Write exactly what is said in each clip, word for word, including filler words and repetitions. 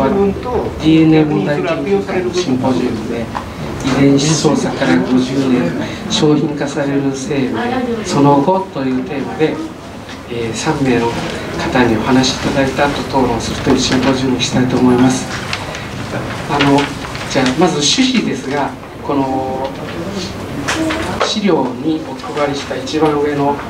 は ディーエヌエー 問題研究会のシンポジウムで、遺伝子操作からごじゅうねん、商品化される生命、その後というテーマで、えー、さんめいの方にお話しいただいた後、討論するというシンポジウムにしたいと思います。あのじゃあまず趣旨ですが、この資料にお配りした一番上の、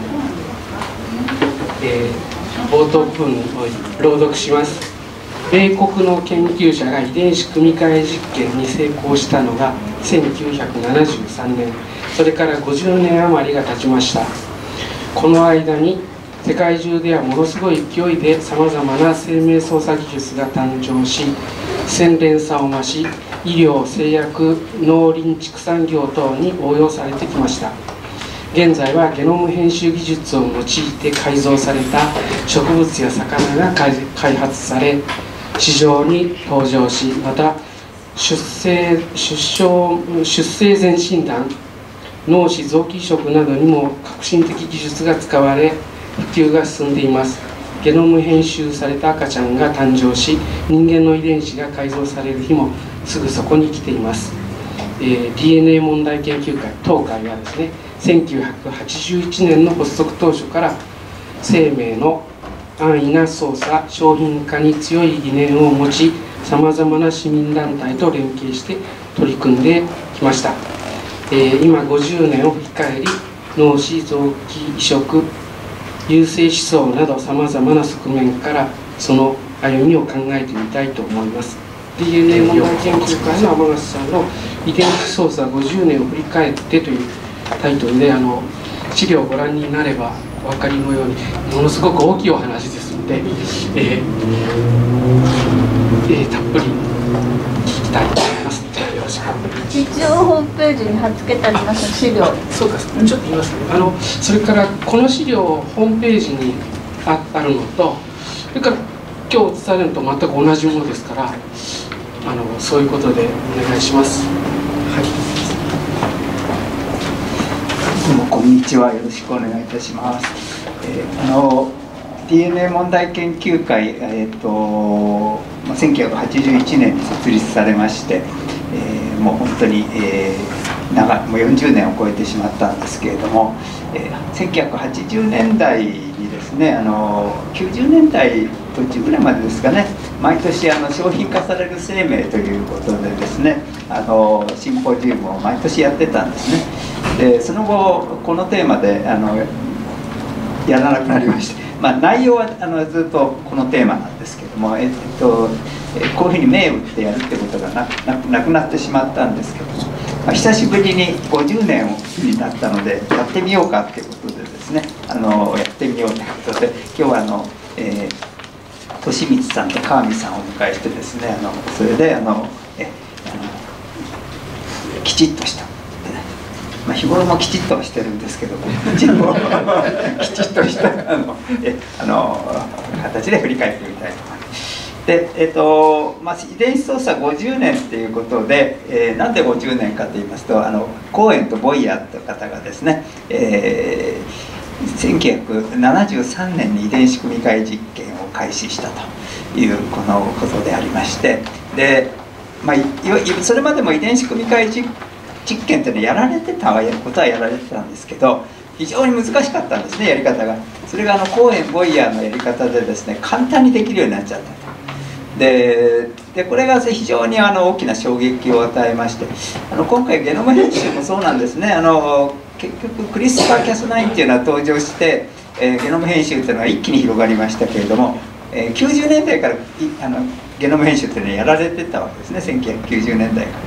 えー、冒頭部分を朗読します。米国の研究者が遺伝子組み換え実験に成功したのがせんきゅうひゃくななじゅうさんねん、それからごじゅうねん余りが経ちました。この間に世界中ではものすごい勢いでさまざまな生命操作技術が誕生し、洗練さを増し、医療、製薬、農林畜産業等に応用されてきました。現在はゲノム編集技術を用いて改造された植物や魚が開発され、市場に登場し、また出生出生出生前診断、脳死臓器移植などにも革新的技術が使われ、普及が進んでいます。ゲノム編集された赤ちゃんが誕生し、人間の遺伝子が改造される日もすぐそこに来ています。えー、ディーエヌエー 問題研究会当会はですね、せんきゅうひゃくはちじゅういちねんの発足当初から生命の安易な操作、商品化に強い疑念を持ち、さまざまな市民団体と連携して取り組んできました。えー、今ごじゅうねんを振り返り、脳死臓器移植、優生思想などさまざまな側面からその歩みを考えてみたいと思います。 ディーエヌエー 問題研究会の天笠さんの「遺伝子操作ごじゅうねんを振り返って」というタイトルで、あの資料をご覧になればお分かりのようにものすごく大きいお話ですので、えーえー、たっぷり聞きたいと思いますのでよろしくお願いします。 一応ホームページに貼っ付けてあります資料。 そうか、ちょっと言いますね。あのそれからこの資料ホームページに あ, あるのと、それから今日伝えるのと全く同じものですから、あのそういうことでお願いします。はい。 どうもこんにちは、よろしくお願いいたします。えー、あの ディーエヌエー 問題研究会、えーとまあ、せんきゅうひゃくはちじゅういちねんに設立されまして、えー、もう本当に、えー、長もうよんじゅうねんを超えてしまったんですけれども、えー、せんきゅうひゃくはちじゅうねんだいにですね、あのきゅうじゅうねんだい途中ぐらいまでですかね、毎年あの商品化される生命ということでですね、あのシンポジウムを毎年やってたんですね。でその後このテーマであのやらなくなりまして、まあ、内容はあのずっとこのテーマなんですけども、えっと、こういうふうに銘打ってやるってことがなくなくなってしまったんですけども、まあ、久しぶりにごじゅうねんになったのでやってみようかっていうことでですね、あのやってみようということで今日はあの、えー、利光さんと川見さんをお迎えしてですね、あのそれであのえあのきちっとした、まあ、日頃もきちっとしてるんですけども、きちっときちっとしたあのえあの形で振り返ってみたいと思います。でえーとまあ、遺伝子操作ごじゅうねんっていうことで、えー、なんでごじゅうねんかと言いますと、あのコーエンとボイヤーという方がですね、えー、せんきゅうひゃくななじゅうさんねんに遺伝子組み換え実験を開始したというこのことでありまして、で、まあ、いそれまでも遺伝子組み換え実実験っていうのはやられてたことはやられてたんですけど、非常に難しかったんですね、やり方が。それがあのコーエン・ボイヤーのやり方でですね、簡単にできるようになっちゃったと。ででこれが非常にあの大きな衝撃を与えまして、あの今回ゲノム編集もそうなんですね。あの結局クリスパーキャスナインっていうのは登場して、えー、ゲノム編集っていうのが一気に広がりましたけれども、えー、きゅうじゅうねんだいからあのゲノム編集っていうのはやられてたわけですね、せんきゅうひゃくきゅうじゅうねんだいから。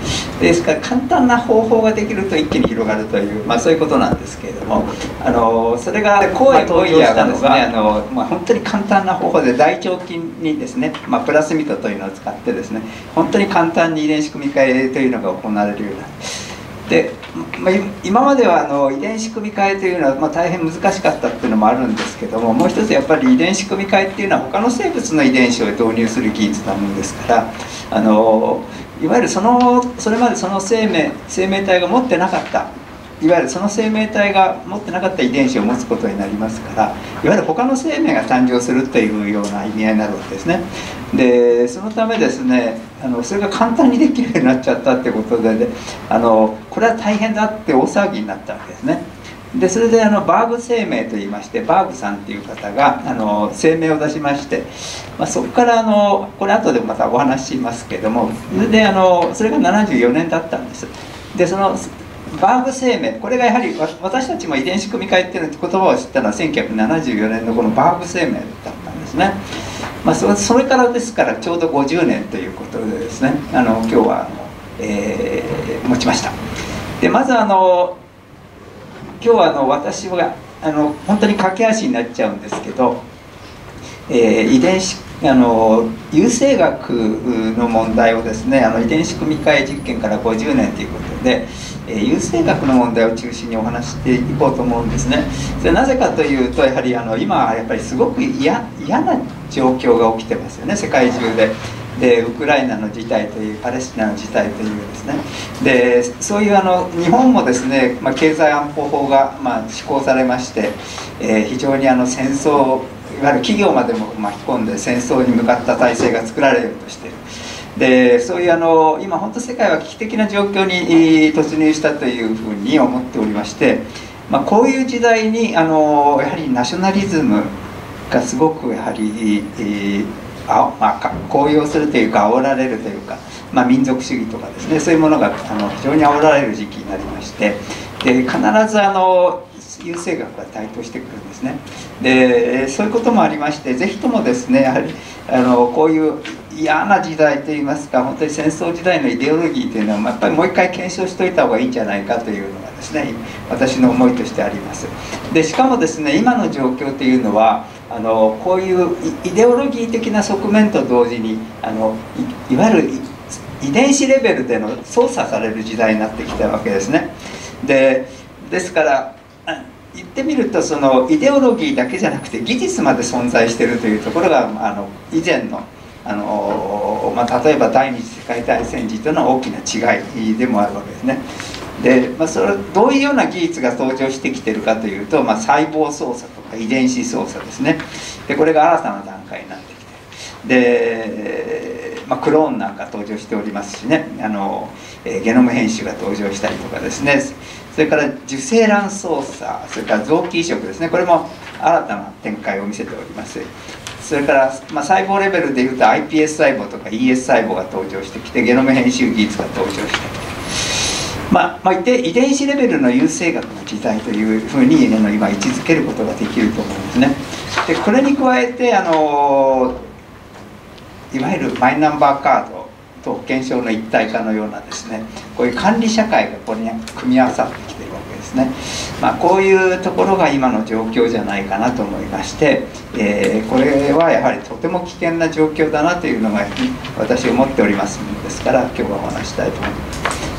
ですから簡単な方法ができると一気に広がるという、まあ、そういうことなんですけれども、あのそれがこういう登場したのが、あの、まあ、本当に簡単な方法で大腸菌にですね、まあ、プラスミトというのを使ってですね、本当に簡単に遺伝子組み換えというのが行われるようになる。で、まあ、今まではあの遺伝子組み換えというのは、まあ、大変難しかったっていうのもあるんですけども、もう一つやっぱり遺伝子組み換えっていうのは他の生物の遺伝子を導入する技術なものですから、あのいわゆるそのそれまでその生命生命体が持ってなかったいわゆるその生命体が持ってなかった遺伝子を持つことになりますから、いわゆる他の生命が誕生するというような意味合いになるわけですね。でそのためですね、あのそれが簡単にできるようになっちゃったってことで、ね、あのこれは大変だって大騒ぎになったわけですね。でそれであのバーグ生命といいまして、バーグさんっていう方があの声明を出しまして、まあ、そこからあのこれ後でまたお話ししますけれども、それであのそれがななじゅうよねんだったんです。でそのバーグ生命、これがやはり私たちも遺伝子組み換えっていう言葉を知ったのはせんきゅうひゃくななじゅうよねんのこのバーグ生命だったんですね。まあ、そそれからですからちょうどごじゅうねんということでですね、あの今日はあの、えー、持ちました。でまずあの今日はあの私はあの本当に駆け足になっちゃうんですけど、えー、遺伝子あの優生学の問題をですね、あの遺伝子組み換え実験からごじゅうねんということで、えー、優生学の問題を中心にお話していこうと思うんですね。それなぜかというと、やはりあの今はやっぱりすごく嫌嫌な状況が起きてますよね、世界中で。でウクライナの事態という、パレスチナの事態というですね、でそういうあの日本もですね、まあ、経済安保法がまあ施行されまして、えー、非常にあの戦争、いわゆる企業までも巻き込んで戦争に向かった体制が作られようとしている。でそういうあの今本当世界は危機的な状況に突入したというふうに思っておりまして、まあ、こういう時代にあのやはりナショナリズムがすごくやはり、えーあまあ、高揚するというか煽られるというか、まあ、民族主義とかですね、そういうものがあの非常に煽られる時期になりまして、で必ずあの優生学が台頭してくるんですね。でそういうこともありまして、ぜひともですね、やはりあのこういう嫌な時代といいますか、本当に戦争時代のイデオロギーというのはやっぱりもう一回検証しておいた方がいいんじゃないかというのがですね、私の思いとしてあります。でしかもですね、今の状況というのはあのこういうイデオロギー的な側面と同時にあの い, いわゆる遺伝子レベルでの操作される時代になってきたわけですね。でですから言ってみると、そのイデオロギーだけじゃなくて技術まで存在しているというところがあの以前のあの、まあ、例えば第二次世界大戦時との大きな違いでもあるわけですね。で、まあ、それどういうような技術が登場してきているかというと、まあ、細胞操作とか遺伝子操作ですね。でこれが新たな段階になってきて、で、まあ、クローンなんか登場しておりますしね、あの、えー、ゲノム編集が登場したりとかですね、それから受精卵操作、それから臓器移植ですね、これも新たな展開を見せております。それから、まあ、細胞レベルでいうと アイピーエス 細胞とか イーエス 細胞が登場してきて、ゲノム編集技術が登場してきて、まあ、まあ、遺伝子レベルの優生学の時代というふうに今位置づけることができると思うんですね。でこれに加えてあのいわゆるマイナンバーカードと保険証の一体化のようなですね、こういう管理社会がこれに組み合わさってきているわけですね。まあ、こういうところが今の状況じゃないかなと思いまして、えー、これはやはりとても危険な状況だなというのが私思っておりますのですから、今日はお話したいと思います。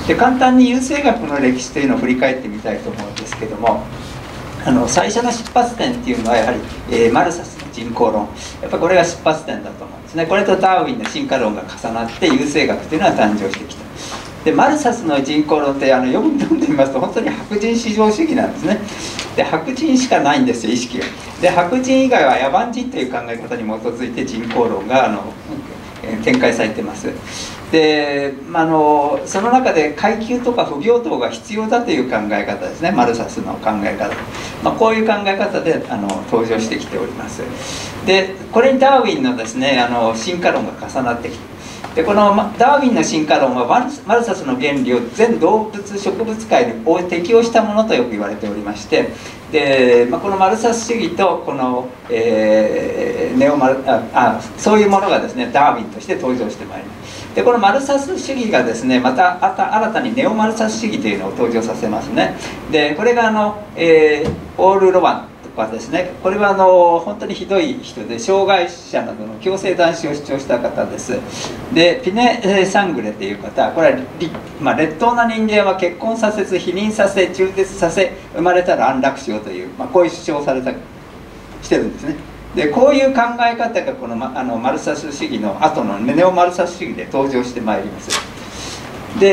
で簡単に優生学の歴史というのを振り返ってみたいと思うんですけども、あの最初の出発点っていうのはやはり、えー、マルサスの人口論、やっぱりこれが出発点だと思うんですね。これとダーウィンの進化論が重なって優生学というのは誕生してきた。でマルサスの人口論ってあの読んでみますと本当に白人至上主義なんですね。で白人しかないんですよ、意識が。で白人以外は野蛮人という考え方に基づいて人口論があの展開されてます。で、まあ、あのその中で階級とか不平等が必要だという考え方ですね、マルサスの考え方、まあ、こういう考え方であの登場してきております。でこれにダーウィンのですねあの進化論が重なってきて、でこのダーウィンの進化論はマルサスの原理を全動物植物界に適応したものとよく言われておりまして、で、まあ、このマルサス主義とこの、えー、ネオマル あ, あそういうものがですねダーウィンとして登場してまいります。でこのマルサス主義がですねまた新たにネオマルサス主義というのを登場させますね。でこれがあの、えー、オール・ロワンとかですね、これはあの本当にひどい人で障害者などの強制断種を主張した方です。でピネ・サングレという方、これは、まあ、劣等な人間は結婚させず否認させ中絶させ生まれたら安楽しようという、まあ、こういう主張をされたしてるんですね。でこういう考え方がこの、ま、あのマルサス主義の後のネオマルサス主義で登場してまいります。で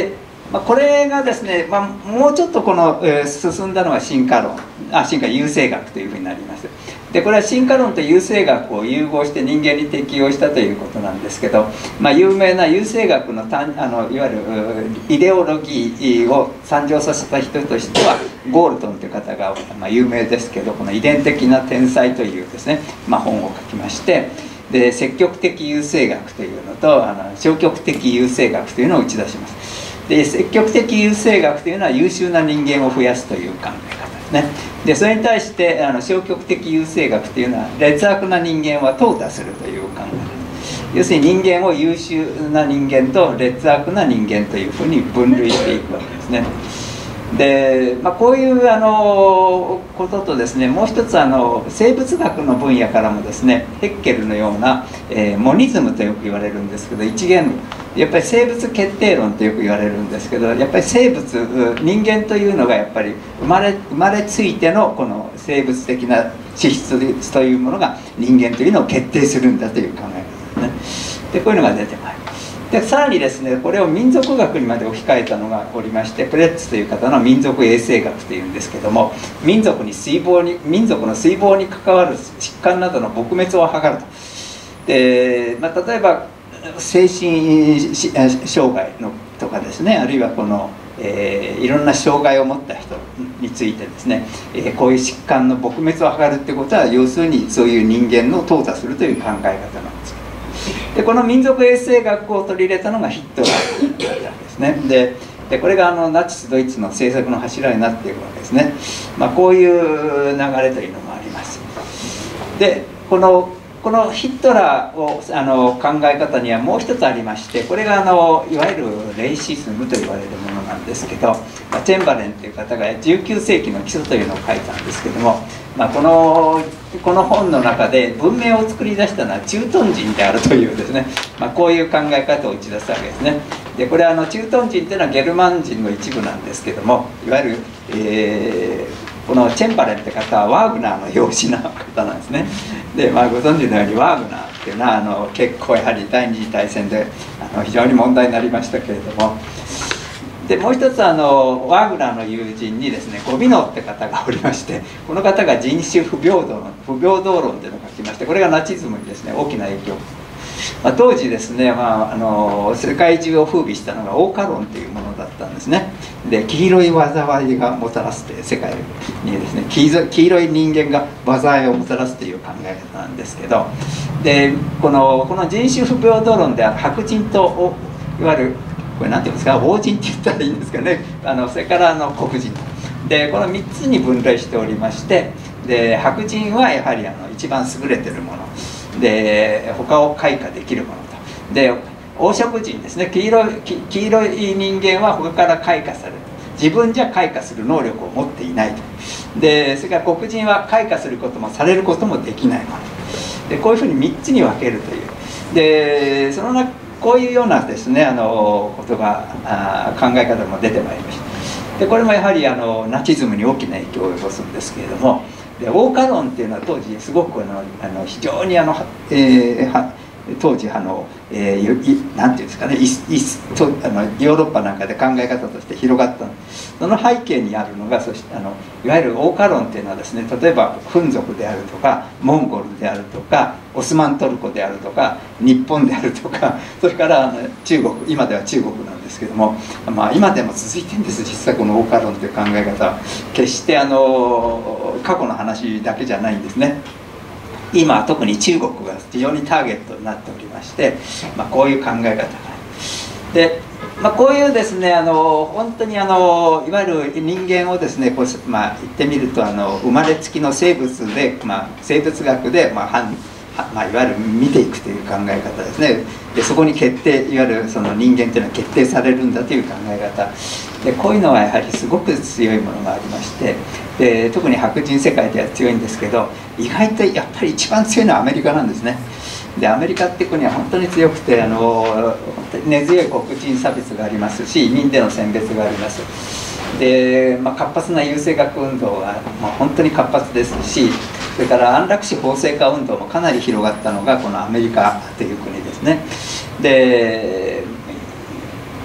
まあ、これがですね、まあ、もうちょっとこの、えー、進んだのが進化論あ進化優生学というふうになります。でこれは進化論と優生学を融合して人間に適用したということなんですけど、まあ、有名な優生学のたあのいわゆるイデオロギーを誕生させた人としてはゴールトンという方が、まあ、有名ですけど、この遺伝的な天才というですね、まあ、本を書きまして、で積極的優生学というのとあの消極的優生学というのを打ち出します。で積極的優生学というのは優秀な人間を増やすという考え方ですね。でそれに対してあの消極的優生学というのは劣悪な人間は淘汰するという考え方。要するに人間を優秀な人間と劣悪な人間というふうに分類していくわけですね。で、まあ、こういうあのこととですね、もう一つあの生物学の分野からもですね、ヘッケルのような、えー、モニズムとよく言われるんですけど、一元論、やっぱり生物決定論とよく言われるんですけど、やっぱり生物人間というのがやっぱり生まれ生まれついてのこの生物的な資質というものが人間というのを決定するんだという考え方ですね。でこういうのが出てまいります。でさらにですね、これを民族学にまで置き換えたのがおりまして、プレッツという方の民族衛生学というんですけども、民族に水亡に民族の水亡に関わる疾患などの撲滅を図ると。で、まあ、例えば精神障害のとかですね、あるいはこの、えー、いろんな障害を持った人についてですね、えー、こういう疾患の撲滅を図るってことは、要するにそういう人間の淘汰するという考え方なんです。でこの民族衛生学を取り入れたのがヒットラーだったわけですね。ででこれがあのナチスドイツの政策の柱になっていくわけですね。まあ、こういう流れというのもあります。でこのこのヒットラーをあの考え方にはもう一つありまして、これがあのいわゆるレイシズムと言われるものなんですけど、まあ、チェンバレンという方がじゅうきゅうせいきの基礎というのを書いたんですけども、まあ、このこの本の中で文明を作り出したのは駐屯人であるというですね、まあ、こういう考え方を打ち出すわけですね。でこれはあの駐屯人というのはゲルマン人の一部なんですけども、いわゆる、えーこのチェンバレンって方はワーグナーの養子な方なんですね。で、まあ、ご存知のようにワーグナーっていうのはあの結構やはり第二次大戦であの非常に問題になりましたけれども、でもう一つあのワーグナーの友人にですね、ゴビノって方がおりまして、この方が人種不平等の不平等論っていうのを書きまして、これがナチズムにですね大きな影響を、まあ、当時ですね、まあ、あの世界中を風靡したのがオーカ論というものだったんですね。で黄色い災いがもたらすという世界にですね、黄色い人間が災いをもたらすという考え方なんですけど、でこのこの人種不平等論である白人といわゆるこれ何て言うんですか、黄人って言ったらいいんですかね、あのそれからあの黒人でこのみっつに分類しておりまして、で白人はやはりあの一番優れてるもので、他を開花できるものと。で黄色人ですね、黄色い黄色い人間は他から開花される、自分じゃ開花する能力を持っていないと。でそれから黒人は開花することもされることもできないもので、こういうふうにみっつに分けるという、でその中こういうようなですねあのことがあ考え方も出てまいりました。でこれもやはりあのナチズムに大きな影響を及ぼすんですけれども、でオーカ論っていうのは当時すごくあのあの非常にあの、えー、は当時あの、えー、なんていうんですかね、イスイスとあのヨーロッパなんかで考え方として広がったその背景にあるのが、そしてあのいわゆるオーカ論っていうのはですね、例えばフン族であるとかモンゴルであるとかオスマントルコであるとか日本であるとか、それからあの中国、今では中国なんですけども、まあ、今でも続いてるんです。実際このオーカ論という考え方は決してあの過去の話だけじゃないんですね。今特に中国が非常にターゲットになっておりまして、まあ、こういう考え方がある。で、まあ、こういうですねあの本当にあのいわゆる人間をですねこう、まあ、言ってみるとあの生まれつきの生物で、まあ、生物学で、まあはまあ、いわゆる見ていくという考え方ですね。でそこに決定いわゆるその人間というのは決定されるんだという考え方で、こういうのはやはりすごく強いものがありまして、で特に白人世界では強いんですけど、意外とやっぱり一番強いのはアメリカなんですね。でアメリカって国は本当に強くて、あの本当に根強い黒人差別がありますし、移民での選別があります。で、まあ、活発な優生学運動は、まあ、本当に活発ですし、それから安楽死法制化運動もかなり広がったのがこのアメリカという国ですね。で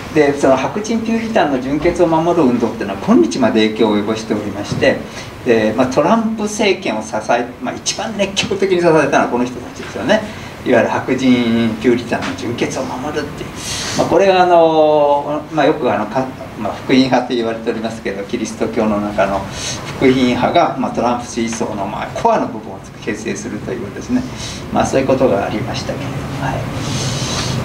でその白人ピューリタンの純血を守る運動っていうのは今日まで影響を及ぼしておりまして、で、まあ、トランプ政権を支え、まあ、一番熱狂的に支えたのはこの人たちですよね。いわゆる白人ピューリタンの純血を守るっていう、まあ、これがあの、まあ、よくあのか、まあ、福音派と言われておりますけど、キリスト教の中の福音派が、まあ、トランプ支持層の、まあ、コアの部分を形成するというですね、まあ、そういうことがありましたけれども、はい。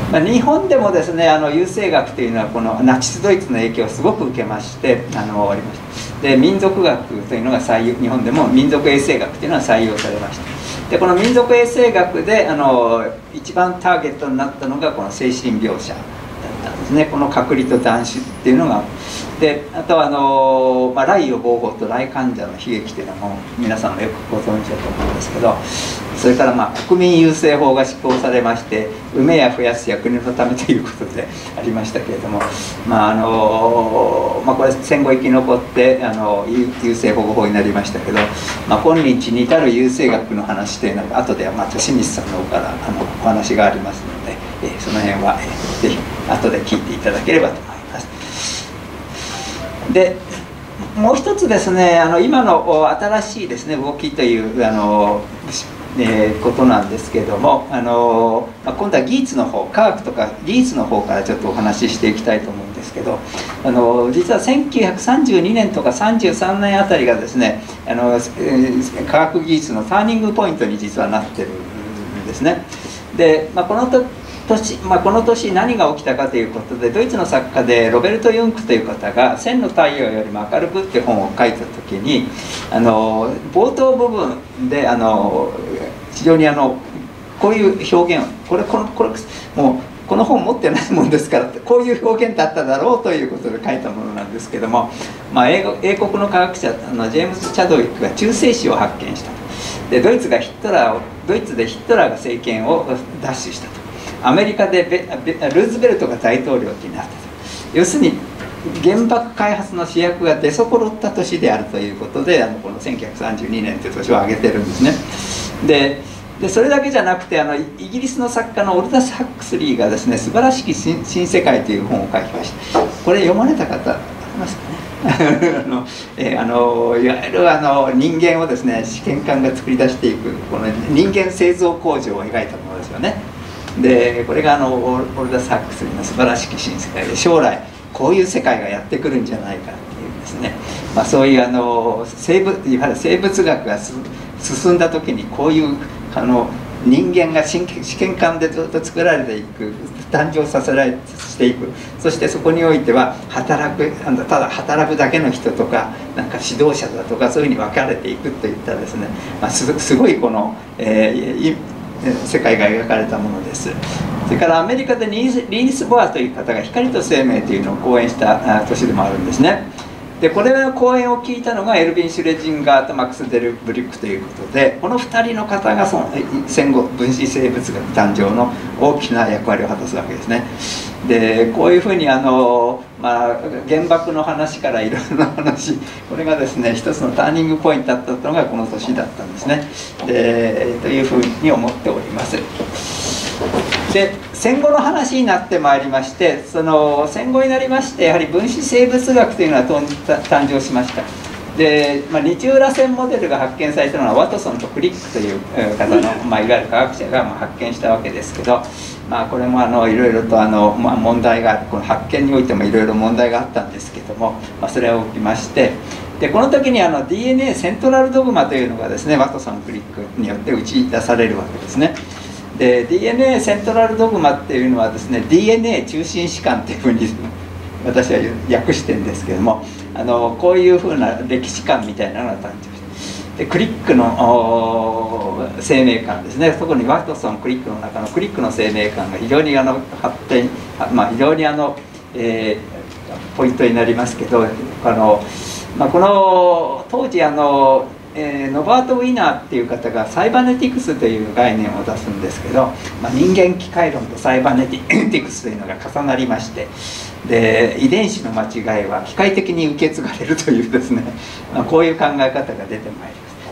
まあ、日本でもですね、あの優生学というのはこのナチスドイツの影響をすごく受けましてあのありました。で民族学というのが採用、日本でも民族衛生学というのは採用されました。でこの民族衛生学であの一番ターゲットになったのがこの精神病者だったんですね。この隔離と断酒っていうのが、であとはあの、まあ、来予防法と来患者の悲劇というのも皆さんもよくご存知だと思うんですけど、それからまあ国民優生法が施行されまして、埋めや増やすや国のためということでありましたけれども、まああのまあ、これ戦後生き残ってあの優生保護法になりましたけど、まあ、今日に至る優生学の話というのが後ではまた清水さんの方からあのお話がありますので、えー、その辺は、えー、ぜひ後で聞いていただければと思います。でもう一つですね、あの今の新しいですね動きというあの、えー、ことなんですけれども、あの、まあ、今度は技術の方、科学とか技術の方からちょっとお話ししていきたいと思うんですけど、あの実はせんきゅうひゃくさんじゅうにねんとかさんじゅうさんねんあたりがですね、あの、えー、科学技術のターニングポイントに実はなってるんですね。で、まあ、このと年まあ、この年何が起きたかということで、ドイツの作家でロベルト・ユンクという方が「千の太陽よりも明るく」っていう本を書いた時に、あの冒頭部分であの非常にあのこういう表現をこれこのこれもうこの本持ってないもんですからこういう表現だっただろうということで書いたものなんですけども、まあ、英語英国の科学者のジェームズ・チャドウィックが中性子を発見したと。でドイツがヒットラーをドイツでヒットラーが政権を奪取したと。アメリカでベベルーズベルトが大統領になったと。要するに原爆開発の主役が出そろった年であるということで、あのこのせんきゅうひゃくさんじゅうにねんという年を挙げてるんですね。ででそれだけじゃなくて、あのイギリスの作家のオルダス・ハックスリーがですね「素晴らしき 新, 新世界」という本を書きました。これ読まれた方ありますかね。あのえー、あのいわゆるあの人間をですね試験官が作り出していくこの人間製造工場を描いたものですよね。でこれがあのオルダス・ハックスリーの素晴らしき新世界で、将来こういう世界がやってくるんじゃないかっていうですね、まあ、そういうあの生物いわゆる生物学が進んだ時にこういうあの人間が試験管でずっと作られていく、誕生させられしていく、そしてそこにおいては働くただ働くだけの人とかなんか指導者だとかそういうふうに分かれていくといったですね、まあ、す, すごいこの、えー、世界が描かれたものです。それからアメリカでリーニス・ボアという方が「光と生命」というのを講演した年でもあるんですね。でこれの講演を聞いたのがエルヴィン・シュレジンガーとマックス・デルブリュックということで、このふたりの方がその戦後分子生物学誕生の大きな役割を果たすわけですね。でこういうふうにあの、まあ、原爆の話からいろいろな話、これがですね一つのターニングポイントだったのがこの年だったんですね。でというふうに思っております。で戦後の話になってまいりまして、その戦後になりましてやはり分子生物学というのは誕生しました。で、まあ、日浦線モデルが発見されたのはワトソンとクリックという方の、まあ、いわゆる科学者がまあ発見したわけですけど、まあ、これもあのいろいろとあの、まあ、問題がある、この発見においてもいろいろ問題があったんですけども、まあ、それが起きまして、でこの時にあの ディーエヌエー セントラルドグマというのがですねワトソン・クリックによって打ち出されるわけですね。で ディーエヌエー セントラルドグマっていうのはですね ディーエヌエー 中心史観っていうふうに私は訳してるんですけども、あのこういうふうな歴史観みたいなのが誕生してでクリックの生命観ですね、特にワトソン・クリックの中のクリックの生命観が非常にあの発展、まあ、非常にあの、えー、ポイントになりますけど、あの、まあ、この当時あのえー、ノバート・ウィナーっていう方がサイバネティクスという概念を出すんですけど、まあ、人間機械論とサイバネティクスというのが重なりまして、で遺伝子の間違いは機械的に受け継がれるというですね、まあ、こういう考え方が出てまいります。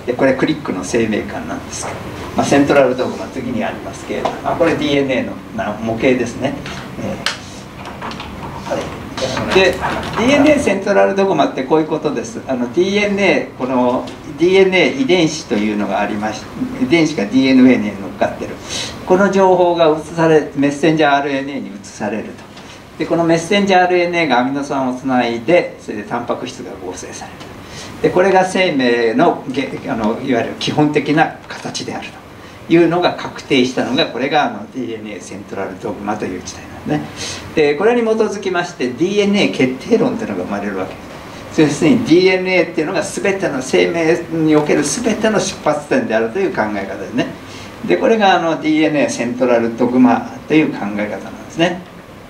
でこれクリックの生命観なんですけど、まあ、セントラルドグマ次にありますけれども、まあ、これ ディーエヌエー の模型ですね。えー、あれで ディーエヌエー セントラルドグマってこういうことです。あの ディーエヌエー この ディーエヌエー 遺伝子というのがありまして、遺伝子が ディーエヌエー に乗っかってる、この情報が移されメッセンジャー アールエヌエー に移されると。でこのメッセンジャー アールエヌエー がアミノ酸をつないで、それでタンパク質が合成される。でこれが生命のあのいわゆる基本的な形であるというのが確定したのが、これがあの ディーエヌエー セントラルドグマという時代なんですね。でこれに基づきまして ディーエヌエー 決定論というのが生まれるわけです。要するに ディーエヌエー っていうのが全ての生命における全ての出発点であるという考え方ですね。でこれがあの ディーエヌエー セントラルドグマという考え方なんですね。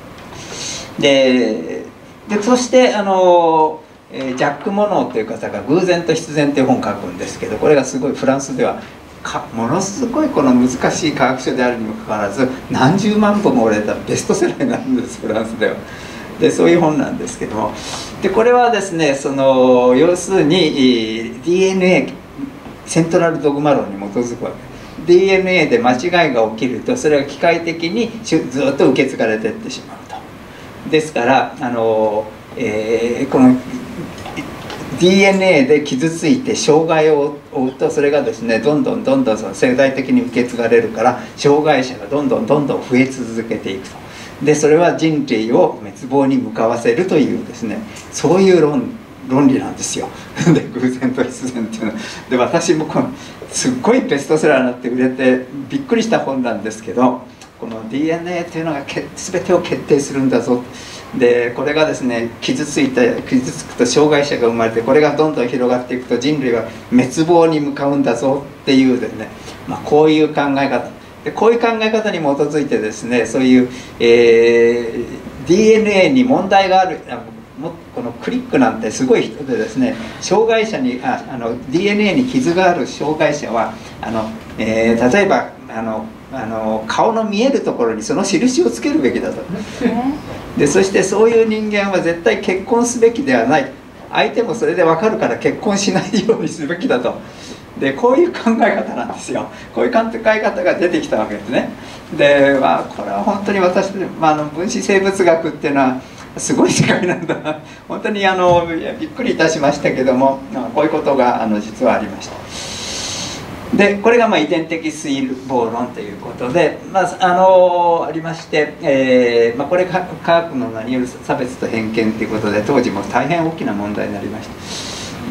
ででそしてあのジャック・モノーという方が「偶然と必然」という本を書くんですけど、これがすごいフランスではかものすごいこの難しい科学書であるにもかかわらず何十万部も売れたベストセラーになるんです、フランスでは。でそういう本なんですけども、でこれはですね、その要するに ディーエヌエー セントラルドグマ論に基づくわけです。 ディーエヌエー で間違いが起きるとそれは機械的にずっと受け継がれていってしまうと。ですからあの、えー、このディーエヌエー で傷ついて障害を負うと、それがですねどんどんどんどんその世代的に受け継がれるから、障害者がどんどんどんどん増え続けていくと。でそれは人類を滅亡に向かわせるというですね、そういう論論理なんですよ。で偶然と必然っていうので、私もこのすっごいベストセラーになって売れてびっくりした本なんですけど、この ディーエヌエー というのが全てを決定するんだぞ。でこれがですね傷ついて傷つくと障害者が生まれて、これがどんどん広がっていくと人類は滅亡に向かうんだぞっていうですね、まあ、こういう考え方で、こういう考え方に基づいてですね、そういう、えー、ディーエヌエー に問題がある、あもこのクリックなんてすごい人でですね、障害者にああの ディーエヌエー に傷がある障害者はあの、えー、例えばあのあの顔の見えるところにその印をつけるべきだと。でそしてそういう人間は絶対結婚すべきではない、相手もそれで分かるから結婚しないようにすべきだと。でこういう考え方なんですよ。こういう考え方が出てきたわけですね。で、まあ、これは本当に私、まあ、あの分子生物学っていうのはすごい世界なんだな、本当にあのびっくりいたしましたけども、こういうことがあの実はありました。でこれがまあ遺伝的推謀論ということで、まあ、あのありまして、えーまあ、これが科学の名による差別と偏見ということで当時も大変大きな問題になりました。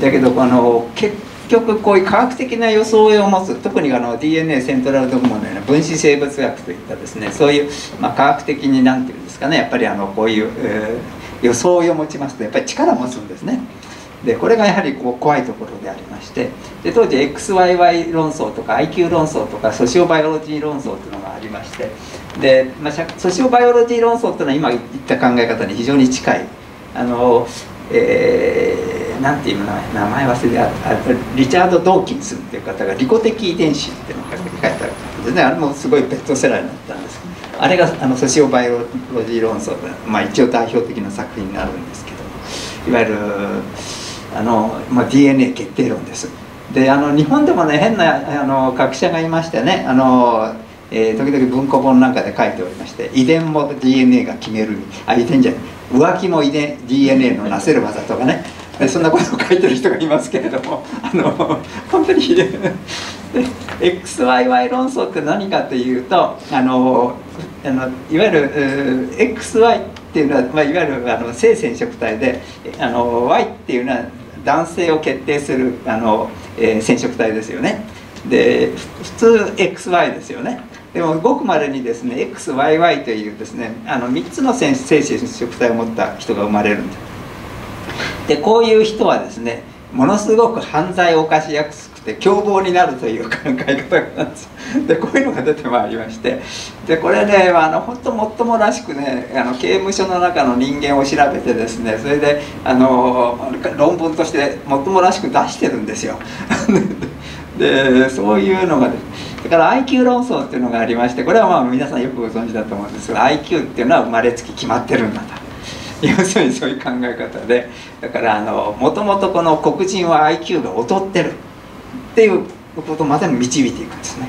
だけどあの結局こういう科学的な予想を持つ、特にあの ディーエヌエー セントラルドグマのような分子生物学といったですね、そういう、まあ、科学的に何て言うんですかね、やっぱりあのこういう、えー、予想を持ちますとやっぱり力を持つんですね。でこれがやはりこう怖いところでありまして、で当時 エックスワイワイ 論争とか アイキュー 論争とかソシオバイオロジー論争というのがありまして、で、まあ、ソシオバイオロジー論争というのは今言った考え方に非常に近い、あの、えー、なんていう名前名前忘れてあリチャード・ドーキンスっていう方が「利己的遺伝子」っていうのを書いたんですね。あれもすごいベストセラーになったんです。あれがあのソシオバイオロジー論争で、まあ、一応代表的な作品になるんですけど、いわゆるあの、まあ、ディーエヌエー 決定論です。であの日本でもね変なあの学者がいましてね、あの、えー、時々文庫本なんかで書いておりまして、遺伝も ディーエヌエー が決める、あ遺伝じゃない浮気も遺伝 ディーエヌエー のなせる技とかね、でそんなことを書いてる人がいますけれども、あの本当にで エックスワイワイ 論争って何かというと、あのあのいわゆる エックスワイ っていうのは、まあ、いわゆるあの性染色体で、あの ワイ っていうのは男性を決定するあの、えー、染色体ですよね。で普通 エックスワイ ですよね。でもごくまれにですね エックスワイワイ というですねあのみっつの性染色体を持った人が生まれるんです。でこういう人はですねものすごく犯罪を犯しやすくて凶暴になるという考え方なんです。でこういうのが出てまいりまして、でこれねあの本当もっともらしくねあの刑務所の中の人間を調べてですね、それであの論文としてもっともらしく出してるんですよ。でそういうのがだから アイキュー 論争っていうのがありまして、これはまあ皆さんよくご存知だと思うんですが アイキュー っていうのは生まれつき決まってるんだと。要するにそういう考え方で、だからあのもともとこの黒人は アイキュー が劣ってるっていうことまで導いていくんですね。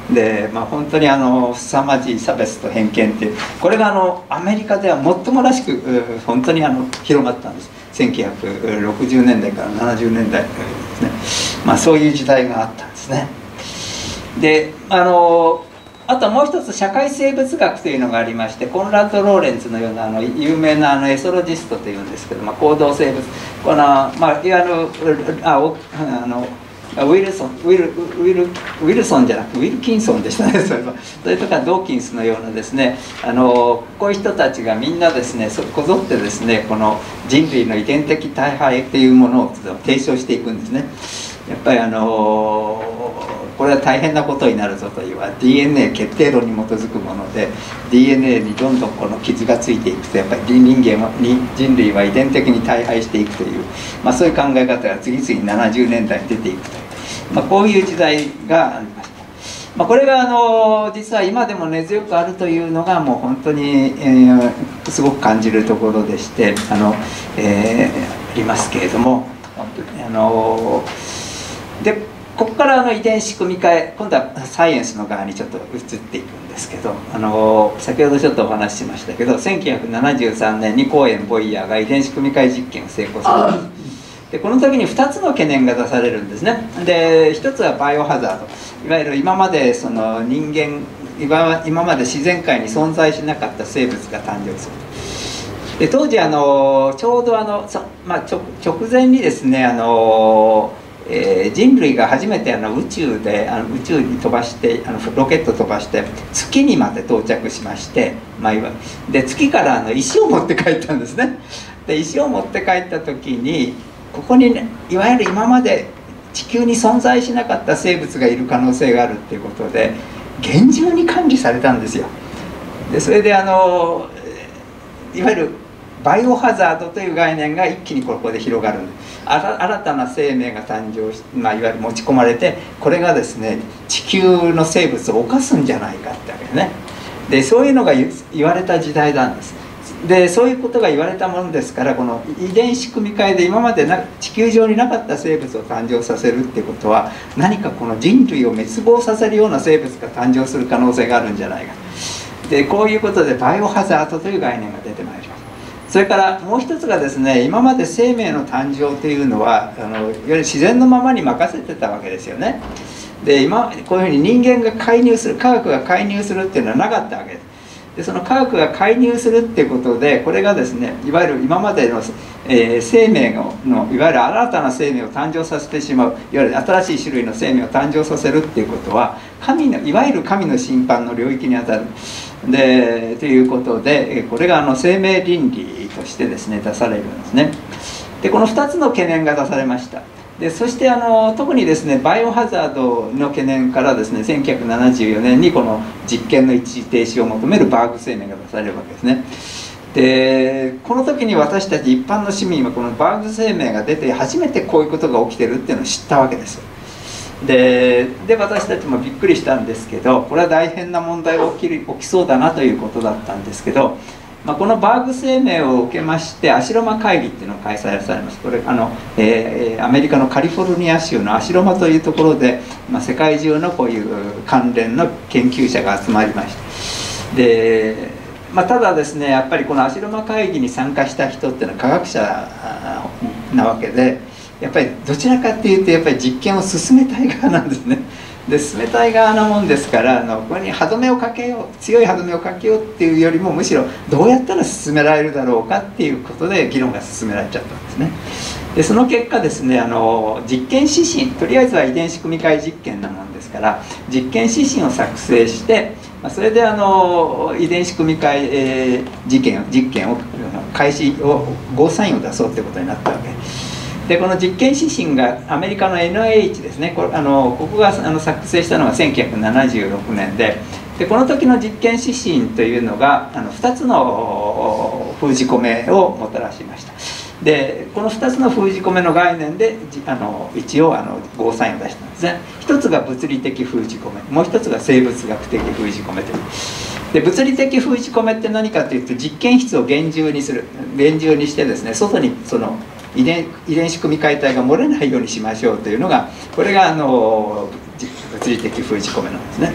で、まあ、本当にあの凄まじい差別と偏見っていう、これがあのアメリカでは最もらしく本当にあの広がったんです。せんきゅうひゃくろくじゅうねんだいからななじゅうねんだいですね、まあ、そういう時代があったんですね。であのあともう一つ社会生物学というのがありまして、コンラッド・ローレンツのようなあの有名なあのエソロジストというんですけど、まあ、行動生物、この、まあ、いわゆるあおあのウィルソンウィルウィルウィルソンじゃなくてウィルキンソンでしたねそれは。それとかドーキンスのようなですね、あのこういう人たちがみんなですねこぞってですね、この人類の遺伝的大敗というものを提唱していくんですね。やっぱりあのこれは大変なことになるぞというは ディーエヌエー 決定論に基づくもので、 ディーエヌエー にどんどんこの傷がついていくと、やっぱり人間は人類は遺伝的に大敗していくという、まあ、そういう考え方が次々にななじゅうねんだいに出ていくという、まあ、こういう時代がありました。まあ、これがあの実は今でも根強くあるというのがもう本当に、えー、すごく感じるところでしてあの、えー、ありますけれども、本当にあのでここからあの遺伝子組み換え、今度はサイエンスの側にちょっと移っていくんですけど、あの先ほどちょっとお話ししましたけど、せんきゅうひゃくななじゅうさんねんにコーエン・ボイヤーが遺伝子組み換え実験を成功させます。でこの時にふたつの懸念が出されるんですね。でひとつはバイオハザード、いわゆる今までその人間今今まで自然界に存在しなかった生物が誕生する。で当時あのちょうどあの、まあ、直前にですねあのえー、人類が初めてあの宇宙であの宇宙に飛ばしてあのロケット飛ばして月にまで到着しまして、まあ、で月からあの石を持って帰ったんですね。で石を持って帰った時にここに、ね、いわゆる今まで地球に存在しなかった生物がいる可能性があるっていうことで厳重に管理されたんですよ。でそれであのいわゆるバイオハザードという概念が一気にここで広がるんです。新たな生命が誕生し、まあ、いわゆる持ち込まれて、これがですね地球の生物を侵すんじゃないかってわけですね。でそういうのが言われた時代なんです。でそういうことが言われたものですから、この遺伝子組み換えで今までな地球上になかった生物を誕生させるっていうことは、何かこの人類を滅亡させるような生物が誕生する可能性があるんじゃないか。でこういうことでバイオハザードという概念が出てまいります。それからもう一つがですね、今まで生命の誕生というのはあのいわゆる自然のままに任せてたわけですよね。で今こういうふうに人間が介入する、科学が介入するっていうのはなかったわけです。でその科学が介入するっていうことで、これがですねいわゆる今までの、えー、生命ののいわゆる新たな生命を誕生させてしまう、いわゆる新しい種類の生命を誕生させるっていうことは神のいわゆる神の審判の領域にあたる。でということで、これがあの生命倫理としてですね出されるんですね。でこのふたつの懸念が出されました。でそしてあの特にですねバイオハザードの懸念からですねせんきゅうひゃくななじゅうよねんにこの実験の一時停止を求めるバーグ声明が出されるわけですね。でこの時に私たち一般の市民はこのバーグ声明が出て初めてこういうことが起きてるっていうのを知ったわけです。でで私たちもびっくりしたんですけど、これは大変な問題が起きる起きそうだなということだったんですけど、まあ、このバーグ声明を受けましてアシロマ会議っていうのが開催されます。これあの、えー、アメリカのカリフォルニア州のアシロマというところで、まあ、世界中のこういう関連の研究者が集まりました。で、まあ、ただですねやっぱりこのアシロマ会議に参加した人っていうのは科学者なわけで、やっぱりどちらかっていうとやっぱり実験を進めたい側なんですね。で進めたい側なもんですから、あのこれに歯止めをかけよう、強い歯止めをかけようっていうよりもむしろどうやったら進められるだろうかっていうことで議論が進められちゃったんですね。でその結果ですねあの実験指針、とりあえずは遺伝子組み換え実験なもんですから実験指針を作成して、それであの遺伝子組み換ええー、実験実験を開始をゴーサインを出そうということになったわけです。でこの実験指針がアメリカの エヌアイエイチ ですね、これあのここがあの作成したのがせんきゅうひゃくななじゅうろくねんで、でこの時の実験指針というのがあのふたつの封じ込めをもたらしました。でこのふたつの封じ込めの概念であの一応あのゴーサインを出したんですね。ひとつが物理的封じ込め、もうひとつが生物学的封じ込めという。で物理的封じ込めって何かというと、実験室を厳重にする、厳重にしてですね外にその遺伝遺伝子組み換え体が漏れないようにしましょうというのが、これがあの物理的封じ込めなんですね。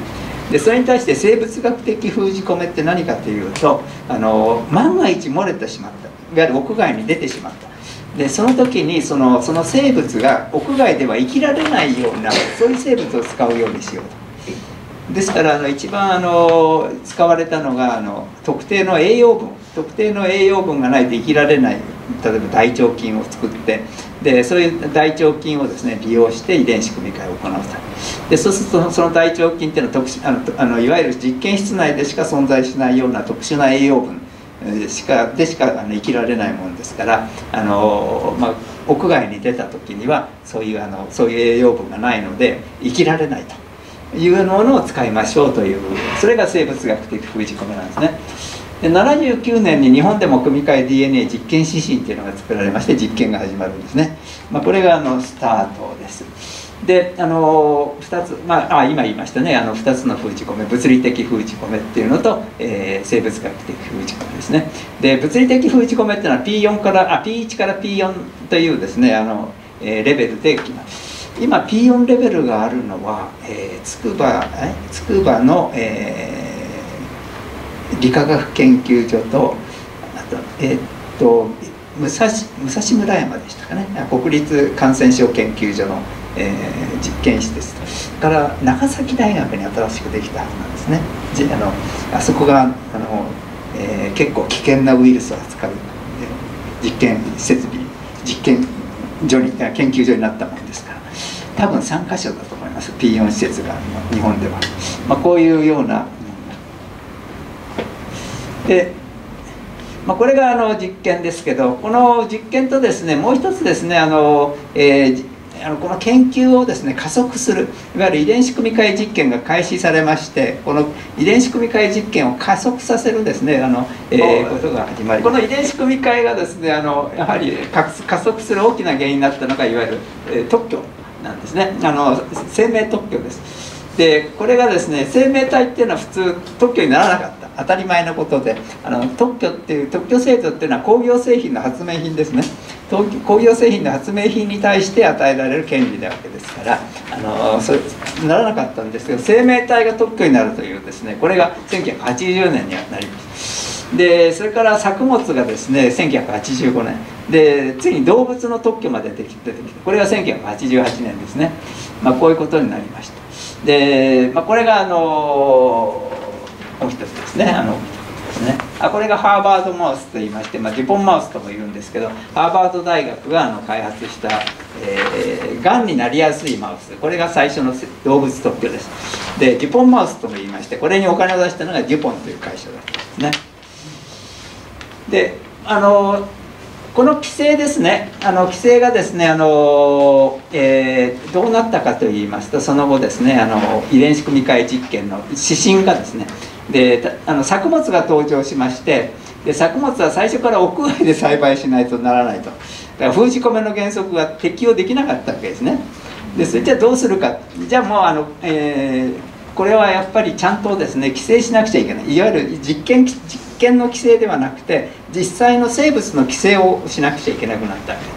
でそれに対して生物学的封じ込めって何かというと、あの万が一漏れてしまった、いわゆる屋外に出てしまった、でその時にそのその生物が屋外では生きられないような、そういう生物を使うようにしようと。ですからあの一番あの使われたのがあの特定の栄養分特定の栄養分がないと生きられない、例えば大腸菌を作って、でそういう大腸菌をですね利用して遺伝子組み換えを行うと。でそうするとその大腸菌っていうのは特殊あのあのいわゆる実験室内でしか存在しないような特殊な栄養分しかでしかあの生きられないものですから、あの、まあ、屋外に出た時にはそういうあのそういう栄養分がないので生きられないというものを使いましょうという、それが生物学的封じ込めなんですね。でななじゅうきゅうねんに日本でも組み換え ディーエヌエー 実験指針っていうのが作られまして実験が始まるんですね。まあ、これがあのスタートです。であのふたつ、まあ、あ今言いましたね、あのふたつの封じ込め、物理的封じ込めっていうのと、えー、生物学的封じ込めですね。で物理的封じ込めっていうのは ピーよん からあ ピーいち から ピーよん というですねあの、えー、レベルで今 ピーよん レベルがあるのは、えー、筑波え筑波の、えー、理化学研究所とあとえー、っと武蔵武蔵村山でしたかね、国立感染症研究所の、えー、実験室です。から長崎大学に新しくできたはずなんですね。じあのあそこがあの、えー、結構危険なウイルスを扱う、えー、実験設備実験所に研究所になったものですから、多分さんかしょだと思います、 ピーよん 施設が日本では。まあ、こういうようなで、まあ、これがあの実験ですけど、この実験とですねもう一つですねあの、えー、あのこの研究をですね加速する、いわゆる遺伝子組み換え実験が開始されまして、この遺伝子組み換え実験を加速させるですねあの、えー、ことが始まり、この遺伝子組み換えがですねあのやはり加速する大きな原因になったのがいわゆる、えー、特許なんですね。あの生命特許です。でこれがですね生命体っていうのは普通特許にならなかった、当たり前のことで、あの特許っていう特許制度っていうのは工業製品の発明品ですね。工業製品の発明品に対して与えられる権利なわけですから、あのそれならなかったんですけど、生命体が特許になるというですね、これがせんきゅうひゃくはちじゅうねんにはなります。でそれから作物がですねせんきゅうひゃくはちじゅうごねんで、ついに動物の特許まで出てきて、これがせんきゅうひゃくはちじゅうはちねんですね。まあ、こういうことになりました。で、まあ、これがあのもう一つですね、あのね、あこれがハーバードマウスといいまして、まあ、ジポンマウスとも言うんですけど、ハーバード大学があの開発した、えー、がんになりやすいマウス、これが最初の動物特許です。でジポンマウスとも言いまして、これにお金を出したのがジュポンという会社だったんですね。であのこの規制ですね、あの規制がですねあの、えー、どうなったかといいますと、その後ですねあの遺伝子組み換え実験の指針がですね、であの作物が登場しまして、で作物は最初から屋外で栽培しないとならないと、だから封じ込めの原則が適用できなかったわけですね。でそれじゃあどうするか、じゃあもうあの、えー、これはやっぱりちゃんとですね規制しなくちゃいけない、いわゆる実験実験の規制ではなくて実際の生物の規制をしなくちゃいけなくなったわけです。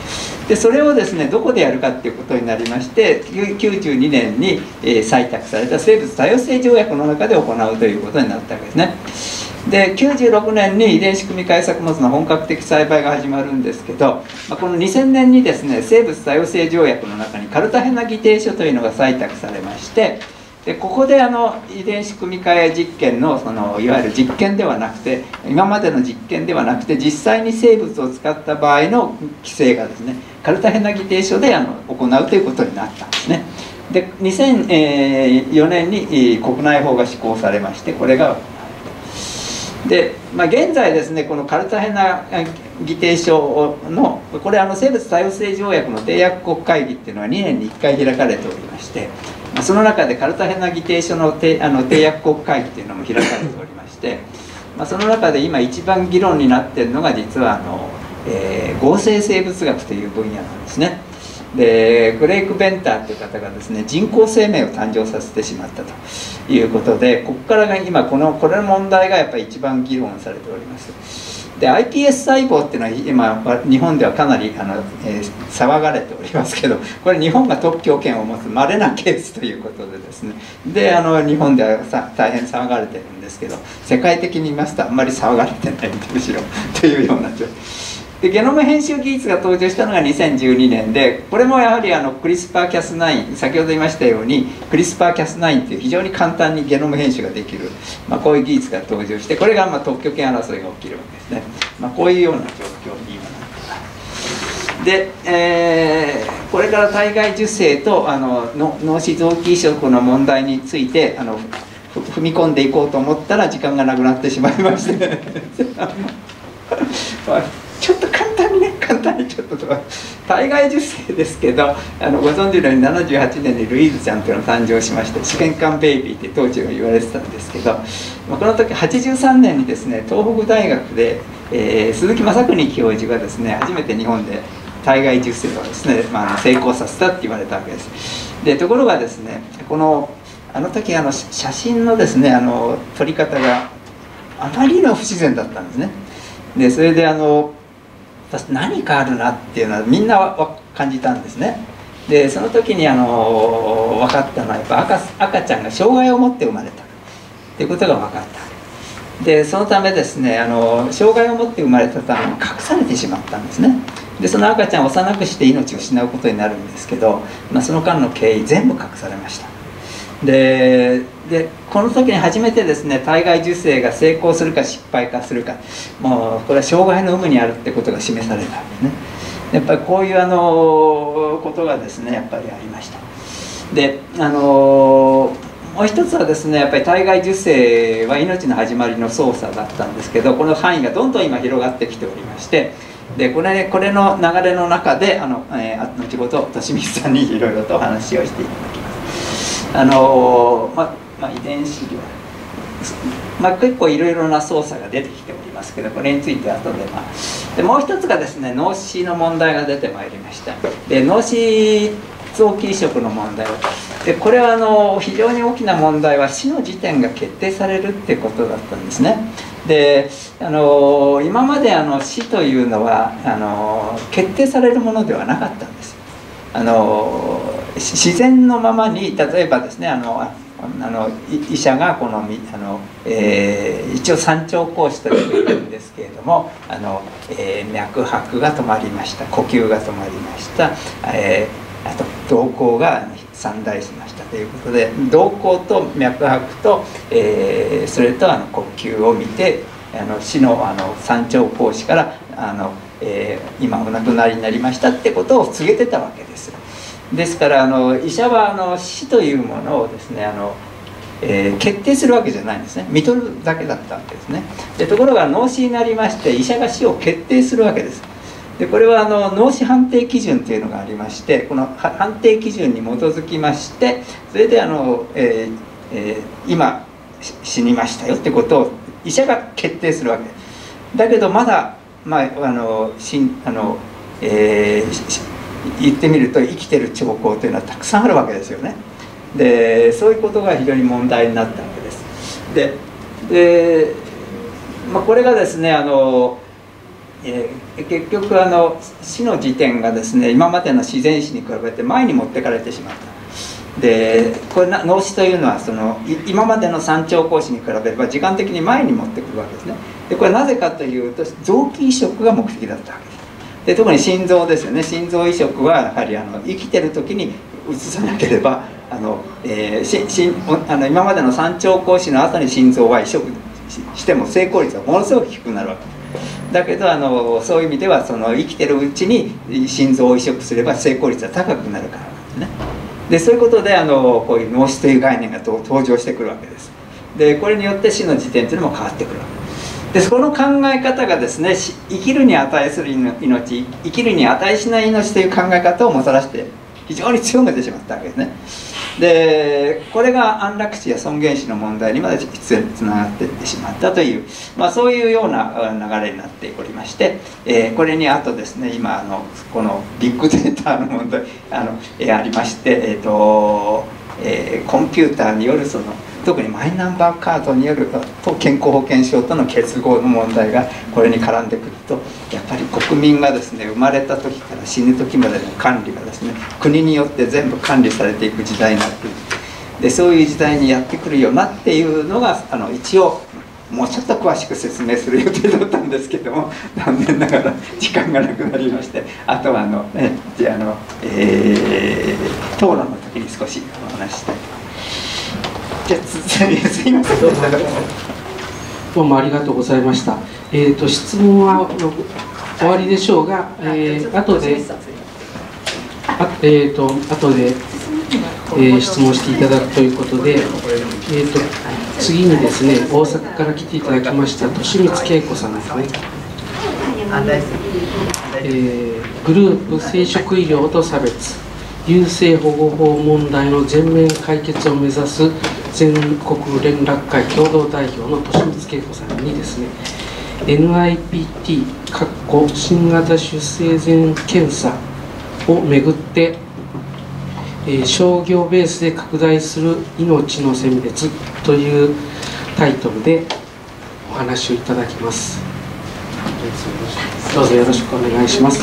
でそれをですねどこでやるかっていうことになりまして、きゅうじゅうにねんに、えー、採択された生物多様性条約の中で行うということになったわけですね。できゅうじゅうろくねんに遺伝子組み換え作物の本格的栽培が始まるんですけど、まあ、このにせんねんにですね生物多様性条約の中にカルタヘナ議定書というのが採択されまして、でここであの遺伝子組み換え実験 の, そのいわゆる実験ではなくて、今までの実験ではなくて実際に生物を使った場合の規制がですねカルタヘナ議定書であの行うということになったんですね。でにせんよねんに国内法が施行されまして、これがで、まあ、現在ですねこのカルタヘナ議定書のこれあの生物多様性条約の締約国会議っていうのはにねんにいっかい開かれておりまして、その中でカルタヘナ議定書の締あの締約国会議っていうのも開かれておりまして、まあ、その中で今一番議論になっているのが実はあの、えー、合成生物学という分野なんですね。でクレイク・ベンターという方がですね人工生命を誕生させてしまったということで、ここからが今このこれの問題がやっぱり一番議論されております。で アイピーエス 細胞っていうのは今日本ではかなりあの、えー、騒がれておりますけど、これ日本が特許権を持つ稀なケースということでですね、であの日本ではさ大変騒がれてるんですけど、世界的に言いますとあんまり騒がれてないむしろというような状況で、ゲノム編集技術が登場したのがにせんじゅうにねんで、これもやはりあのクリスパーキャスナイン、先ほど言いましたようにクリスパーキャスナインという非常に簡単にゲノム編集ができる、まあ、こういう技術が登場して、これがまあ特許権争いが起きるわけですね。まあ、こういうような状況に今なっています。で、えー、これから体外受精とあの脳死臓器移植の問題についてあの踏み込んでいこうと思ったら時間がなくなってしまいましてちょっと簡単にね簡単にちょっと体外受精ですけど、あのご存知のようにななじゅうはちねんにルイーズちゃんというのが誕生しまして、試験管ベイビーって当時は言われてたんですけど、この時はちじゅうさんねんにですね東北大学で、えー、鈴木正邦教授がですね初めて日本で体外受精をですね、まあ、成功させたって言われたわけです。でところがですね、このあの時あの写真のですねあの撮り方があまりの不自然だったんですね。でそれであの何かあるなっていうのはみんなは感じたんですね。でその時にあの分かったのはやっぱ 赤, 赤ちゃんが障害を持って生まれたっていうことが分かった。でそのためですねあの障害を持って生まれたために隠されてしまったんですね。でその赤ちゃんを幼くして命を失うことになるんですけど、まあ、その間の経緯全部隠されました。ででこの時に初めてですね体外受精が成功するか失敗かするか、もうこれは障害の有無にあるってことが示されたんですね。やっぱりこういうあのことがですねやっぱりありました。であのもう一つはですねやっぱり体外受精は命の始まりの操作だったんですけど、この範囲がどんどん今広がってきておりまして、でこれこれの流れの中であの、えー、後ほど利光さんにいろいろとお話をしていただきます。あのままあ、遺伝子量、まあ、結構いろいろな操作が出てきておりますけど、これについて後で、まあ、でもう一つがですね脳死の問題が出てまいりました。で脳死臓器移植の問題で、これはあの非常に大きな問題は死の時点が決定されるってことだったんですね。であの今まであの死というのはあの決定されるものではなかったんです。あの自然のままに、例えばですねあのあの医者がこのあの、えー、一応三兆孔子と言っているんですけれども、あの、えー、脈拍が止まりました、呼吸が止まりました、えー、あと瞳孔が散大しましたということで、瞳孔と脈拍と、えー、それとあの呼吸を見てあの死のあの三兆孔子からあの、えー、今お亡くなりになりましたってことを告げてたわけです。ですからあの医者はあの死というものをですねあの、えー、決定するわけじゃないんですね。見とるだけだったわけですね。でところが脳死になりまして医者が死を決定するわけです。でこれはあの脳死判定基準というのがありまして、この判定基準に基づきましてそれであの、えーえー、今死にましたよってことを医者が決定するわけだけど、まだ、まああのしんあの、えー言ってみると生きてる兆候というのはたくさんあるわけですよね。でそういうことが非常に問題になったわけです。でで、まあ、これがですねあの、えー、結局あの死の時点がですね今までの自然死に比べて前に持ってかれてしまった。でこれ脳死というのはその今までの三兆孔子に比べれば時間的に前に持ってくるわけですね。でこれなぜかというと臓器移植が目的だったわけです。で特に心臓ですよね。心臓移植はやはりあの生きてる時に移さなければあの、えー、ししあの今までの三兆孔子の後に心臓は移植しても成功率はものすごく低くなるわけだけどあのそういう意味ではその生きてるうちに心臓を移植すれば成功率は高くなるからなんですね。でそういうことであのこういう脳死という概念が登場してくるわけです。でこれによって死の時点というのも変わってくるわけです。でその考え方がですね生きるに値する命、生きるに値しない命という考え方をもたらして非常に強めてしまったわけですね。でこれが安楽死や尊厳死の問題にまでつながっていってしまったという、まあ、そういうような流れになっておりまして、えー、これにあとですね今あのこのビッグデータの問題あの、えー、ありまして、えーとえー、コンピューターによるその特にマイナンバーカードによると健康保険証との結合の問題がこれに絡んでくると、やっぱり国民がですね生まれた時から死ぬ時までの管理がですね国によって全部管理されていく時代になっている。でそういう時代にやってくるよなっていうのがあの一応もうちょっと詳しく説明する予定だったんですけども、残念ながら時間がなくなりまして、あとはあの、ね、じゃああの、えー、討論の時に少しお話ししたい。じゃあすいません。 どうもありがとうございました。えーと質問は終わりでしょうが、えー、後であえーと後で。えー、質問していただくということで、えー、と次にですね大阪から来ていただきました利光恵子さんですね、えー、グループ生殖医療と差別優生保護法問題の全面解決を目指す全国連絡会共同代表の利光恵子さんにですね エヌアイピーティー 新型出生前検査をめぐって商業ベースで拡大する命の選別というタイトルでお話をいただきます。どうぞよろしくお願いします。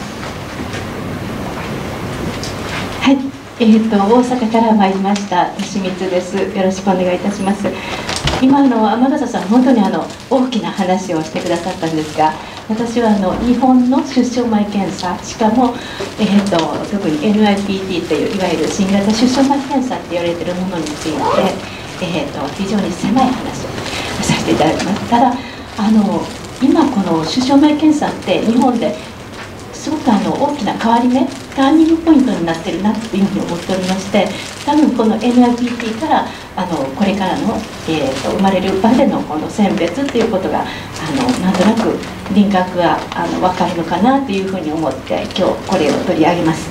はい、えーと、大阪から参りました利光です。よろしくお願いいたします。今の天笠さん本当にあの大きな話をしてくださったんですが、私はあの日本の出生前検査、しかも、えー、と特に エヌアイピーティー といういわゆる新型出生前検査って言われているものについて、えー、と非常に狭い話をさせていただきます。ただあの今この出生前検査って日本ですごくあの大きな変わり目、ターニングポイントになってるなっていうふうに思っておりまして、多分この エヌアイピーティー からあのこれからの、えー、と生まれる場でのこの選別っていうことがあのなんとなく輪郭があの分かるのかなというふうに思って今日これを取り上げます。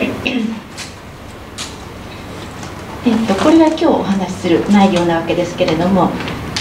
えっとこれが今日お話しする内容なわけですけれども、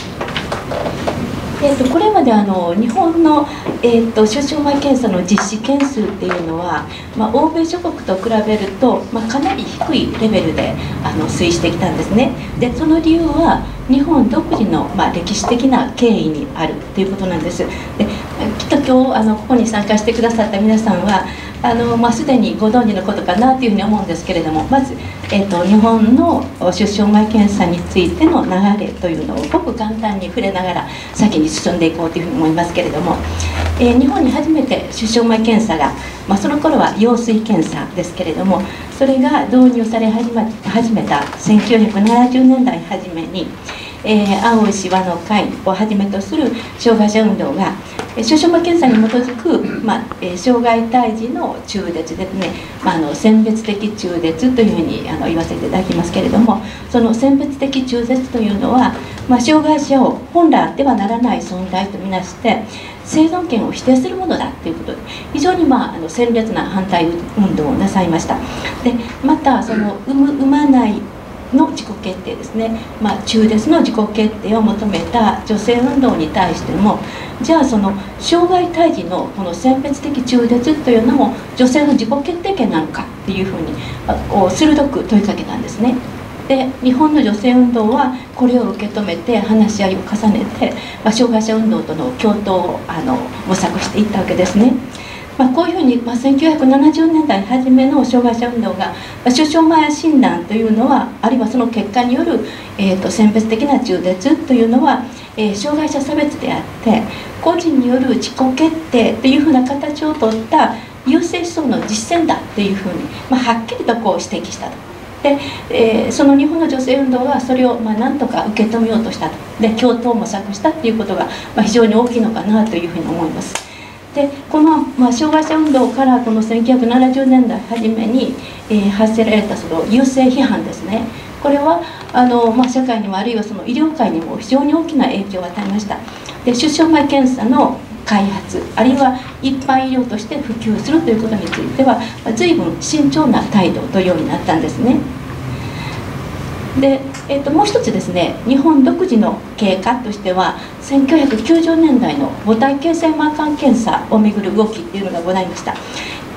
えっとこれまであの日本の、えっと出生前検査の実施件数っていうのは、まあ、欧米諸国と比べると、まあ、かなり低いレベルであの推移してきたんですね。でその理由は日本独自の、まあ、歴史的な経緯にあるということなんです。できっと今日あのここに参加してくださった皆さんはあの、まあ、すでにご存知のことかなというふうに思うんですけれども、まず、えー、と日本の出生前検査についての流れというのをごく簡単に触れながら先に進んでいこうというふうに思いますけれども、えー、日本に初めて出生前検査が、まあ、その頃は羊水検査ですけれども、それが導入され始め、始めたせんきゅうひゃくななじゅうねんだい初めに、えー、青いしわの会をはじめとする障害者運動が出生前検査に基づく、まあえー、障害胎児の中絶ですね、まあ、あの選別的中絶というふうにあの言わせていただきますけれども、その選別的中絶というのは、まあ、障害者を本来あってはならない存在とみなして生存権を否定するものだということで非常に、まあ、あの鮮烈な反対運動をなさいました。でまたその産む産まないの自己決定ですね、まあ、中絶の自己決定を求めた女性運動に対しても、じゃあその障害胎児のこの選別的中絶というのも女性の自己決定権なのかっていうふうに鋭く問いかけたんですね。で日本の女性運動はこれを受け止めて話し合いを重ねて、まあ、障害者運動との共闘をあの模索していったわけですね。まあ、こういうふうに、まあ、せんきゅうひゃくななじゅうねんだい初めの障害者運動が、まあ、出生前診断というのはあるいはその結果による、えー、と選別的な中絶というのは、えー、障害者差別であって個人による自己決定というふうな形をとった優生思想の実践だというふうに、まあ、はっきりとこう指摘したと。で、えー、その日本の女性運動はそれをまあなんとか受け止めようとしたと。で共闘を模索したということが、まあ、非常に大きいのかなというふうに思います。でこの、まあ、障害者運動からこのせんきゅうひゃくななじゅうねんだい初めに、えー、発せられたその優生批判ですね、これはあの、まあ、社会にもあるいはその医療界にも非常に大きな影響を与えました。で出生前検査の開発あるいは一般医療として普及するということについては、まあ、随分慎重な態度というようになったんですね。で、えー、ともう一つですね、日本独自の経過としてはせんきゅうひゃくきゅうじゅうねんだいの母体形成マーカー検査をめぐる動きっていうのがございました。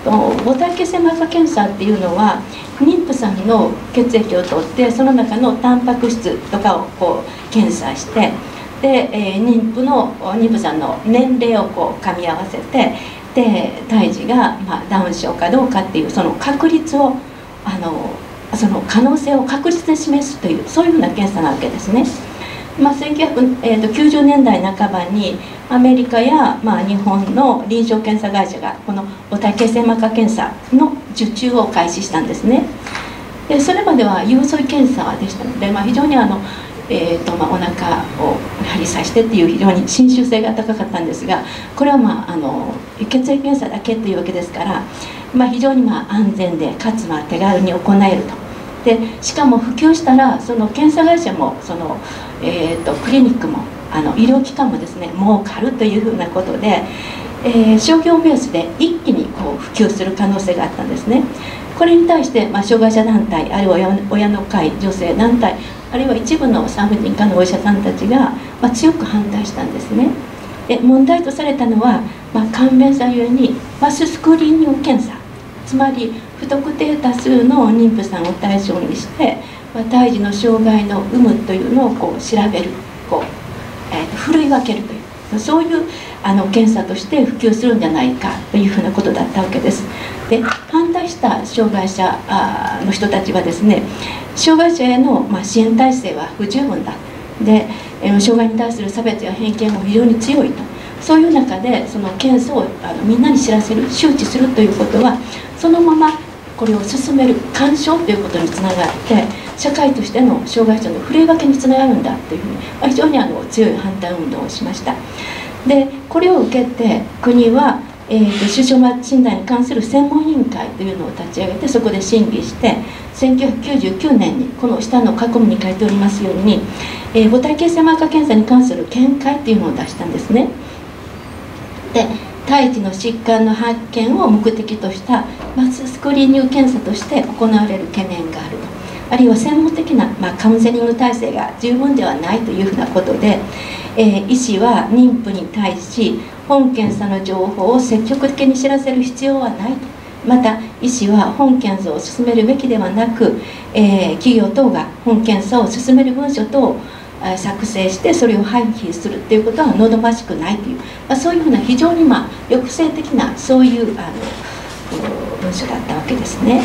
母体血清マーカー検査っていうのは妊婦さんの血液を取ってその中のタンパク質とかをこう検査してで、えー、妊婦の妊婦さんの年齢をこう噛み合わせてで胎児が、まあ、ダウン症かどうかっていうその確率をあのその可能性を確実に示すというそういうふうな検査なわけですね。まあ、せんきゅうひゃくきゅうじゅうねんだいなかばにアメリカや、まあ、日本の臨床検査会社がこの母体血清マーカー検査の受注を開始したんですね。でそれまでは有髄検査でしたので、まあ、非常にあの、えーとまあ、お腹を針刺してっていう非常に侵襲性が高かったんですがこれは、まあ、あの血液検査だけっていうわけですから、まあ、非常にまあ安全でかつまあ手軽に行えると。でしかも普及したらその検査会社もその、えー、とクリニックもあの医療機関もですね儲かるというふうなことで、えー、商業ベースで一気にこう普及する可能性があったんですね。これに対して、まあ、障害者団体あるいは 親, 親の会女性団体あるいは一部の産婦人科のお医者さんたちが、まあ、強く反対したんですね。で問題とされたのは、まあ、簡便さゆえにマススクリーニング検査つまり不特定多数の妊婦さんを対象にして、まあ、胎児の障害の有無というのをこう調べるこう、えー、とふるい分けるというそういうあの検査として普及するんじゃないかというふうなことだったわけです。で反対した障害者の人たちはですね障害者への、まあ、支援体制は不十分だで、えー、障害に対する差別や偏見も非常に強いとそういう中でその検査をあのみんなに知らせる周知するということはそのままこれを進める干渉ということにつながって社会としての障害者のふるい分けにつながるんだというふうに、まあ、非常にあの強い反対運動をしました。でこれを受けて国は、えー、と出生前診断に関する専門委員会というのを立ち上げてそこで審議してせんきゅうひゃくきゅうじゅうきゅうねんにこの下の過去問に書いておりますように、えー、母体血清マーカー検査に関する見解というのを出したんですね。で胎児の疾患の発見を目的としたマススクリーニング検査として行われる懸念があるとあるいは専門的な、まあ、カウンセリング体制が十分ではないというふうなことで、えー、医師は妊婦に対し本検査の情報を積極的に知らせる必要はないとまた医師は本検査を進めるべきではなく、えー、企業等が本検査を進める文書等を作成してそれを廃棄するということは望ましくないという、まあ、そういうふうな非常にまあ抑制的なそういうあの文書だったわけですね。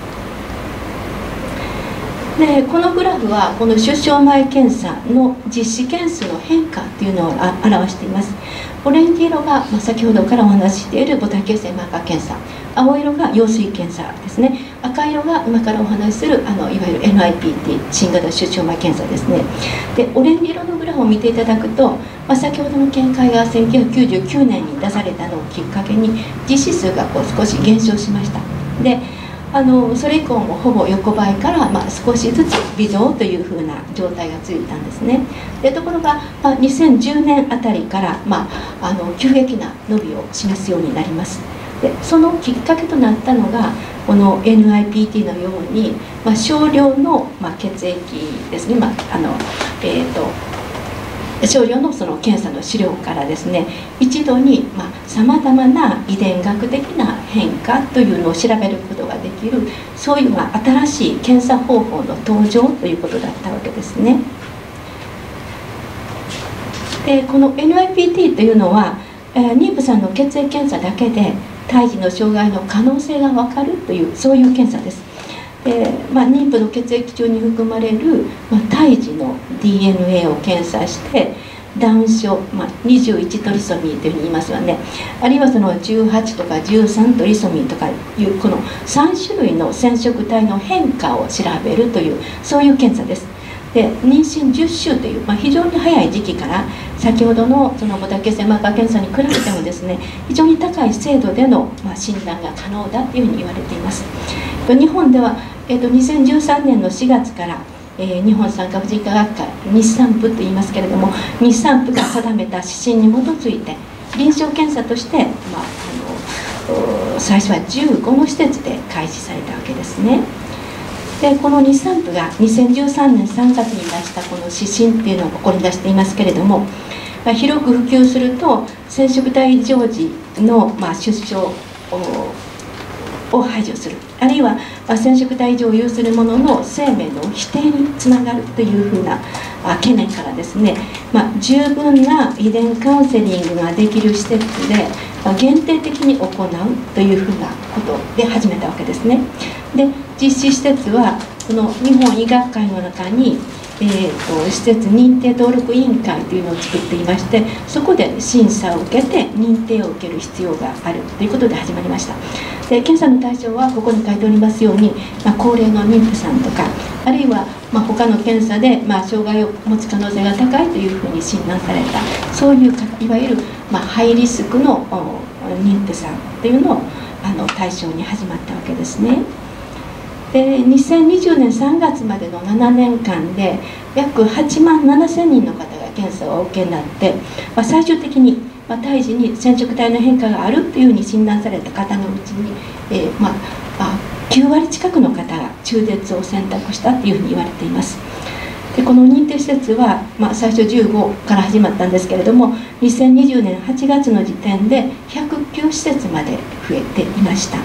でこのグラフはこの出生前検査の実施件数の変化というのを表しています。オレンジ色が、まあ、先ほどからお話ししている母体血清マーカー検査青色が羊水検査ですね赤色が今からお話しするあのいわゆる エヌアイピーティー 新型出生前検査ですね。でオレンジ色のグラフを見ていただくと、まあ、先ほどの見解がせんきゅうひゃくきゅうじゅうきゅうねんに出されたのをきっかけに実施数がこう少し減少しました。であのそれ以降もほぼ横ばいから、まあ、少しずつ微増というふうな状態が続いたんですね。でところが、まあ、にせんじゅうねんあたりから、まあ、あの急激な伸びを示すようになります。でそのきっかけとなったのがこの エヌアイピーティー のように、まあ、少量の、まあ、血液ですね、まああのえーと少量のその検査の資料からですね一度にさまざ、まな遺伝学的な変化というのを調べることができるそういうまあ新しい検査方法の登場ということだったわけですね。でこの エヌアイピーティー というのは、えー、妊婦さんの血液検査だけで胎児の障害の可能性が分かるというそういう検査です。でまあ、妊婦の血液中に含まれる、まあ、胎児の ディーエヌエー を検査してダウン症、まあ、にじゅういちトリソミーというふうに言いますよね。あるいはそのじゅうはちとかじゅうさんトリソミーとかいうこのさん種類の染色体の変化を調べるというそういう検査です。で妊娠じゅっ週という、まあ、非常に早い時期から先ほどのその母体血清マーカー検査に比べてもですね非常に高い精度での、まあ、診断が可能だというふうに言われています。日本では、えー、とにせんじゅうさんねんのしがつから、えー、日本産科婦人科学会日産婦と言いますけれども日産婦が定めた指針に基づいて臨床検査として、まあ、あの最初はじゅうごの施設で開始されたわけですね。でこの日産婦がにせんじゅうさんねんさんがつに出したこの指針っていうのをここに出していますけれども、まあ、広く普及すると染色体異常時の、まあ、出生を排除する、あるいは染色体上有するものの生命の否定につながるというふうな懸念からですね、まあ、十分な遺伝カウンセリングができる施設で限定的に行うというふうなことで始めたわけですね。で、実施施設はこの日本医学会の中に、えー、と施設認定登録委員会というのを作っていまして、そこで審査を受けて認定を受ける必要があるということで始まりました。で、検査の対象はここに書いておりますように、まあ、高齢の妊婦さんとか、あるいはまあ他の検査でまあ障害を持つ可能性が高いというふうに診断された、そういういわゆるまあハイリスクの妊婦さんというのをあの対象に始まったわけですね。で、にせんにじゅうねんさんがつまでのななねんかんで約はちまんななせんにんの方が検査をお受けになって、まあ、最終的に、まあ、胎児に染色体の変化があるというふうに診断された方のうちに、えーまあ、きゅうわり近くの方が中絶を選択したというふうに言われています。で、この認定施設は、まあ、最初じゅうごから始まったんですけれども、にせんにじゅうねんはちがつの時点でひゃくきゅう施設まで増えていました。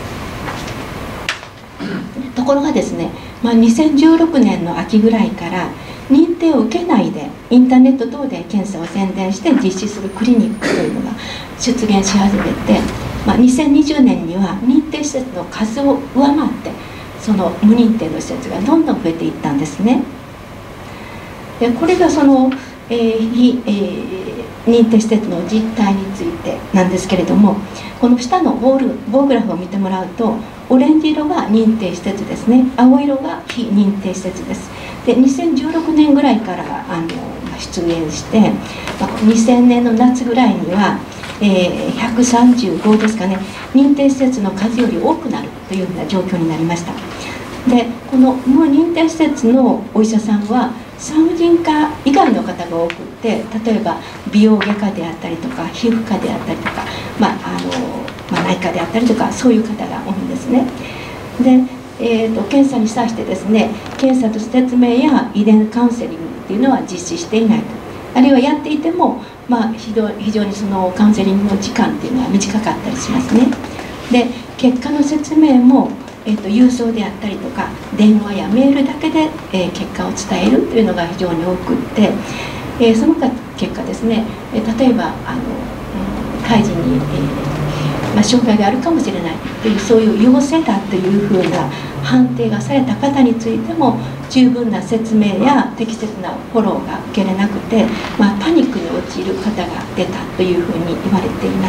ところがですね、まあ、にせんじゅうろくねんの秋ぐらいから認定を受けないでインターネット等で検査を宣伝して実施するクリニックというのが出現し始めて、まあ、にせんにじゅうねんには認定施設の数を上回ってその無認定の施設がどんどん増えていったんですね。で、これがその、えー非えー、認定施設の実態についてなんですけれども、この下のボール棒グラフを見てもらうと、オレンジ色が認定施設ですね、青色が非認定施設です。で、にせんじゅうろくねんぐらいからあの出現して、まあ、にせんねんの夏ぐらいには、えー、ひゃくさんじゅうごですかね、認定施設の数より多くなるというふうな状況になりました。で、この無認定施設のお医者さんは産婦人科以外の方が多くて、例えば美容外科であったりとか皮膚科であったりとか、まああのまあ、内科であったりとか、そういう方が多いんですね。で、えー、と検査に際してですね、検査と説明や遺伝カウンセリングっていうのは実施していないと、あるいはやっていても、まあ、非常にそのカウンセリングの時間っていうのは短かったりしますね。で、結果の説明もえー、と郵送であったりとか電話やメールだけで、えー、結果を伝えるというのが非常に多くって、えー、その結果ですね、えー、例えばあの、うん、胎児に、えーまあ、障害があるかもしれないというそういう陽性だというふうな判定がされた方についても十分な説明や適切なフォローが受けれなくて、まあ、パニックに陥る方が出たというふうに言われています。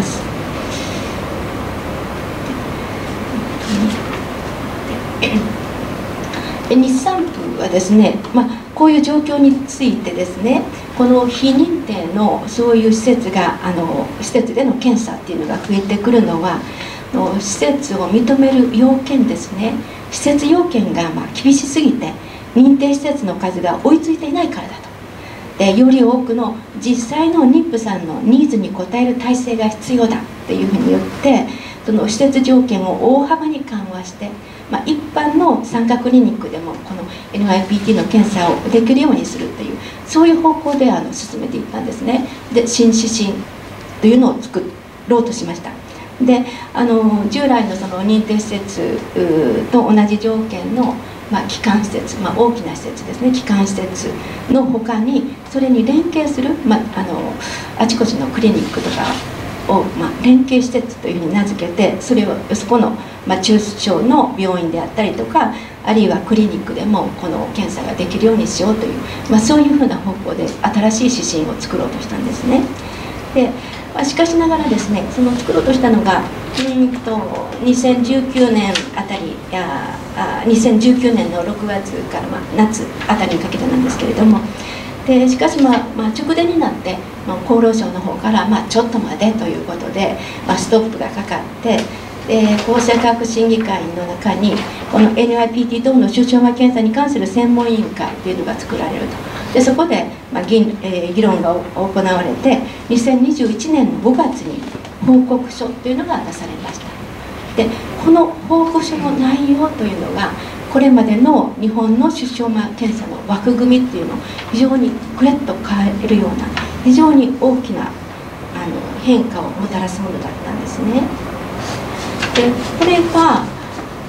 日産婦はですね、まあ、こういう状況についてですね、この非認定のそういう施設があの施設での検査っていうのが増えてくるのはの施設を認める要件ですね、施設要件がまあ厳しすぎて認定施設の数が追いついていないからだと。で、より多くの実際の妊婦さんのニーズに応える体制が必要だっていうふうに言って、その施設条件を大幅に緩和して、まあ、一般の産科クリニックでもこの エヌアイピーティー の検査をできるようにするというそういう方向であの進めていったんですね。で、新指針というのを作ろうとしました。で、あの従来のその認定施設と同じ条件の、まあ、基幹施設、まあ、大きな施設ですね、基幹施設の他にそれに連携する、まあ、あのあちこちのクリニックとかを、まあ、連携施設というふうに名付けて、それをそこの、まあ、中小の病院であったりとか、あるいはクリニックでもこの検査ができるようにしようという、まあ、そういうふうな方向で新しい指針を作ろうとしたんですね。で、まあ、しかしながらですね、その作ろうとしたのがうんとにせんじゅうきゅうねんあたりやあにせんじゅうきゅうねんのろくがつから、まあ、夏あたりにかけてなんですけれども、でしかし、まあまあ、直前になって、まあ、厚労省の方から、まあ、ちょっと待てということで、まあ、ストップがかかって、で厚生科学審議会の中にこの エヌアイピーティー 等の出生前検査に関する専門委員会というのが作られると。でそこで、まあ議えー、議論が行われてにせんにじゅういちねんのごがつに報告書というのが出されました。でこの報告書の内容というのがこれまでの日本の出生前検査の枠組みっていうのを非常にグレッと変えるような非常に大きなあの変化をもたらすものだったんですね。でこれが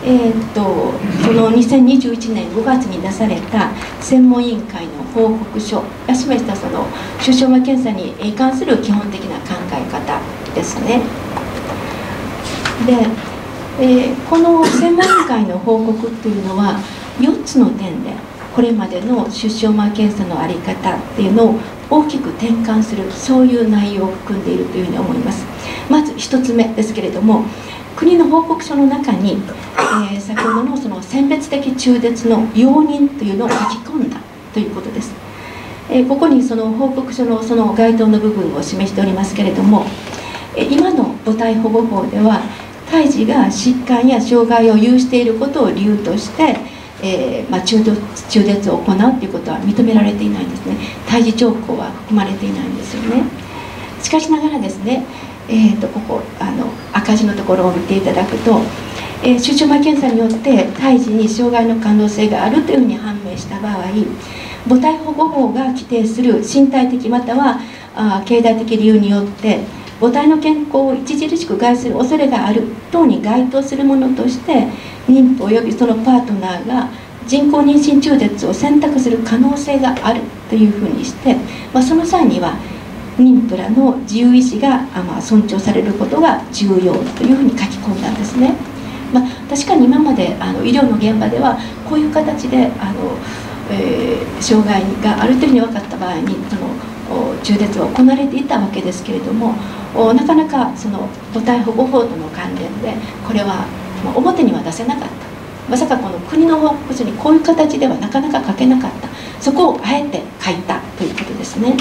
えー、とそのにせんにじゅういちねんごがつに出された専門委員会の報告書が示したその出生前検査に関する基本的な考え方ですね。で、えー、この専門委員会の報告というのはよっつの点でこれまでの出生前検査の在り方っていうのを大きく転換する、そういう内容を含んでいるというふうに思います。まずひとつめですけれども、国の報告書の中に、えー、先ほどのその選別的中絶の容認というのを書き込んだということです。えー、ここにその報告書のその該当の部分を示しておりますけれども、えー、今の母体保護法では胎児が疾患や障害を有していることを理由として、えーまあ、中絶、中絶を行うということは認められていないんですね。胎児兆候は含まれていないんですよね。しかしながらですね、えー、とここあの赤字のところを見ていただくと、えー、出生前検査によって胎児に障害の可能性があるというふうに判明した場合、母体保護法が規定する身体的またはあ経済的理由によって母体の健康を著しく害する恐れがある等に該当するものとして妊婦およびそのパートナーが人工妊娠中絶を選択する可能性があるというふうにして、まあ、その際には妊婦らの自由意志がまあ尊重されることが重要というふうに書き込んだんですね。まあ、確かに今まであの医療の現場ではこういう形であの、えー、障害があるというふうに分かった場合にその中絶は行われていたわけですけれども、なかなかその母体保護法との関連でこれは表には出せなかった。まさかこの国の報告書にこういう形ではなかなか書けなかった。そこをあえて書いたということですね。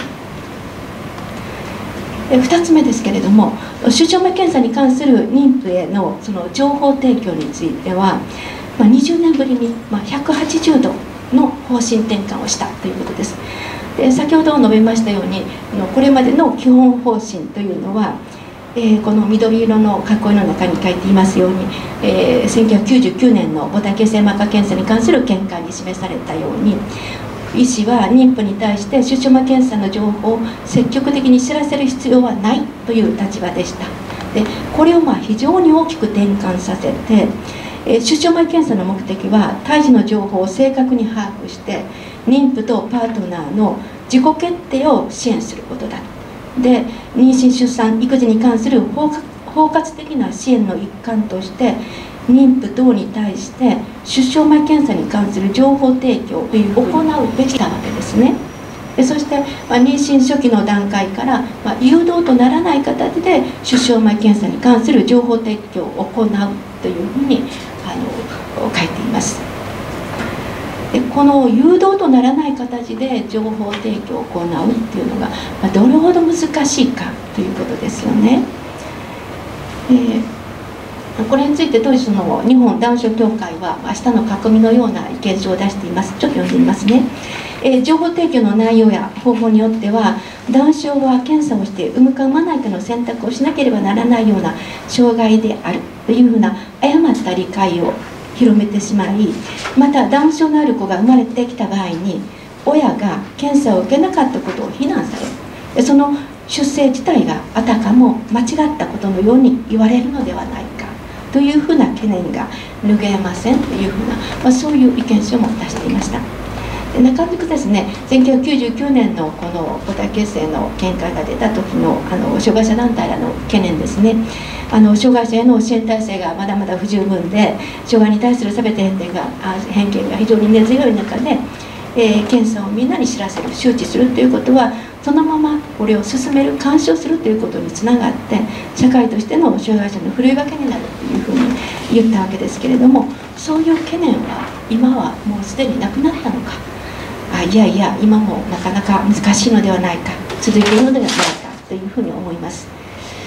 ふたつめですけれども、出生前検査に関する妊婦へのその情報提供については、まあ、にじゅうねんぶりにひゃくはちじゅうどの方針転換をしたということです。で先ほど述べましたようにこれまでの基本方針というのは、えー、この緑色の囲いの中に書いていますように、えー、せんきゅうひゃくきゅうじゅうきゅうねんの母体形成マーカー検査に関する見解に示されたように、医師は妊婦に対して出生前検査の情報を積極的に知らせる必要はないという立場でした。でこれをまあ非常に大きく転換させて、えー、出生前検査の目的は胎児の情報を正確に把握して妊婦とパートナーの自己決定を支援することだ。で妊娠出産育児に関する包括的な支援の一環として妊婦等に対して出生前検査に関する情報提供を行うべきなわけですね。でそして、まあ、妊娠初期の段階から、まあ、誘導とならない形で出生前検査に関する情報提供を行うというふうにあの書いています。でこの誘導とならない形で情報提供を行うっていうのが、まあ、どれほど難しいかということですよね。えーこれについて当時その日本男女協会は明日の革命のような意見書を出しています。ちょっと読んでみますね。えー、情報提供の内容や方法によっては男性は検査をして産むか産まないかの選択をしなければならないような障害であるというふうな誤った理解を広めてしまい、またダウン症のある子が生まれてきた場合に親が検査を受けなかったことを非難される、その出生自体があたかも間違ったことのように言われるのではないかというふうな懸念が拭えませんというふうな、まあ、そういう意見書も出していました。で中身ですね、せんきゅうひゃくきゅうじゅうきゅうねんのこの母体形成の見解が出た時のあの障害者団体らの懸念ですね。あの障害者への支援体制がまだまだ不十分で障害に対する差別偏見が偏見が非常に根強い中で、えー、検査をみんなに知らせる周知するということはそのままこれを進める干渉するということにつながって社会としての障害者のふるい分けになるというふうに言ったわけですけれども、そういう懸念は今はもうすでになくなったのか、あいやいや今もなかなか難しいのではないか、続いているのではないかというふうに思います。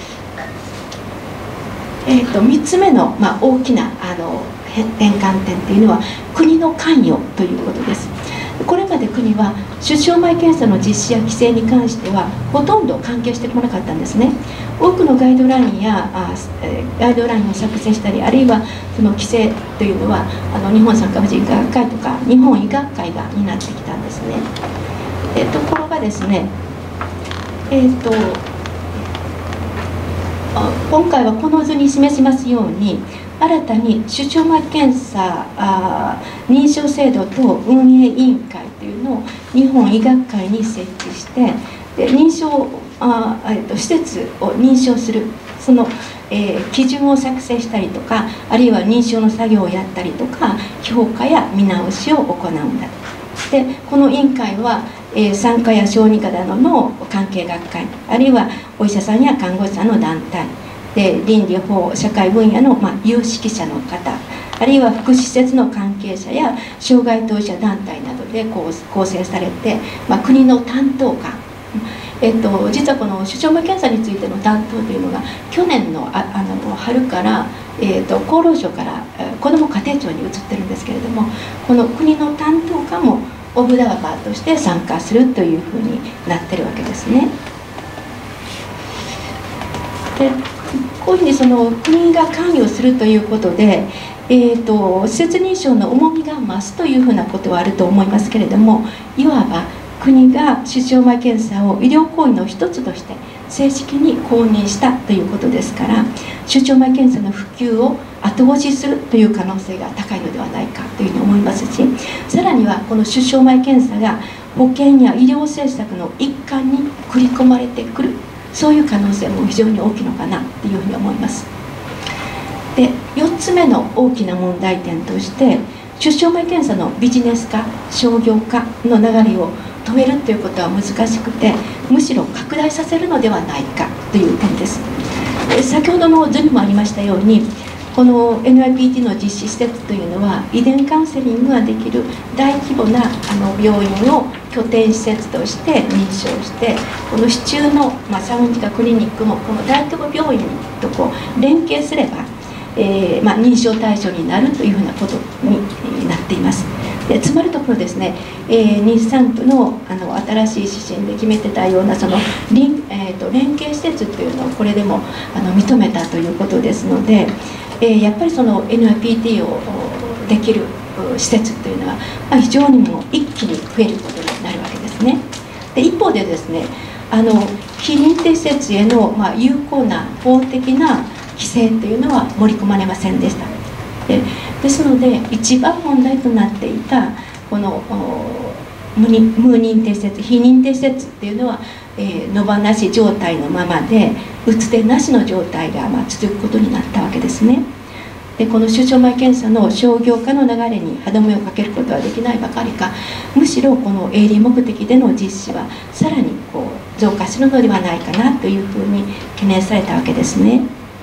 えー、とみっつめの、まあ、大きなあの転換点というのは国の関与ということです。これまで国は出生前検査の実施や規制に関してはほとんど関係してこなかったんですね。多くのガイドラインやあ、えー、ガイドラインを作成したり、あるいはその規制というのはあの日本産科婦人科学会とか日本医学会が担ってきたんですね。えー、ところがですね、えー、と今回はこの図に示しますように新たに主腸膜検査あ認証制度と運営委員会というのを日本医学会に設置して、で認証あ、えっと、施設を認証するその、えー、基準を作成したりとか、あるいは認証の作業をやったりとか、評価や見直しを行うんだ。でこの委員会は、えー、産科や小児科などの関係学会、あるいはお医者さんや看護師さんの団体で、倫理法社会分野の、まあ、有識者の方、あるいは福祉施設の関係者や障害当事者団体などで構成されて、まあ、国の担当官、えっと、実はこの主腸膜検査についての担当というのが去年のああの春から、えっと、厚労省から子ども家庭庁に移ってるんですけれども、この国の担当官もオブザーバーとして参加するというふうになってるわけですね。でこういうふうにその国が関与するということで、えーと、施設認証の重みが増すというふうなことはあると思いますけれども、いわば国が主腸膜検査を医療行為の一つとして正式に公認したということですから、主腸膜検査の普及を後押しするという可能性が高いのではないかというふうに思いますし、さらにはこの主腸膜検査が保険や医療政策の一環に組み込まれてくる、そういう可能性も非常に大きいのかなというふうに思います。でよっつめの大きな問題点として、出生前検査のビジネス化商業化の流れを止めるということは難しくて、むしろ拡大させるのではないかという点です。先ほどの図にもありましたように、この エヌアイピーティー の実施施設というのは遺伝カウンセリングができる大規模なあの病院を拠点施設として認証して、この市中の、まあ、産婦人科クリニックもこの大規模病院とこう連携すれば、えーまあ、認証対象になるというふうなことになっています。でつまるところですね、えー、日産府 の, あの新しい指針で決めてたようなその連,、えー、と連携施設というのをこれでもあの認めたということですので、えー、やっぱりその エヌアイピーティー をできる施設というのは、まあ、非常にも一気に増えることになるわけですね。で一方でですね、あの非認定施設への、まあ、有効な法的な規制というのは盛り込まれませんでした。でですので一番問題となっていたこの無認定施設、非認定施設っていうのは、えー、野放し状態のままで打つ手なしの状態が、まあ、続くことになったわけですね。でこの出生前検査の商業化の流れに歯止めをかけることはできないばかりか、むしろこの営利目的での実施はさらにこう増加するのではないかなというふうに懸念されたわけですね。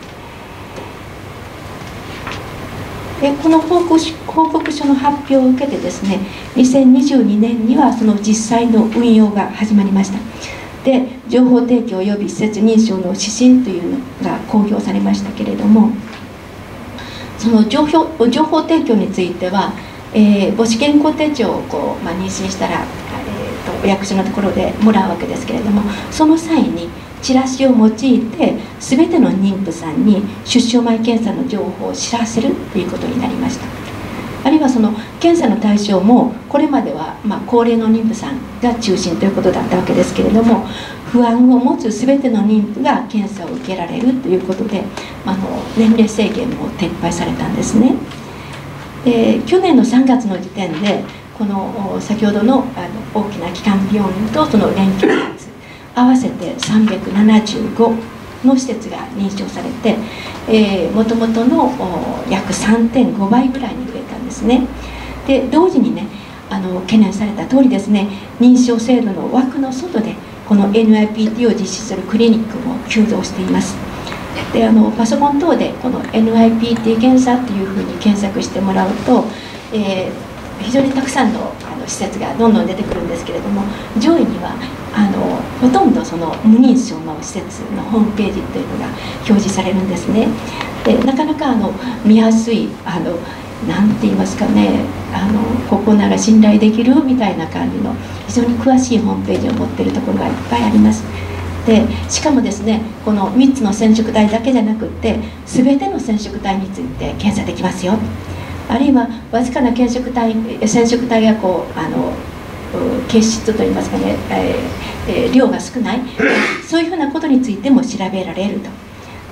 でこの報告報告書の発表を受けてですね、にせんにじゅうにねんにはその実際の運用が始まりました。で情報提供及び施設認証の指針というのが公表されましたけれども、その情報情報提供については、えー、母子健康手帳をこう、まあ、妊娠したら、えー、とお役所のところでもらうわけですけれども、その際にチラシを用いて全ての妊婦さんに出生前検査の情報を知らせるということになりました。あるいはその検査の対象もこれまではまあ高齢の妊婦さんが中心ということだったわけですけれども、不安を持つ全ての妊婦が検査を受けられるということで、あの年齢制限も撤廃されたんですね。で去年のさんがつの時点でこの先ほどのあの大きな基幹病院とその連携施設合わせてさんびゃくななじゅうごの施設が認証されて、えー、元々の約 さんてんごばいぐらいに増えたんですね。で同時にね、あの懸念された通りですね、認証制度の枠の外でこの エヌアイピーティー を実施するクリニックも急増しています。であのパソコン等でこの エヌアイピーティー 検査っていうふうに検索してもらうと、えー非常にたくさんのあの施設がどんどん出てくるんですけれども、上位にはあのほとんどその無認証の施設のホームページというのが表示されるんですね。でなかなかあの見やすい、あのなんて言いますかね、あのここなら信頼できるみたいな感じの非常に詳しいホームページを持っているところがいっぱいあります。でしかもですね、このみっつの染色体だけじゃなくって全ての染色体について検査できますよ。あるいはわずかな染色体染色体がこうあの血質といいますかね、えーえー、量が少ないそういうふうなことについても調べられると。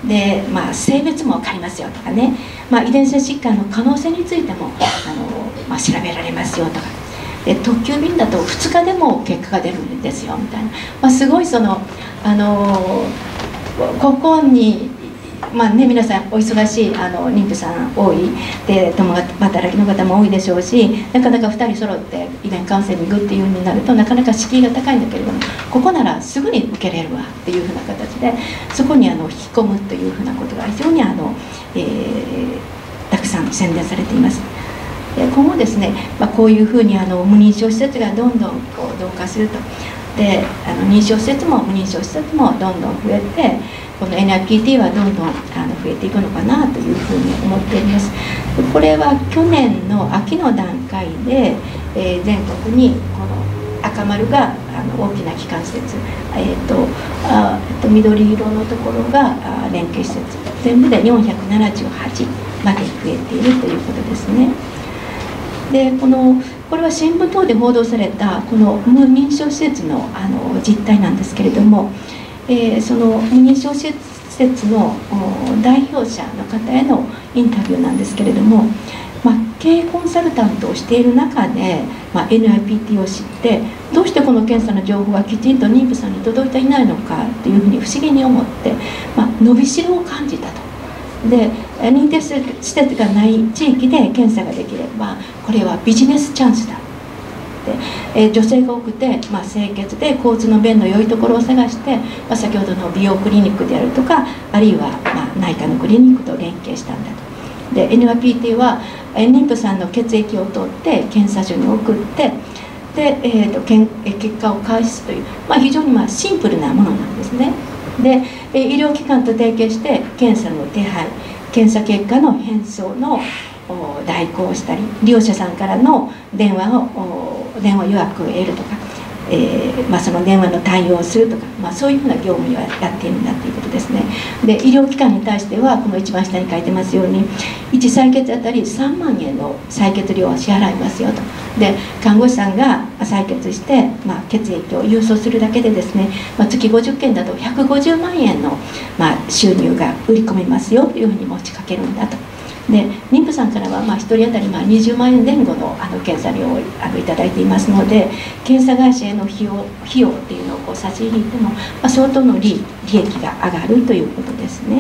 で、まあ、性別も分かりますよとかね、まあ、遺伝性疾患の可能性についてもあの、まあ、調べられますよとか、で特急便だとふつかでも結果が出るんですよみたいな、まあ、すごいそのあのここに、まあね、皆さんお忙しいあの妊婦さん多いで、共働きの方も多いでしょうし、なかなかふたり揃って遺伝カウンセリングっていう風になるとなかなか敷居が高いんだけれども、ここならすぐに受けれるわっていう風な形でそこにあの引き込むという風なことが非常にあの、えー、たくさん宣伝されています。で今後ですね、まあ、こういうふうにあの無認証施設がどんどんこう増加すると、であの認証施設も無認証施設もどんどん増えて、この エヌアイピーティー はどんどんあの増えていくのかなというふうに思っています。これは去年の秋の段階で、えー、全国にこの赤丸があの大きな基幹施設、えーとあえっと緑色のところがあ連携施設、全部でよんひゃくななじゅうはちまで増えているということですね。でこのこれは新聞等で報道されたこの無認証施設のあの実態なんですけれども、えー、その無認証施設の代表者の方へのインタビューなんですけれども、まあ、経営コンサルタントをしている中で、まあ、エヌアイピーティー を知ってどうしてこの検査の情報がきちんと妊婦さんに届いていないのかというふうに不思議に思って、まあ、伸びしろを感じたと。で認定施設がない地域で検査ができればこれはビジネスチャンスだ。で、えー、女性が多くて、まあ、清潔で交通の便の良いところを探して、まあ、先ほどの美容クリニックであるとかあるいは、まあ、内科のクリニックと連携したんだと。で エヌアイピーティー は妊婦さんの血液を取って検査所に送ってで、えー、とけ結果を開始するという、まあ、非常にまあシンプルなものなんですね。で医療機関と提携して検査の手配、検査結果の返送の代行をしたり、利用者さんからの電話を電話予約を得るとか、えーまあ、その電話の対応をするとか、まあ、そういうふうな業務をやっているんだということですね。で医療機関に対してはこの一番下に書いてますようにいち採血あたりさんまんえんの採血料を支払いますよと。で看護師さんが採血して、まあ、血液を郵送するだけでですね、まあ、月ごじゅっけんだとひゃくごじゅうまんえんの、まあ、収入が売り込めますよというふうに持ちかけるんだと。で妊婦さんからはまあひとり当たりまあにじゅうまんえん前後のあの検査料をあのいただいていますので、検査会社への費用費用っていうのをこう差し引いても、まあ、相当の利利益が上がるということですね。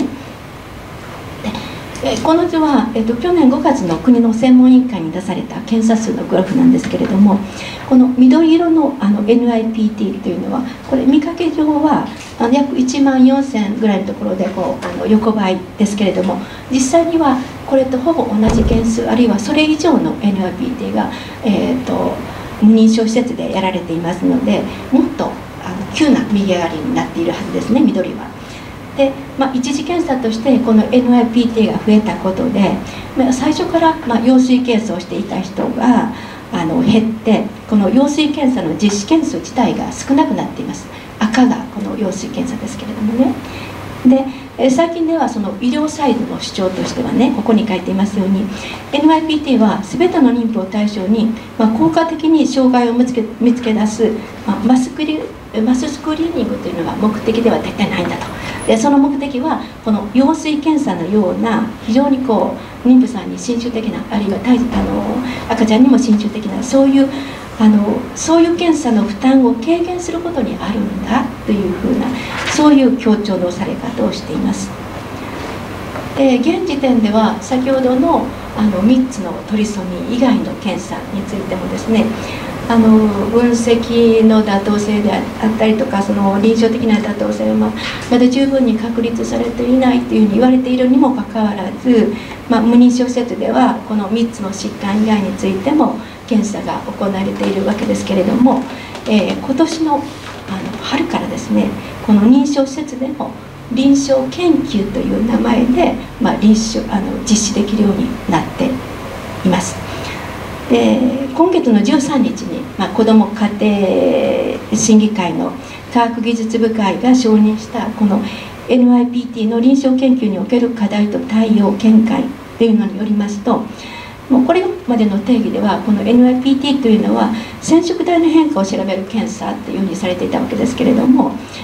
でこの図は、えっと、去年ごがつの国の専門委員会に出された検査数のグラフなんですけれども、この緑色のあの エヌアイピーティー というのはこれ見かけ上はあの約いちまんよんせんぐらいのところでこうあの横ばいですけれども、実際にはこれとほぼ同じ件数あるいはそれ以上の エヌアイピーティー が、えー、と無認証施設でやられていますので、もっとあの急な右上がりになっているはずですね、緑は。でまあ、一次検査としてこの エヌアイピーティー が増えたことで、まあ、最初から、まあ、羊水検査をしていた人があの減って、この羊水検査の実施件数自体が少なくなっています。赤がこの羊水検査ですけれどもね。で最近ではその医療サイドの主張としてはね、ここに書いていますように エヌアイピーティー は全ての妊婦を対象に、まあ、効果的に障害を見つけ、見つけ出す、まあ、マスクリマススクリーニングというのが目的では絶対ないんだと。でその目的はこの羊水検査のような非常にこう妊婦さんに侵襲的な、あるいは胎あの赤ちゃんにも侵襲的なそういうあのそういう検査の負担を軽減することにあるんだというふうな、そういう強調のされ方をしています。で現時点では先ほどのあのみっつのトリソミー以外の検査についてもですね、あの分析の妥当性であったりとか、その臨床的な妥当性はまだ十分に確立されていないというふうに言われているにもかかわらず、まあ、無認証施設ではこのみっつの疾患以外についても検査が行われているわけですけれども、えー、今年の、あの春からですね、この認証施設でも臨床研究という名前で、まあ、臨床あの実施できるようになっています。で今月のじゅうさんにちに、まあ、子ども家庭審議会の科学技術部会が承認したこの エヌアイピーティー の臨床研究における課題と対応見解というのによりますと、もうこれまでの定義ではこの エヌアイピーティー というのは染色体の変化を調べる検査というふうにされていたわけですけれども、まあ、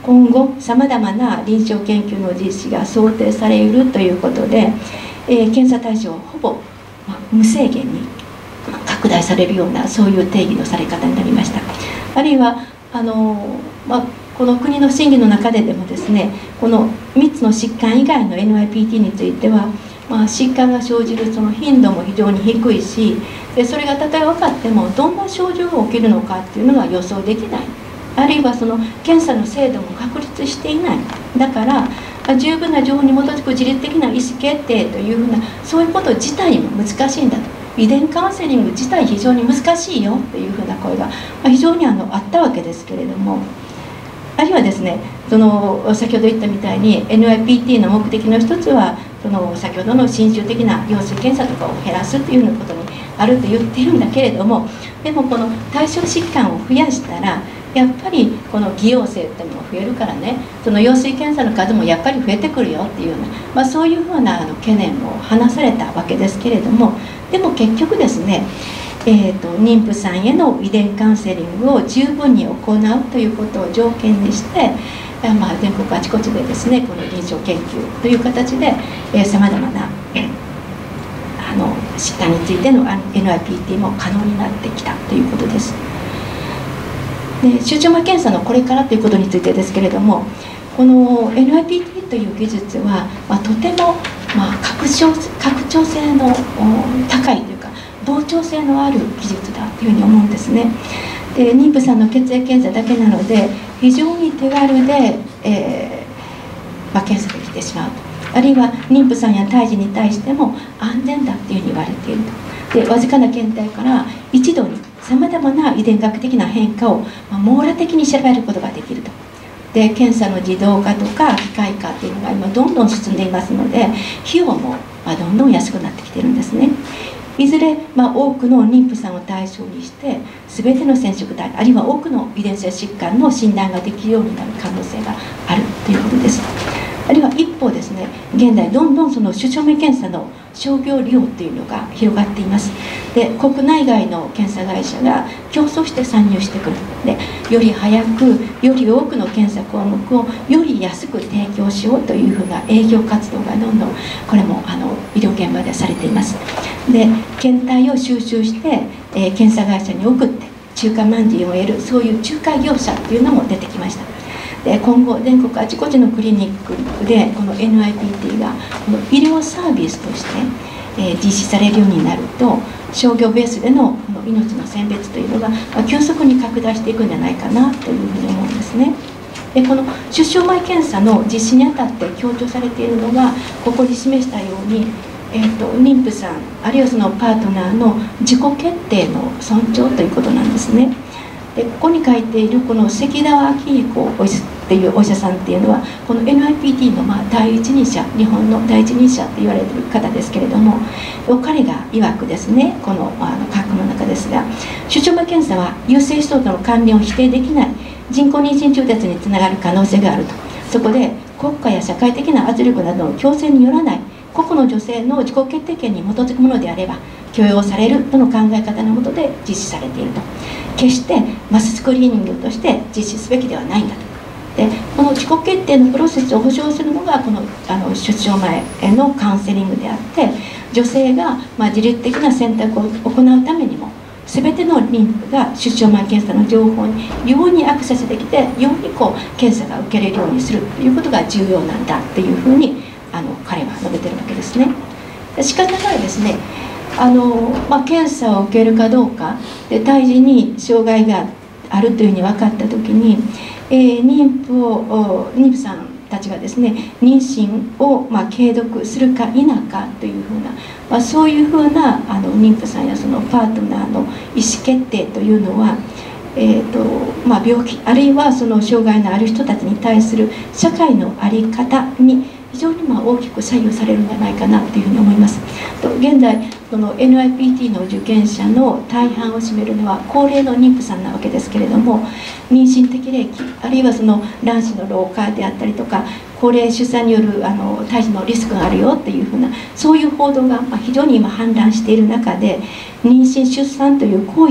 今後さまざまな臨床研究の実施が想定されるということで、えー、検査対象をほぼ、まあ、無制限に拡大されるようなそういう定義のされ方になりました。あるいはあの、まあ、この国の審議の中ででもですね、このみっつの疾患以外の エヌアイピーティー については、まあ、疾患が生じるその頻度も非常に低いし、でそれがたとえ分かってもどんな症状が起きるのかっていうのが予想できない、あるいはその検査の精度も確立していない。だから十分な情報に基づく自律的な意思決定というふうなそういうこと自体も難しいんだと、遺伝カウンセリング自体非常に難しいよというふうな声が非常にあのあったわけですけれども、あるいはですね、その先ほど言ったみたいに エヌアイピーティー の目的の一つはその先ほどの侵襲的な羊水検査とかを減らすというようなことにあると言っているんだけれども、でもこの対象疾患を増やしたらやっぱりこの偽陽性っていうのも増えるからね、その羊水検査の数もやっぱり増えてくるよっていうような、まあ、そういうふうなあの懸念も話されたわけですけれども、でも結局ですね、えーと、妊婦さんへの遺伝カウンセリングを十分に行うということを条件にして、まあ、全国あちこちでですねこの臨床研究という形でさまざまなあの疾患についての エヌアイピーティー も可能になってきたということです。で集中膜検査のこれからということについてですけれども、この エヌアイピーティー という技術は、まあ、とても、まあ、拡張拡張性の高いというか膨張性のある技術だというふうに思うんですね。で妊婦さんの血液検査だけなので非常に手軽で、えーまあ、検査できてしまうと、あるいは妊婦さんや胎児に対しても安全だというふうに言われていると。でわずかな検体から一度にさまざまな遺伝学的な変化を、まあ、網羅的に調べることができると。で検査の自動化とか機械化というのが今どんどん進んでいますので、費用もまあどんどん安くなってきてるんですね。いずれ、まあ、多くの妊婦さんを対象にして全ての染色体あるいは多くの遺伝性疾患の診断ができるようになる可能性があるということです。あるいは一方ですね、現代どんどんその手帳目検査の商業利用というのが広がっています。で国内外の検査会社が競争して参入してくる。でより早くより多くの検査項目をより安く提供しようというふうな営業活動がどんどんこれもあの医療現場でされています。で検体を収集して、えー、検査会社に送って中華マンジンを得るそういう仲介業者っていうのも出てきました。で今後全国あちこちのクリニックでこの エヌアイピーティー がこの医療サービスとして、えー、実施されるようになると商業ベースでのこの命の選別というのが、まあ、急速に拡大していくんじゃないかなというふうに思うんですね。でこの出生前検査の実施にあたって強調されているのがここに示したように、えー、と妊婦さんあるいはそのパートナーの自己決定の尊重ということなんですね。でここに書いているこの関田明彦っていうお医者さんっていうのはこの エヌアイピーティー のまあ第一人者日本の第一人者って言われている方ですけれども、彼が曰くですねこのあの書の中ですが、出生前検査は優生思想との関連を否定できない人工妊娠中絶につながる可能性があると。そこで国家や社会的な圧力などの強制によらない個々の女性の自己決定権に基づくものであれば許容されるとの考え方のもとで実施されていると。決してマススクリーニングとして実施すべきではないんだと。でこの自己決定のプロセスを保障するのがこのあの出生前へのカウンセリングであって、女性がまあ自律的な選択を行うためにも全ての妊婦が出生前検査の情報に容易にアクセスできて容易にこう検査が受けれるようにするということが重要なんだっていうふうにあの彼は述べてるわけですね。しかしながらですねあの、まあ、検査を受けるかどうかで胎児に障害があるというふうに分かった時に、えー、妊婦を妊婦さんたちがですね妊娠をまあ継続するか否かというふうな、まあ、そういうふうなあの妊婦さんやそのパートナーの意思決定というのは、えーとまあ、病気あるいはその障害のある人たちに対する社会の在り方に非常にまあ大きく左右されるんじゃないかなというふうに思います。と現在その エヌアイピーティー の受験者の大半を占めるのは高齢の妊婦さんなわけですけれども、妊娠適齢期あるいはその卵子の老化であったりとか高齢出産によるあの胎児のリスクがあるよっていうふうなそういう報道がまあ非常に今氾濫している中で、妊娠出産という行為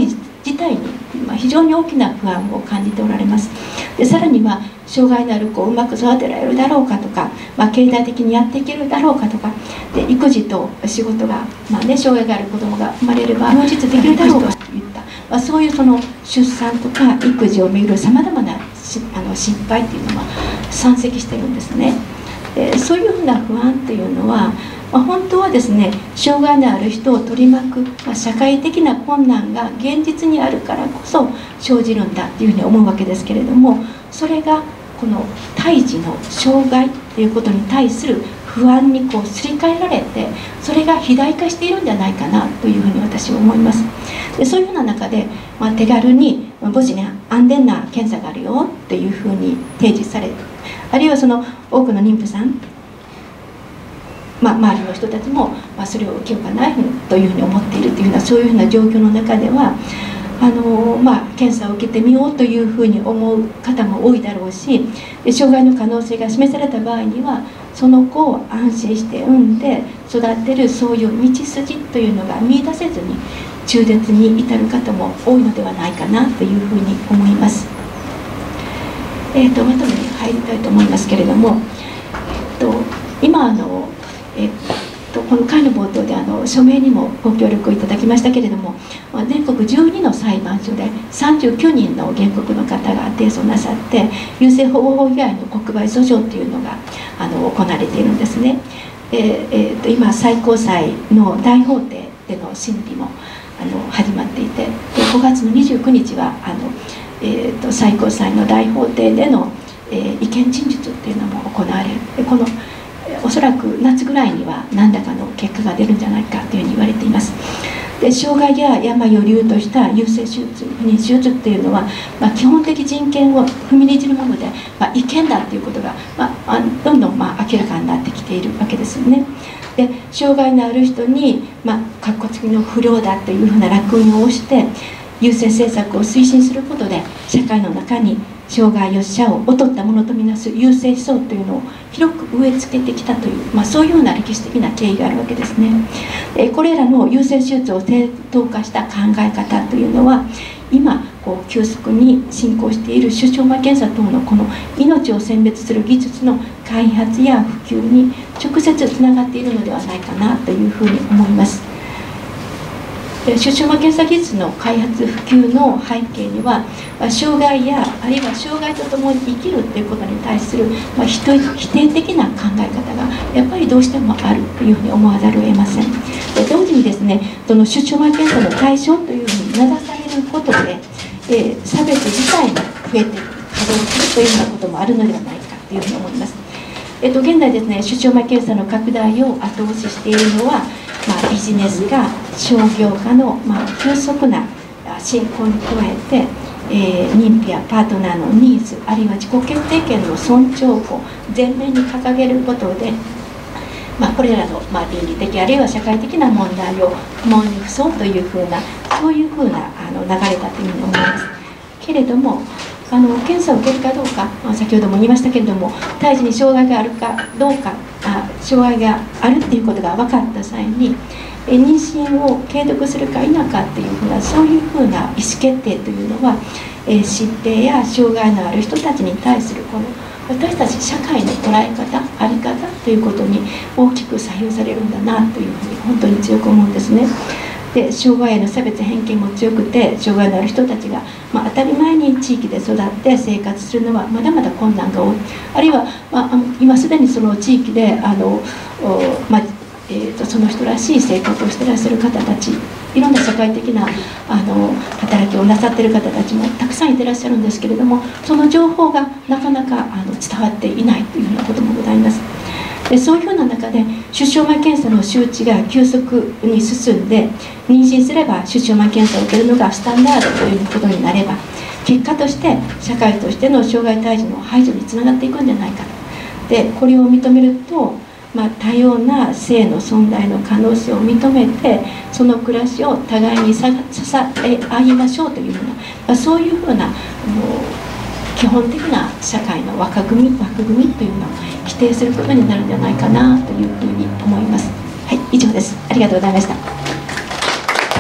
自体に、まあ、非常に大きな不安を感じておられます。でさらには障害のある子をうまく育てられるだろうかとか、まあ、経済的にやっていけるだろうかとかで、育児と仕事が、まあね、障害がある子どもが生まれれば両立できるだろうかといった、まあ、そういうその出産とか育児をめぐるさまざまなしあの心配っていうのは山積しているんですね。でそういうふうな不安っていうのは、まあ、本当はですね、障害のある人を取り巻く、まあ、社会的な困難が現実にあるからこそ生じるんだっていうふうに思うわけですけれども、それがこの胎児の障害っていうことに対する不安にこうすり替えられて、それが肥大化しているんじゃないかなというふうに私は思います。でそういうふうな中で、まあ、手軽に母子に安全な検査があるよっていうふうに提示される、あるいはその多くの妊婦さん、まあ、周りの人たちも、まあ、それを受けようかないというふうに思っているというような、そういうふうな状況の中ではあの、まあ、検査を受けてみようというふうに思う方も多いだろうし、障害の可能性が示された場合にはその子を安心して産んで育てる、そういう道筋というのが見出せずに中絶に至る方も多いのではないかなというふうに思います。えーと、まとめに入りたいと思いますけれども、えーと、今あのえっと、この会の冒頭であの署名にもご協力をいただきましたけれども、全国じゅうにの裁判所でさんじゅうきゅうにんの原告の方が提訴なさって、優生保護法以外の国賠訴訟というのがあの行われているんですね。で、えっと、今最高裁の大法廷での審理もあの始まっていて、でごがつのにじゅうくにちはあの、えっと、最高裁の大法廷での、えー、意見陳述っていうのも行われる。でこのおそらく夏ぐらいには何らかの結果が出るんじゃないかというふうに言われています。で障害や病を理由とした優生手術、不妊手術っていうのは、まあ、基本的人権を踏みにじるもので、まあ、違憲だということが、まあ、どんどんまあ明らかになってきているわけですよね。で障害のある人に、まあ、かっこつきの不良だというふうな烙印を押して優生政策を推進することで、社会の中に障害者を劣ったものとみなす優生思想というのを広く植え付けてきたという、まあ、そういうような歴史的な経緯があるわけですね。でこれらの優生手術を正当化した考え方というのは、今こう急速に進行している出生前検査等のこの命を選別する技術の開発や普及に直接つながっているのではないかなというふうに思います。出生前検査技術の開発普及の背景には、障害やあるいは障害とともに生きるということに対する、まあ、否定的な考え方がやっぱりどうしてもあるというふうに思わざるを得ません。で同時にですね、その出生前検査の対象というふうに名指されることで、えー、差別自体も増えていく、稼働するというようなこともあるのではないかというふうに思います。えっと、現在ですね、出生前検査の拡大を後押ししているのは、まあ、ビジネス化、商業化の、まあ、急速な進行に加えて、えー、妊婦やパートナーのニーズ、あるいは自己決定権の尊重を前面に掲げることで、まあ、これらの、まあ、倫理的あるいは社会的な問題を不問に付そうというふうな、そういうふうなあの流れだというふうに思います。けれども、あの検査を受けるかどうか、まあ、先ほども言いましたけれども、胎児に障害があるかどうか、あ障害があるっていうことが分かった際に、え妊娠を継続するか否かっていうふうな、そういうふうな意思決定というのは、え疾病や障害のある人たちに対するこの私たち社会の捉え方、在り方ということに大きく左右されるんだなというふうに本当に強く思うんですね。で障害への差別偏見も強くて、障害のある人たちが、まあ、当たり前に地域で育って生活するのはまだまだ困難が多い、あるいは、まあ、今すでにその地域であの、まあえー、とその人らしい生活をしていらっしゃる方たち、いろんな社会的なあの働きをなさっている方たちもたくさんいてらっしゃるんですけれども、その情報がなかなかあの伝わっていないというようなこともございます。でそういうふうな中で出生前検査の周知が急速に進んで、妊娠すれば出生前検査を受けるのがスタンダードということになれば、結果として社会としての障害胎児の排除につながっていくんじゃないかと。でこれを認めると、まあ、多様な性の存在の可能性を認めて、その暮らしを互いに支え合いましょうというような、まあ、そういうふうなあの基本的な社会の枠組み枠組みというのを規定することになるんじゃないかなというふうに思います。はい、以上です。ありがとうございました。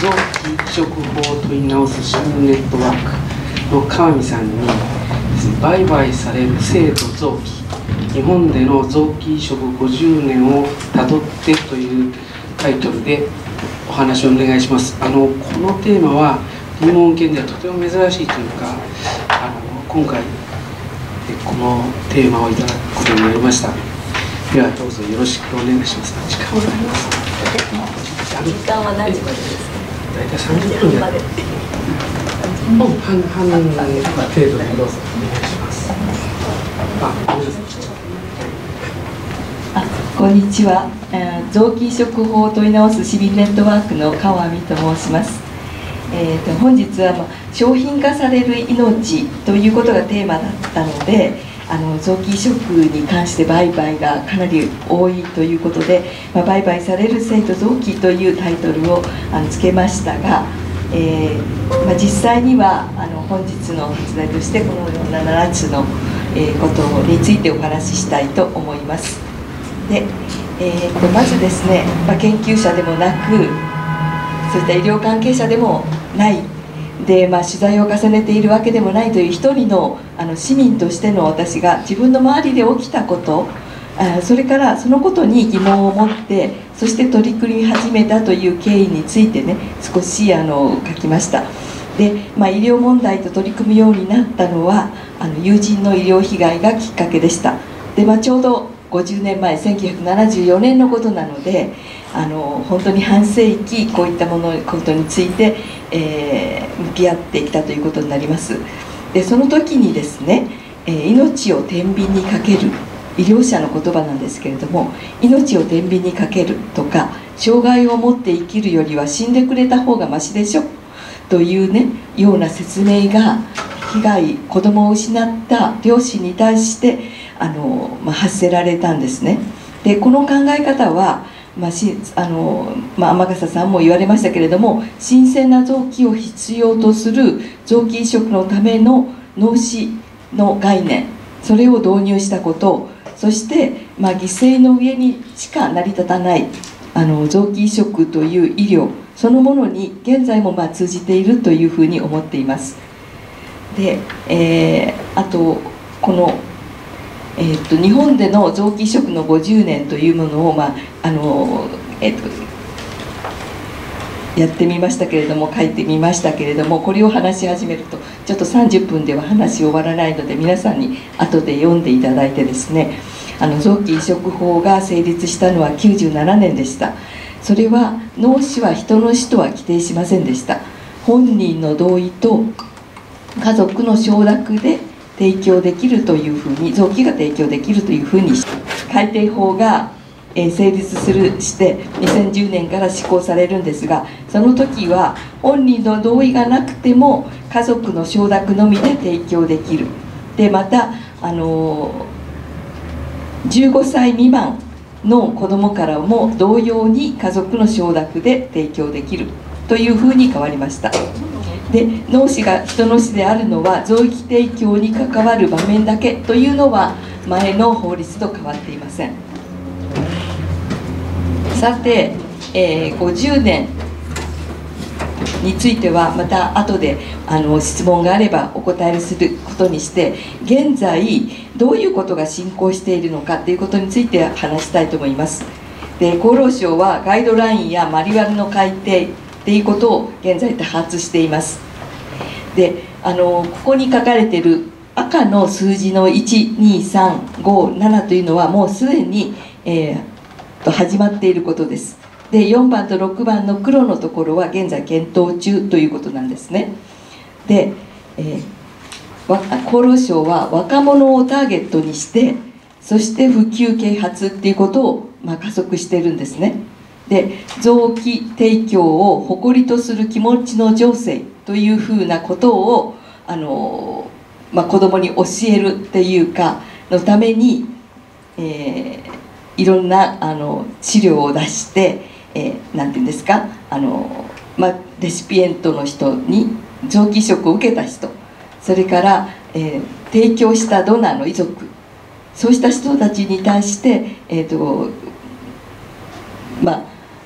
臓器移植法を問い直す市民ネットワークの川見さんにですね、売買される生と臓器、日本での臓器移植ごじゅうねんをたどってというタイトルでお話をお願いします。あのこのテーマは入門研ではとても珍しいというか、あの今回このテーマをいただくことになりました。ではどうぞよろしくお願いします。時間はありますか？ 時間は何時までですか？ 大体さんじゅっぷんで。半半程度でどうぞお願いします。あ、ごめんなさい。 あ、こんにちは。えー、臓器移植法を問い直す市民ネットワークの川見と申します。えー、と本日は、まあ、商品化される命ということがテーマだったので、あの臓器移植に関して売買がかなり多いということで、まあ、売買される生と臓器というタイトルをあのつけましたが、えーまあ、実際にはあの本日の発題としてこのようなななつの、えー、ことについてお話ししたいと思います。で、えー、とまずですね、まあ、研究者でもなくそういった医療関係者でもないで、まあ、取材を重ねているわけでもないという一人の、あの市民としての私が自分の周りで起きたこと、あそれからそのことに疑問を持ってそして取り組み始めたという経緯についてね少しあの書きました。で、まあ、医療問題と取り組むようになったのはあの友人の医療被害がきっかけでした。で、まあ、ちょうどごじゅうねんまえせんきゅうひゃくななじゅうよねんのことなので、あの本当に半世紀こういったものことについて、えー、向き合ってきたということになります。でその時にですね、えー、命を天秤にかける医療者の言葉なんですけれども、命を天秤にかけるとか障害を持って生きるよりは死んでくれた方がましでしょというねような説明が被害子供を失った両親に対してあの、まあ、発せられたんですね。でこの考え方は、まあしあのまあ、天笠さんも言われましたけれども、新鮮な臓器を必要とする臓器移植のための脳死の概念、それを導入したこと、そして、まあ、犠牲の上にしか成り立たないあの臓器移植という医療そのものに現在もまあ通じているというふうに思っています。で、えー、あとこの、えー、と日本での臓器移植のごじゅうねんというものを、まああのえー、とやってみましたけれども書いてみましたけれども、これを話し始めるとちょっとさんじゅっぷんでは話終わらないので、皆さんに後で読んでいただいてですね、あの臓器移植法が成立したのはきゅうじゅうななねんでした。それは脳死は人の死とは規定しませんでした。本人の同意と家族の承諾で提供できるというふうに、臓器が提供できるというふうに改定法が成立するしてにせんじゅうねんから施行されるんですが、その時は本人の同意がなくても家族の承諾のみで提供できる。でまたあのじゅうごさい未満の子どもからも同様に家族の承諾で提供できるというふうに変わりました。で脳死が人の死であるのは臓器提供に関わる場面だけというのは前の法律と変わっていません。さて、えー、ごじゅうねんについてはまた後であの質問があればお答えすることにして、現在どういうことが進行しているのかということについて話したいと思います。で厚労省はガイドラインやマニュアルの改定っていうことを現在多発しています。であのここに書かれている赤の数字のいち、に、さん、ご、ななというのはもうすでに、えー、と始まっていることです。でよんばんとろくばんの黒のところは現在検討中ということなんですね。で、えー、厚労省は若者をターゲットにして、そして普及啓発っていうことを、まあ、加速しているんですね。で臓器提供を誇りとする気持ちの醸成というふうなことをあの、まあ、子どもに教えるっていうかのために、えー、いろんなあの資料を出して、えー、なんていうんですかあの、まあ、レシピエントの人に臓器移植を受けた人、それから、えー、提供したドナーの遺族、そうした人たちに対して、えーとまあ、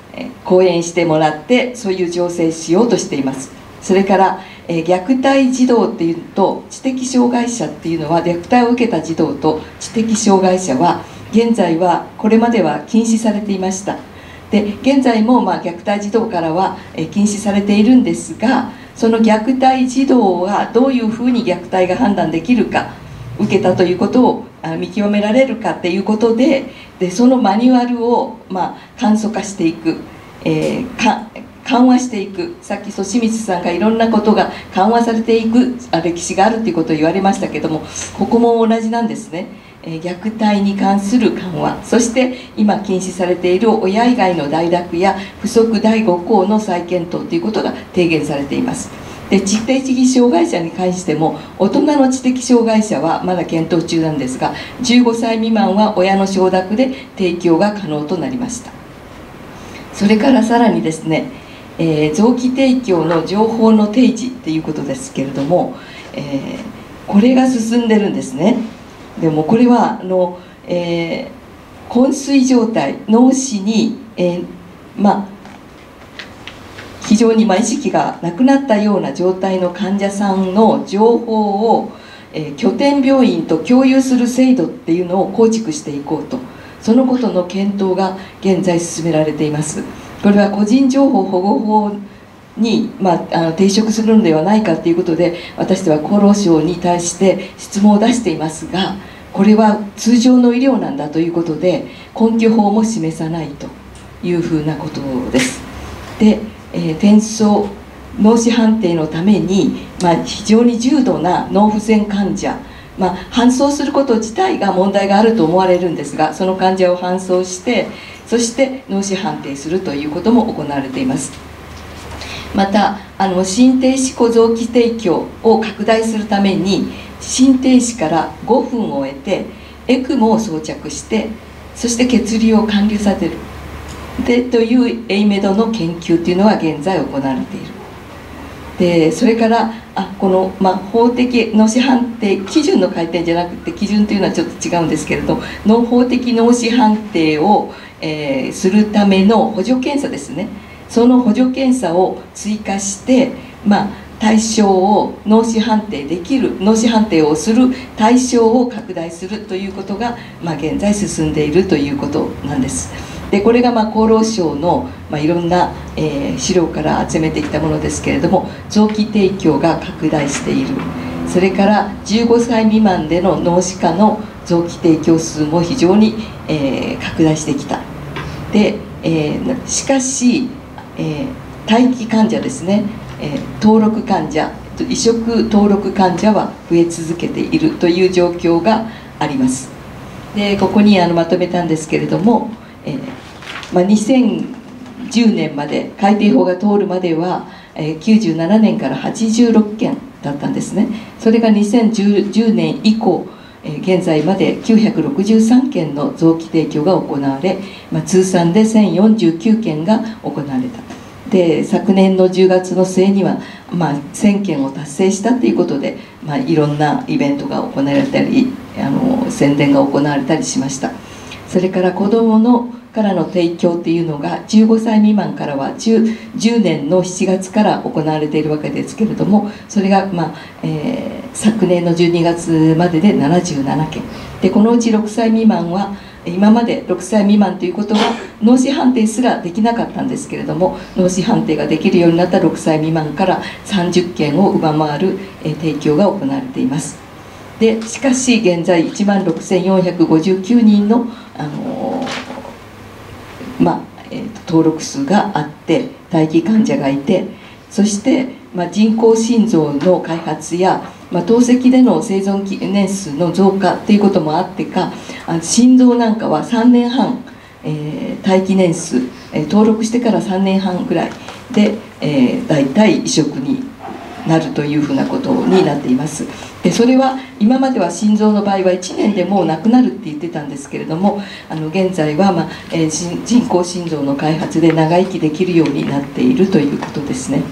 講演してもらってそういう調整しようとしています。それから、えー、虐待児童っていうと知的障害者っていうのは虐待を受けた児童と知的障害者は現在はこれまでは禁止されていました。で現在もまあ虐待児童からは、えー、禁止されているんですが、その虐待児童はどういうふうに虐待が判断できるか、受けたということを見極められるかっていうことで、でそのマニュアルをまあ簡素化していく、えー、か緩和していく、さっき清水さんがいろんなことが緩和されていく歴史があるということを言われましたけども、ここも同じなんですね。えー、虐待に関する緩和、そして今禁止されている親以外の代諾や附則だいご項の再検討ということが提言されています。で知的障害者に関しても大人の知的障害者はまだ検討中なんですが、じゅうごさい未満は親の承諾で提供が可能となりました。それからさらにですね、えー、臓器提供の情報の提示っていうことですけれども、えー、これが進んでるんですね。でもこれはあの、えー、昏睡状態、脳死に、えー、まあ非常にまあ意識がなくなったような状態の患者さんの情報を、えー、拠点病院と共有する制度っていうのを構築していこうと、そのことの検討が現在進められています。これは個人情報保護法に、まあ、あの抵触するのではないかということで、私たちは厚労省に対して質問を出していますが、これは通常の医療なんだということで根拠法も示さないというふうなことです。でえー、転送脳死判定のために、まあ、非常に重度な脳不全患者、まあ、搬送すること自体が問題があると思われるんですが、その患者を搬送してそして脳死判定するということも行われています。またあの心停止庫臓器提供を拡大するために心停止からごふんを終えてエクモを装着してそして血流を貫流させるでというエイメドの研究というのは現在行われている。でそれからあこの、まあ、法的脳死判定基準の改定じゃなくて基準というのはちょっと違うんですけれど、脳法的脳死判定を、えー、するための補助検査ですね、その補助検査を追加して、まあ、対象を脳死判定できる脳死判定をする対象を拡大するということが、まあ、現在進んでいるということなんです。でこれがまあ厚労省の、まあ、いろんな、えー、資料から集めてきたものですけれども、臓器提供が拡大している、それからじゅうごさい未満での脳死化の臓器提供数も非常に、えー、拡大してきた。で、えー、しかし、えー、待機患者ですね、えー、登録患者移植登録患者は増え続けているという状況があります。でここにあのまとめたんですけれども、えーまあ、にせんじゅうねんまで改定法が通るまでは、えー、きゅうじゅうななねんからはちじゅうろっけんだったんですね。それがにせんじゅうねん以降、えー、現在まできゅうひゃくろくじゅうさんけんの臓器提供が行われ、まあ、通算でせんよんじゅうきゅうけんが行われた。で昨年のじゅうがつの末には、まあ、せんけんを達成したということで、まあ、いろんなイベントが行われたりあの宣伝が行われたりしました。それから子どものからの提供っていうのがじゅうごさい未満からは 10, じゅうねんのしちがつから行われているわけですけれども、それが、まあえー、昨年のじゅうにがつまででななじゅうななけんで、このうちろくさい未満は今までろくさい未満ということは脳死判定すらできなかったんですけれども、脳死判定ができるようになったろくさい未満からさんじゅっけんを上回る、えー、提供が行われています。でしかし現在いちまんろくせんよんひゃくごじゅうきゅうにんの、あのーまあえー、登録数があって待機患者がいて、そして、まあ、人工心臓の開発や、まあ、透析での生存年数の増加ということもあってか、あの心臓なんかはさんねんはん、えー、待機年数、えー、登録してからさんねんはんぐらいで、えー、大体移植になるというふうなことになっています。でそれは今までは心臓の場合はいちねんでもうなくなるって言ってたんですけれども、あの現在は、まあえー、人工心臓の開発で長生きできるようになっているということですね。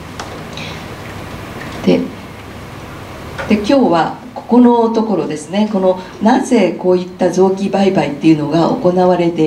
でで今日はここのところですね、このなぜこういった臓器売買っていうのが行われて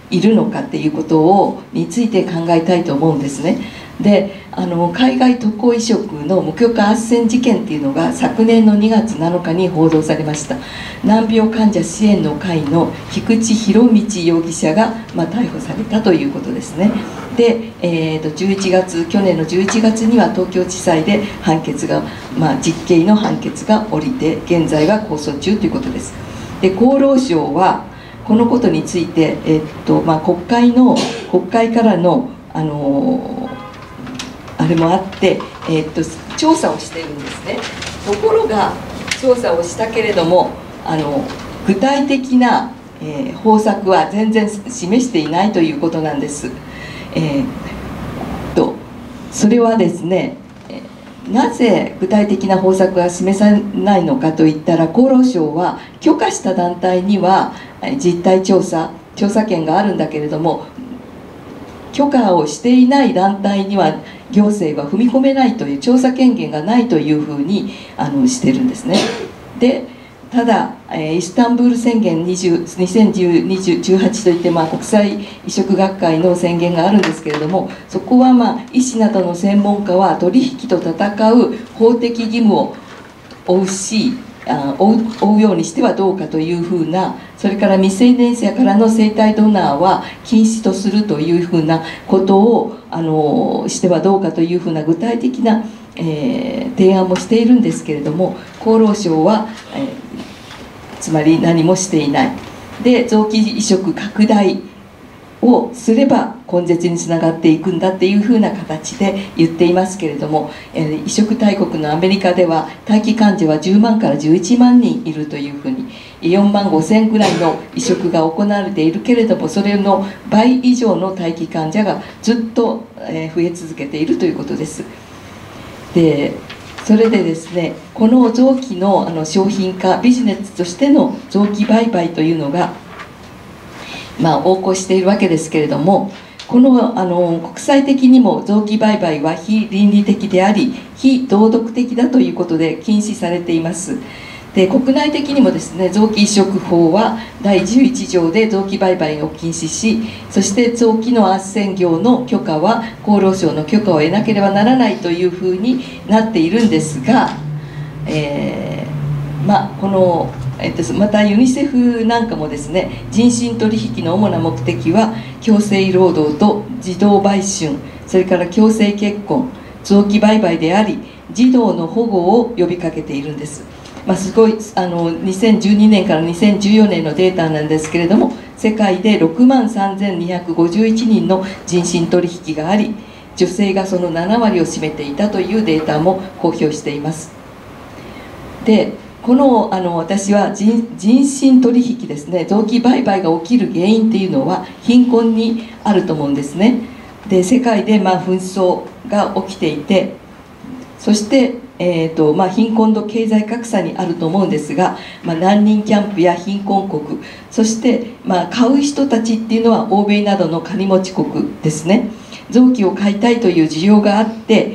いるのかっていうことをについて考えたいと思うんですね。であの海外渡航移植の無許可斡旋事件っていうのが昨年のにがつなのかに報道されました。難病患者支援の会の菊池博道容疑者が、まあ、逮捕されたということですね。で、えー、とじゅういちがつ去年のじゅういちがつには東京地裁で判決が、まあ、実刑の判決が下りて現在は控訴中ということです。で厚労省はこのことについて、えーとまあ、国会の国会からのあのーあれもあって、えー、っと調査をしているんですね。ところが調査をしたけれどもあの具体的な、えー、方策は全然示していないということなんです。えー、とそれはですね、なぜ具体的な方策が示さないのかといったら、厚労省は許可した団体には実態調査調査権があるんだけれども、許可をしていない団体には行政は踏み込めないという調査権限がないというふうにあのしてるんですね。でただ、えー、イスタンブール宣言にせんじゅうはちといって、まあ、国際移植学会の宣言があるんですけれども、そこは、まあ、医師などの専門家は取引と戦う法的義務を負うしあ追う、追うようにしてはどうかというふうな、それから未成年者からの生体ドナーは禁止とするというふうなことをあのしてはどうかというふうな具体的な、えー、提案もしているんですけれども、厚労省は、えー、つまり何もしていない。で臓器移植拡大をすれば根絶につながっていくんだっていうふうな形で言っていますけれども、えー、移植大国のアメリカでは待機患者はじゅうまんからじゅういちまんにんいるというふうに、よんまんごせんぐらいの移植が行われているけれども、それの倍以上の待機患者がずっと、えー、増え続けているということです。でそれでですね、この臓器の、あの商品化ビジネスとしての臓器売買というのがまあ、横行しているわけですけれども、この、あの国際的にも臓器売買は非倫理的であり非道徳的だということで禁止されています。で国内的にもですね、臓器移植法はだいじゅういち条で臓器売買を禁止し、そして臓器の斡旋業の許可は厚労省の許可を得なければならないというふうになっているんですが、えー、まあこのえっと、またユニセフなんかもですね、人身取引の主な目的は強制労働と児童売春、それから強制結婚、臓器売買であり児童の保護を呼びかけているんです。まあ、すごいあのにせんじゅうにねんからにせんじゅうよねんのデータなんですけれども、世界でろくまんさんぜんにひゃくごじゅういちにんの人身取引があり、女性がそのななわりを占めていたというデータも公表しています。でこのあの私は 人, 人身取引ですね、臓器売買が起きる原因っていうのは貧困にあると思うんですね。で世界でまあ紛争が起きていて、そして、えーとまあ、貧困と経済格差にあると思うんですが、まあ、難民キャンプや貧困国、そして、まあ、買う人たちっていうのは欧米などの金持ち国ですね。臓器を買いたいという需要があって、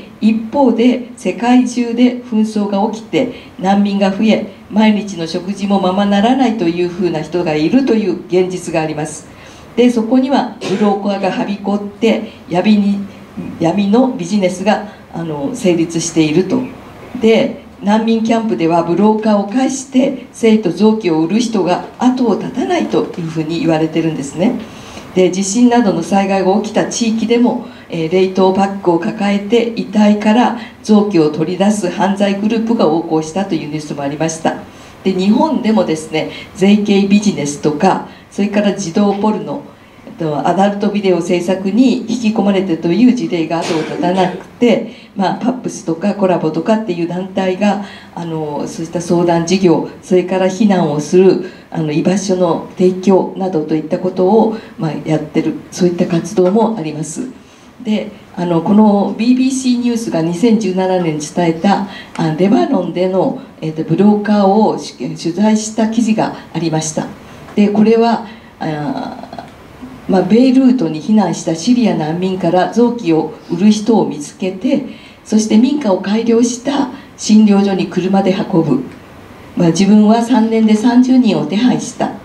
一方で世界中で紛争が起きて難民が増え、毎日の食事もままならないというふうな人がいるという現実があります。でそこにはブローカーがはびこって闇に闇のビジネスがあの成立していると。で難民キャンプではブローカーを介して性と臓器を売る人が後を絶たないというふうに言われてるんですね。で地震などの災害が起きた地域でも、えー、冷凍パックを抱えて遺体から臓器を取り出す犯罪グループが横行したというニュースもありました。で日本でもですね、税系ビジネスとか、それから児童ポルノ、アダルトビデオ制作に引き込まれてという事例が後を絶たなくて、まあ、パップスとかコラボとかっていう団体があのそういった相談事業、それから避難をするあの居場所の提供などといったことを、まあ、やってる、そういった活動もあります。であのこの ビービーシー ニュースがにせんじゅうななねんに伝えたあレバノンでの、えー、とブローカーを取材した記事がありました。でこれはあまあ、ベイルートに避難したシリア難民から臓器を売る人を見つけて、そして民家を改良した診療所に車で運ぶ、まあ、自分はさんねんでさんじゅうにんを手配した、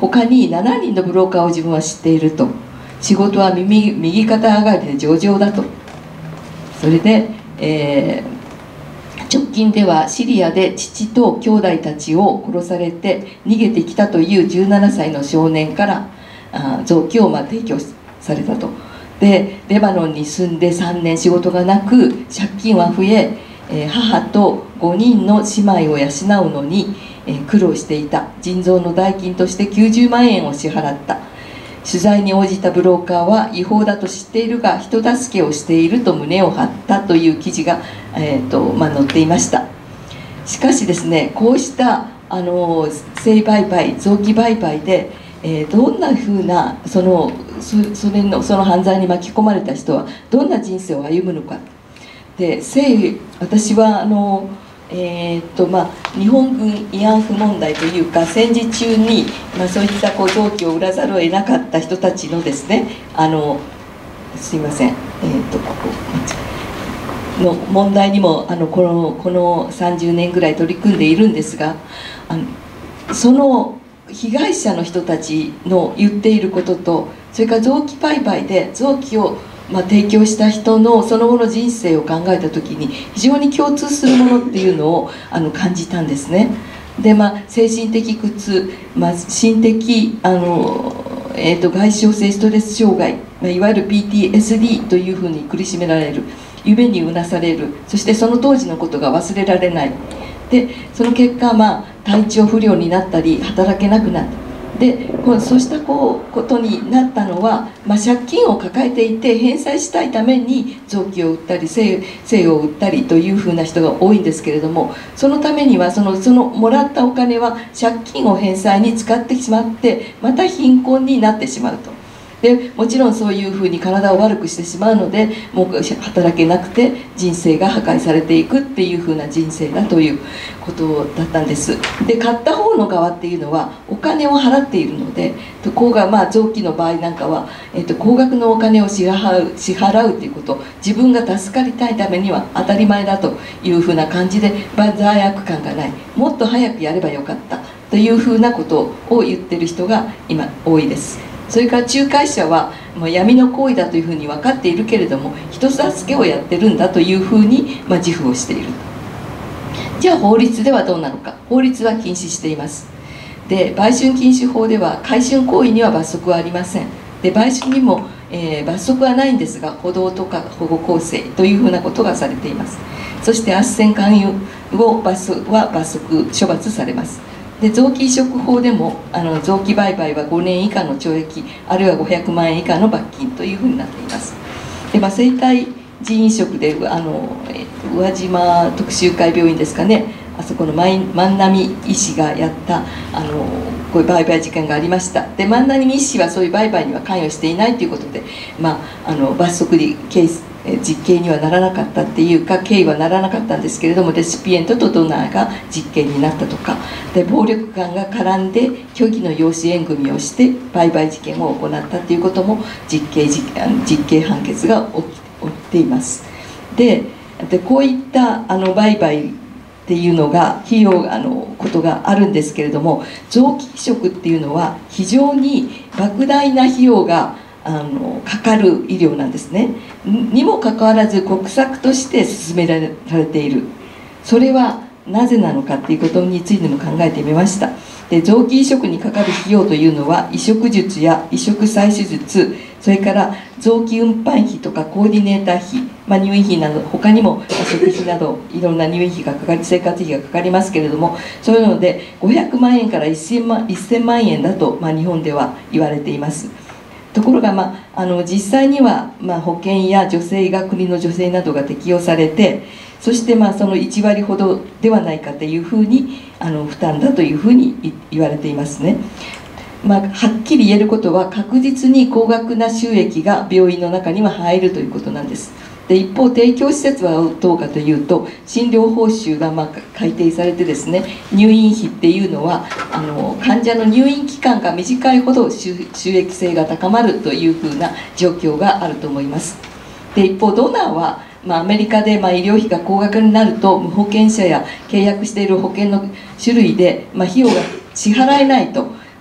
他にしちにんのブローカーを自分は知っていると。仕事は右右肩上がりで上々だと。それで、えー、直近ではシリアで父と兄弟たちを殺されて逃げてきたというじゅうななさいの少年からあ臓器をまあ提供されたと。でレバノンに住んでさんねん仕事がなく借金は増え、えー、母とごにんの姉妹を養うのに、えー、苦労していた。腎臓の代金としてきゅうじゅうまんえんを支払った。取材に応じたブローカーは違法だと知っているが人助けをしていると胸を張ったという記事が、えーとまあ、載っていました。しかしですね、こうしたあの性売買臓器売買で、えー、どんなふうなその そ, そ, れのその犯罪に巻き込まれた人はどんな人生を歩むのか。で性私はあのえーっとまあ、日本軍慰安婦問題というか戦時中に、まあ、そういったこう臓器を売らざるを得なかった人たちのですねあのすいません、えーっとここの問題にもあのこのこのさんじゅうねんぐらい取り組んでいるんですが、あのその被害者の人たちの言っていることと、それから臓器売買で臓器をまあ、提供した人のその後の人生を考えた時に非常に共通するものっていうのをあの感じたんですね。でまあ精神的苦痛、まあ、心的あの、えー、と外傷性ストレス障害、まあ、いわゆる ピーティーエスディー というふうに苦しめられる、夢にうなされる、そしてその当時のことが忘れられない。でその結果、まあ、体調不良になったり働けなくなった。でそうしたこうことになったのは、まあ、借金を抱えていて返済したいために臓器を売ったり 性, 性を売ったりというふうな人が多いんですけれども、そのためにはそのそのもらったお金は借金を返済に使ってしまってまた貧困になってしまうと。でもちろんそういうふうに体を悪くしてしまうのでもう働けなくて人生が破壊されていくっていうふうな人生だということだったんです。で買った方の側っていうのはお金を払っているので、こうがまあ臓器の場合なんかは、えっと、高額のお金を支払う支払うっていうこと、自分が助かりたいためには当たり前だというふうな感じで罪悪感がない、もっと早くやればよかったというふうなことを言ってる人が今多いです。それから仲介者はもう闇の行為だというふうに分かっているけれども人助けをやってるんだというふうに、まあ、自負をしている。じゃあ法律ではどうなのか。法律は禁止しています。で売春禁止法では買春行為には罰則はありません。で売春にも、えー、罰則はないんですが補導とか保護構成というふうなことがされています。そして斡旋勧誘を罰則は罰則処罰されます。で臓器移植法でもあの臓器売買はごねん以下の懲役あるいはごひゃくまんえん以下の罰金というふうになっています。で、まあ、生体腎移植であの宇和島特集会病院ですかね、あそこの万波医師がやったあのこういう売買事件がありました。で万波医師はそういう売買には関与していないということで、まあ、あの罰則でケース実刑にはならなかったっていうか刑はならなかったんですけれども、レシピエントとドナーが実刑になったとかで、暴力団が絡んで虚偽の養子縁組をして売買事件を行ったということも実刑実刑判決が起きています。ででこういったあの売買っていうのが費用あのことがあるんですけれども、臓器移植っていうのは非常に莫大な費用があのかかる医療なんですね。にもかかわらず国策として進められている。それはなぜなのかっていうことについても考えてみました。で臓器移植にかかる費用というのは移植術や移植採取術、それから臓器運搬費とかコーディネーター費、まあ、入院費など他にも食費などいろんな入院費がかかり生活費がかかりますけれども、そういうのでごひゃくまんえんからせんまんえんだと、まあ、日本では言われています。ところが、まあ、あの実際には、まあ、保険や助成が国の助成などが適用されて、そしてまあそのいちわりほどではないかというふうにあの負担だというふうに言われていますね。まあ、はっきり言えることは確実に高額な収益が病院の中には入るということなんです。で一方提供施設はどうかというと、診療報酬がまあ改定されてですね、入院費っていうのはあの患者の入院期間が短いほど収益性が高まるというふうな状況があると思います。で一方ドナーは、まあ、アメリカでまあ医療費が高額になると無保険者や契約している保険の種類で、まあ、費用が支払えないと。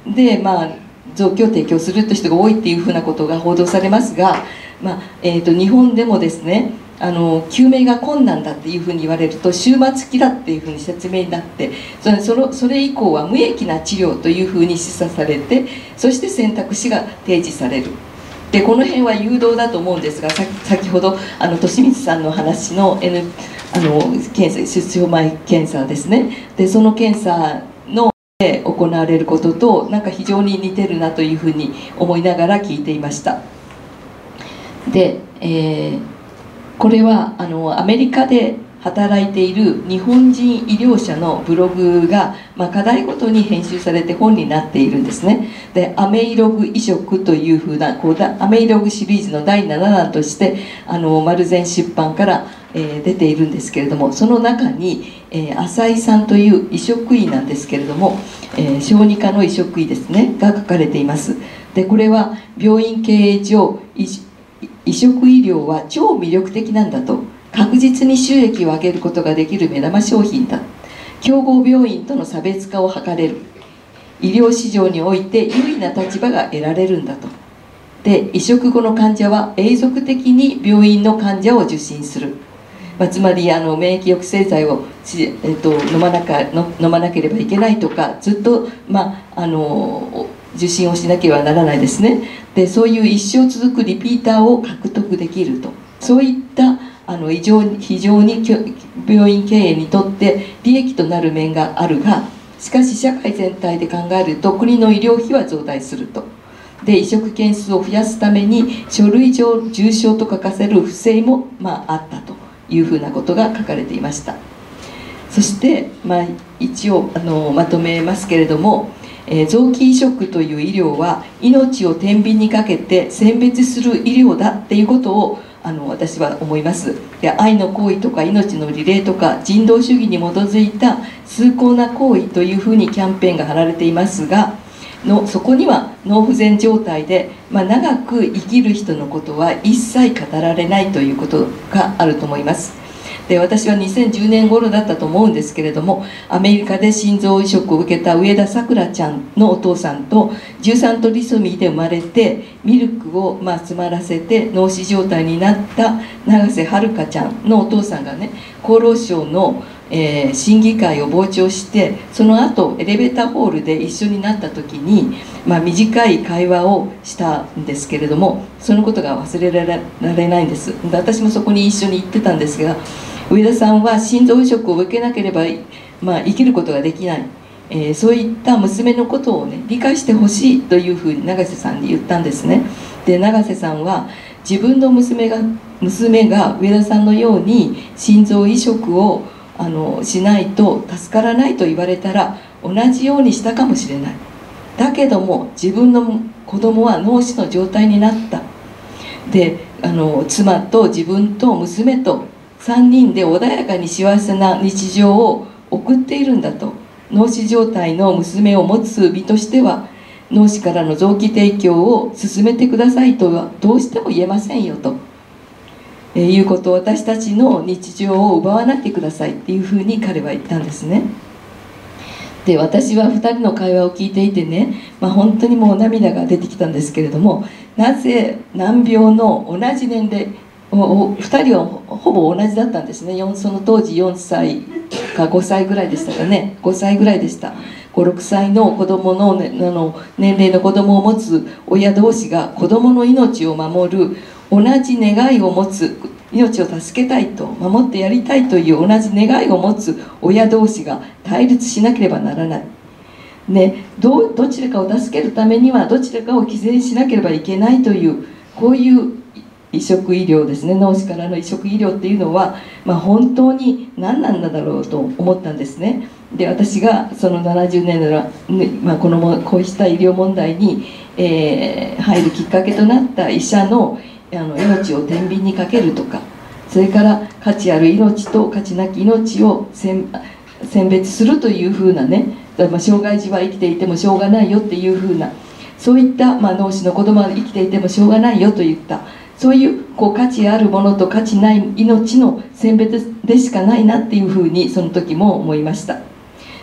で、まあ、臓器を提供するという人が多いっていうふうなことが報道されますが、まあえー、と日本でもですね、あの救命が困難だっていうふうに言われると終末期だっていうふうに説明になって、それそのそれ以降は無益な治療というふうに示唆されて、そして選択肢が提示される。でこの辺は誘導だと思うんですが、さ先ほどあの利光さんの話の、N、あの検査出生前検査ですね。でその検査ので行われることとなんか非常に似てるなというふうに思いながら聞いていました。で、えー、これはあのアメリカで働いている日本人医療者のブログが、まあ、課題ごとに編集されて本になっているんですね。でアメイログ移植というふうなこうアメイログシリーズのだいななだんとしてあの丸善出版から、えー、出ているんですけれども、その中に、えー、浅井さんという移植医なんですけれども、えー、小児科の移植医ですねが書かれています。でこれは病院経営上移植医療は超魅力的なんだと、確実に収益を上げることができる目玉商品だ、競合病院との差別化を図れる、医療市場において優位な立場が得られるんだと。で移植後の患者は永続的に病院の患者を受診する、まあ、つまりあの免疫抑制剤を、えっと、飲まなかの飲まなければいけないとか、ずっと、まあ、あの受診をしなければならないですね。でそういう一生続くリピーターを獲得できると、そういったあの非常に非常に病院経営にとって利益となる面があるが、しかし社会全体で考えると国の医療費は増大すると。で移植件数を増やすために書類上重症と書かせる不正も、まあ、あったというふうなことが書かれていました。そして、まあ、一応あのまとめますけれども、えー、臓器移植という医療は命を天秤にかけて選別する医療だっていうことをあの私は思います。で愛の行為とか命のリレーとか人道主義に基づいた崇高な行為というふうにキャンペーンが貼られていますが、のそこには脳不全状態で、まあ、長く生きる人のことは一切語られないということがあると思います。で私はにせんじゅうねん頃だったと思うんですけれども、アメリカで心臓移植を受けた上田さくらちゃんのお父さんとじゅうさんトリソミーで生まれてミルクをまあ詰まらせて脳死状態になった永瀬はるかちゃんのお父さんがね、厚労省の、えー、審議会を傍聴して、その後エレベーターホールで一緒になった時に、まあ、短い会話をしたんですけれども、そのことが忘れられないんです。で私もそこに一緒に行ってたんですが、上田さんは心臓移植を受けなければ、まあ、生きることができない、えー、そういった娘のことをね理解してほしいというふうに永瀬さんに言ったんですね。で永瀬さんは自分の娘が娘が上田さんのように心臓移植をあのしないと助からないと言われたら同じようにしたかもしれない。だけども自分の子供は脳死の状態になった。であの妻と自分と娘とさんにんで穏やかに幸せな日常を送っているんだと。脳死状態の娘を持つ身としては脳死からの臓器提供を進めてくださいとはどうしても言えませんよと、えー、いうことを、私たちの日常を奪わないでくださいっていうふうに彼は言ったんですね。で私はふたりの会話を聞いていてね、まあ、本当にもう涙が出てきたんですけれども、なぜ難病の同じ年齢ふたりはほぼ同じだったんですね。その当時よんさいかごさいぐらいでしたかね、ごさいぐらいでした。ごろくさいの子供の、ね、あの年齢の子供を持つ親同士が子供の命を守る同じ願いを持つ、命を助けたいと守ってやりたいという同じ願いを持つ親同士が対立しなければならない、ね、ど, どちらかを助けるためにはどちらかを犠牲にしなければいけないという、こういう移植医療ですね。脳死からの移植医療っていうのは、まあ、本当に何なんだろうと思ったんですね。で私がそのななじゅうねん代の、まあ、このこうした医療問題に、えー、入るきっかけとなった医者のあの命を天秤にかけるとか、それから価値ある命と価値なき命を選別するというふうなね、まあ、障害児は生きていてもしょうがないよっていうふうな、そういった、まあ、脳死の子供は生きていてもしょうがないよといった、そういうこう価値あるものと価値ない命の選別でしかないなっていうふうにその時も思いました。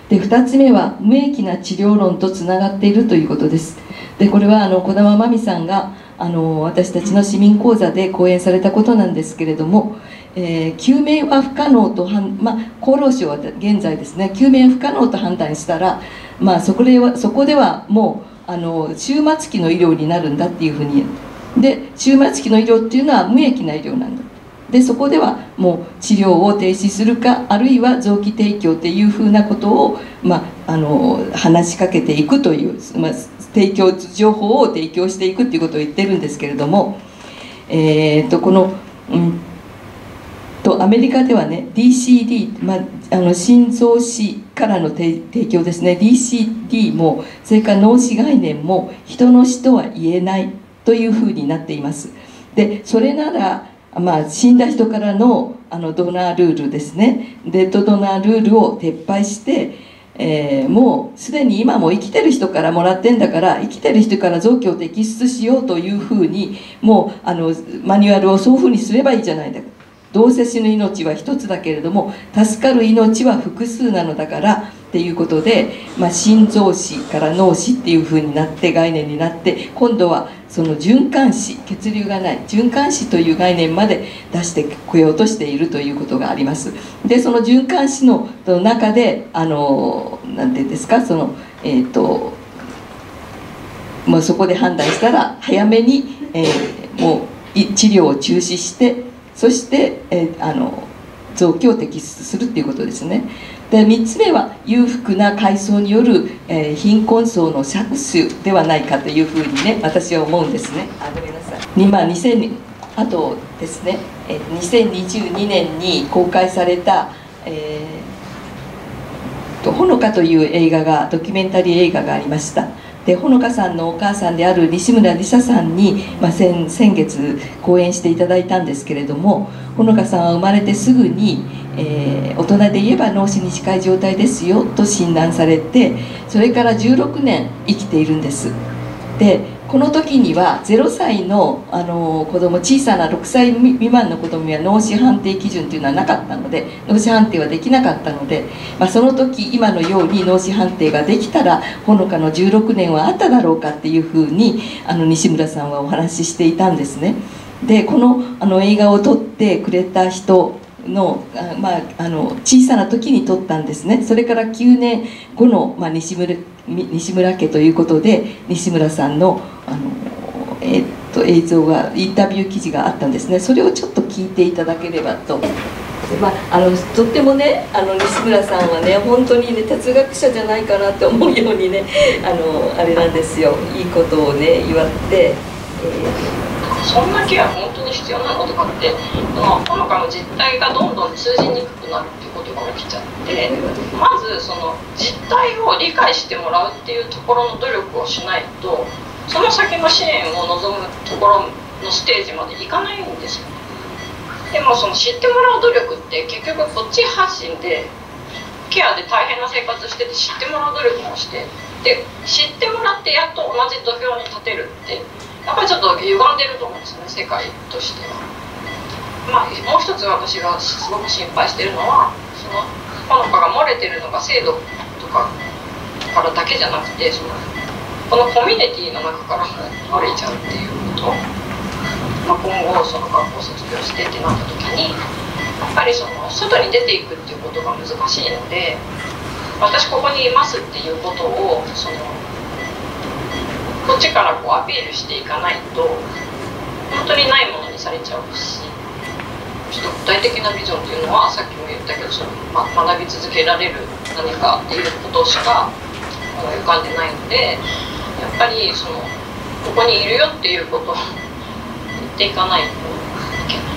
でふたつめは無益な治療論とつながっているということです。でこれはあの児玉真美さんがあの私たちの市民講座で講演されたことなんですけれども、えー、救命は不可能とはん、まあ、厚労省は現在ですね、救命不可能と判断したら、まあ、そこではそこではもうあの終末期の医療になるんだっていうふうに、で終末期の医療っていうのは無益な医療なんだ。でそこではもう治療を停止するか、あるいは臓器提供っていうふうなことを、まあ、あの話しかけていくという、まあ、提供情報を提供していくっていうことを言ってるんですけれども、えー、とこの、うん、とアメリカではね ディーシーディー、まあ、あの心臓死からの提供ですね、 ディーシーディー もそれから脳死概念も人の死とは言えないというふうになっています。でそれならまあ、死んだ人からのあのドナールールですね、デッドドナールールを撤廃して、えー、もうすでに今も生きてる人からもらってんだから、生きてる人から臓器を摘出しようというふうにもうあのマニュアルをそういうふうにすればいいじゃないだか。どうせ死ぬ命は一つだけれども助かる命は複数なのだからっていうことで、まあ、心臓死から脳死っていうふうになって概念になって、今度はその循環死、血流がない循環死という概念まで出してこようとしているということがあります。でその循環死の中であのなんていうんですか、そのえっ、ー、ともうそこで判断したら早めに、えー、もう治療を中止して、そして、えー、あの臓器を摘出するっていうことですね。でみっつめは裕福な階層による、えー、貧困層の搾取ではないかというふうにね、私は思うんですね。あ、ごめんなさい。にまあ、にせんあとですね、えー、にせんにじゅうにねんに公開された「えー、とほのか」という映画がドキュメンタリー映画がありました。でほのかさんのお母さんである西村梨沙さんに、まあ、先, 先月講演していただいたんですけれども、ほのかさんは生まれてすぐに、えー、大人で言えば脳死に近い状態ですよと診断されて、それからじゅうろくねん生きているんです。でこの時にはゼロさいの、あの子供、小さなろくさい未満の子供には脳死判定基準というのはなかったので、脳死判定はできなかったので、まあ、その時今のように脳死判定ができたらほのかのじゅうろくねんはあっただろうかっていうふうにあの西村さんはお話ししていたんですね。でこのあの映画を撮ってくれた人の、あ、まあ、あの小さな時に撮ったんですね。それからきゅうねんごの、まあ、西村西村家ということで西村さんの、あの、えー、っと映像がインタビュー記事があったんですね。それをちょっと聞いていただければと。まあ、あのとってもね、あの西村さんはね本当にね哲学者じゃないかなって思うようにね、あのあれなんですよ、いいことをね言われて、えー、そんなケア本当に必要なのとかって、ほのかの実態がどんどん通じにくくなるっていうことが起きちゃって、まずその実態を理解してもらうっていうところの努力をしないと、その先の支援を望むところのステージまでいかないんですよ。でもその知ってもらう努力って結局こっち発信でケアで大変な生活してて知ってもらう努力もして、で知ってもらってやっと同じ土俵に立てるってやっぱりちょっと歪んでると思うんですよね、世界としては。まあ、もう一つ私がすごく心配してるのは、そのほのかが漏れてるのが制度とかからだけじゃなくて、そのこのコミュニティの中からも漏れちゃうっていうこと、まあ、今後その学校卒業してってなった時にやっぱりその外に出ていくっていうことが難しいので、私ここにいますっていうことをそのこっちからこうアピールしていかないと本当にないものにされちゃうし、ちょっと具体的なビジョンっていうのはさっきも言ったけど、その、ま、学び続けられる何かっていうことしか浮かんでないので、やっぱりそのここにいるよっていうことを言っていかないといけない。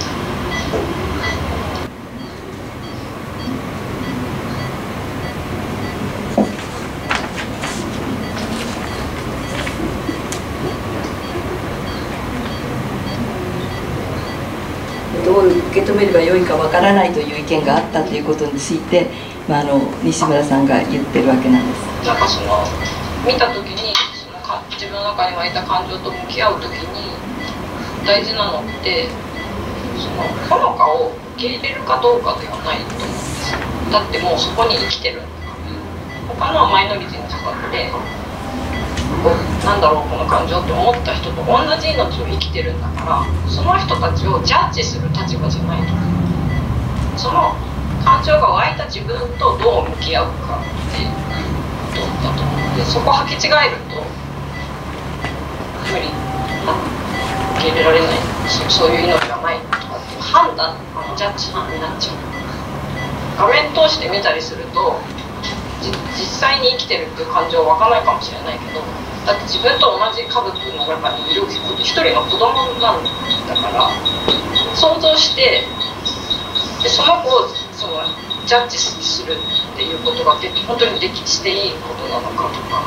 どう受け止めればよいかわからないという意見があったということについて、まあ、あの西村さんが言ってるわけなんです。 なんかその見た時にそのか自分の中に湧いた感情と向き合う時に大事なのってそのほのかを受け入れるかどうかではないと思うんですよ。だってもうそこに生きてるんだから。 他のマイノリティの人でこうなんだろうこの感情って思った人と同じ命を生きてるんだから、その人たちをジャッジする立場じゃないと。その感情が湧いた自分とどう向き合うかっていうことだと思うので、そこを履き違えると無理受け入れられないし、そういう命はないとかっていう判断、あのジャッジになっちゃう。画面通して見たりすると実際に生きてるっていう感情は湧かないかもしれないけど、だって自分と同じ家族の中にいる一人の子供なんだから、想像してでその子をそのジャッジするっていうことがで本当にできしていいことなのかとか。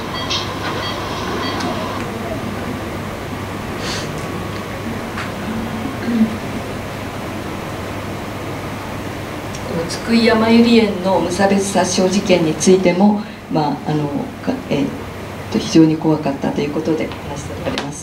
津久井やまゆり園の無差別殺傷事件についても、まああのえー、と非常に怖かったということで話しておられます。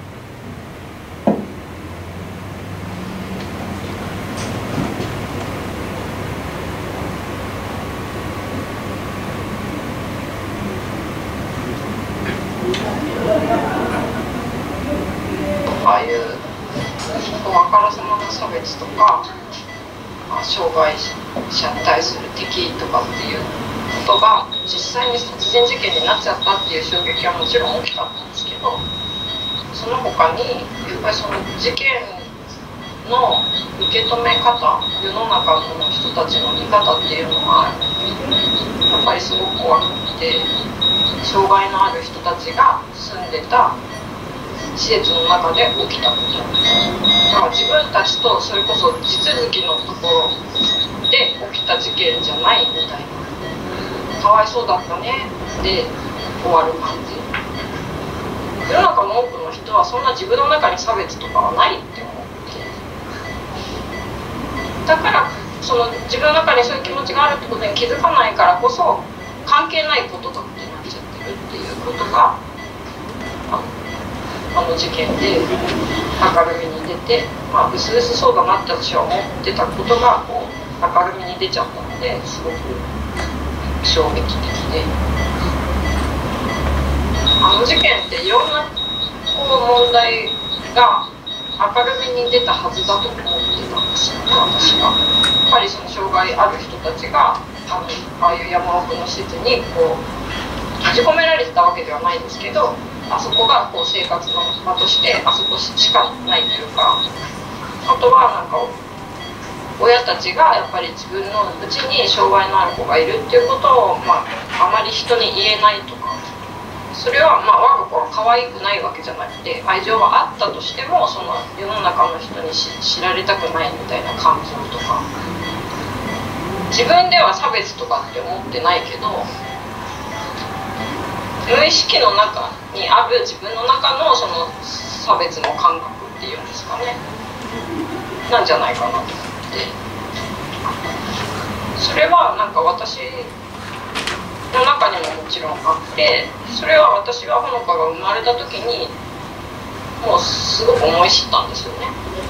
ああいうあからさまな差別とか障害者に対する敵とかっていうことが実際に殺人事件になっちゃったっていう衝撃はもちろん大きかったんですけど、その他にやっぱりその事件の受け止め方、世の中の人たちの見方っていうのはやっぱりすごく怖くて、障害のある人たちが住んでた施設の中で起きたこと、だから自分たちとそれこそ地続きのところで起きた事件じゃないみたいな、かわいそうだったねで終わる感じ。世の中の多くの人はそんな自分の中に差別とかはないって思って、だからその自分の中にそういう気持ちがあるってことに気づかないからこそ関係ないことだってなっちゃってるっていうことがああの事件で明るみに出て、まあ、うすうすそうだなって私は思ってたことがこう明るみに出ちゃったので、すごく衝撃的で、あの事件っていろんなこう問題が明るみに出たはずだと思ってたんですよね、私は。やっぱりその障害ある人たちがあのああいう山奥の施設にこう閉じ込められてたわけではないですけど、あそこがこう生活の場としてあそこしかないというか、あとはなんか親たちがやっぱり自分のうちに障害のある子がいるっていうことを、まあ、あまり人に言えないとか、それはまあ我が子は可愛くないわけじゃなくて、愛情があったとしてもその世の中の人に知られたくないみたいな感情とか、自分では差別とかって思ってないけど無意識の中にある自分の中のその差別の感覚っていうんですかね、なんじゃないかなと思って、それはなんか私の中にももちろんあって、それは私はほのかが生まれた時にもうすごく思い知ったんですよね。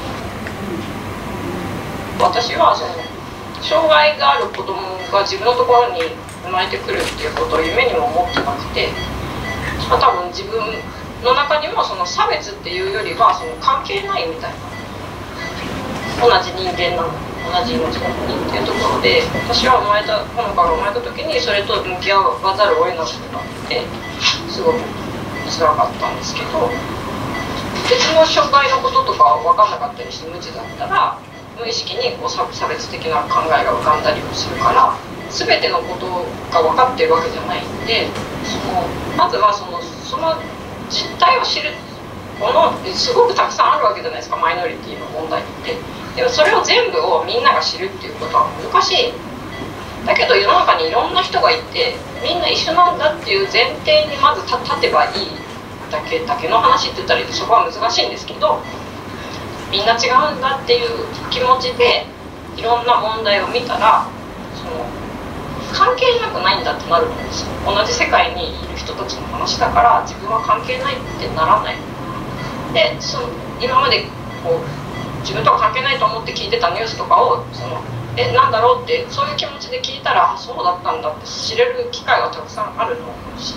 私はその障害がある子供が自分のところに生まれてくるっていうことを夢にも思ってなくて、まあ、多分自分の中にもその差別っていうよりはその関係ないみたいな、同じ人間なのに同じ命なのにっていうところで、私は生まれたほのかが生まれた時にそれと向き合わざるを得なくなってすごく辛かったんですけど、別の障害のこととか分かんなかったりして無知だったら無意識にこう差別的な考えが浮かんだりもするから、全てのことが分かってるわけじゃないんで、そのまずはそのその実態を知るものすごくたくさんあるわけじゃないですか、マイノリティの問題って。でもそれを全部をみんなが知るっていうことは難しい。だけど世の中にいろんな人がいてみんな一緒なんだっていう前提にまず立てばいいだけだけの話って言ったらそこは難しいんですけど、みんな違うんだっていう気持ちでいろんな問題を見たらその関係なくないんだってなるんですよ。同じ世界にいる人たちの話だから自分は関係ないってならない。でその今までこう自分とは関係ないと思って聞いてたニュースとかをそのえなんだろうってそういう気持ちで聞いたらあそうだったんだって知れる機会がたくさんあると思うし、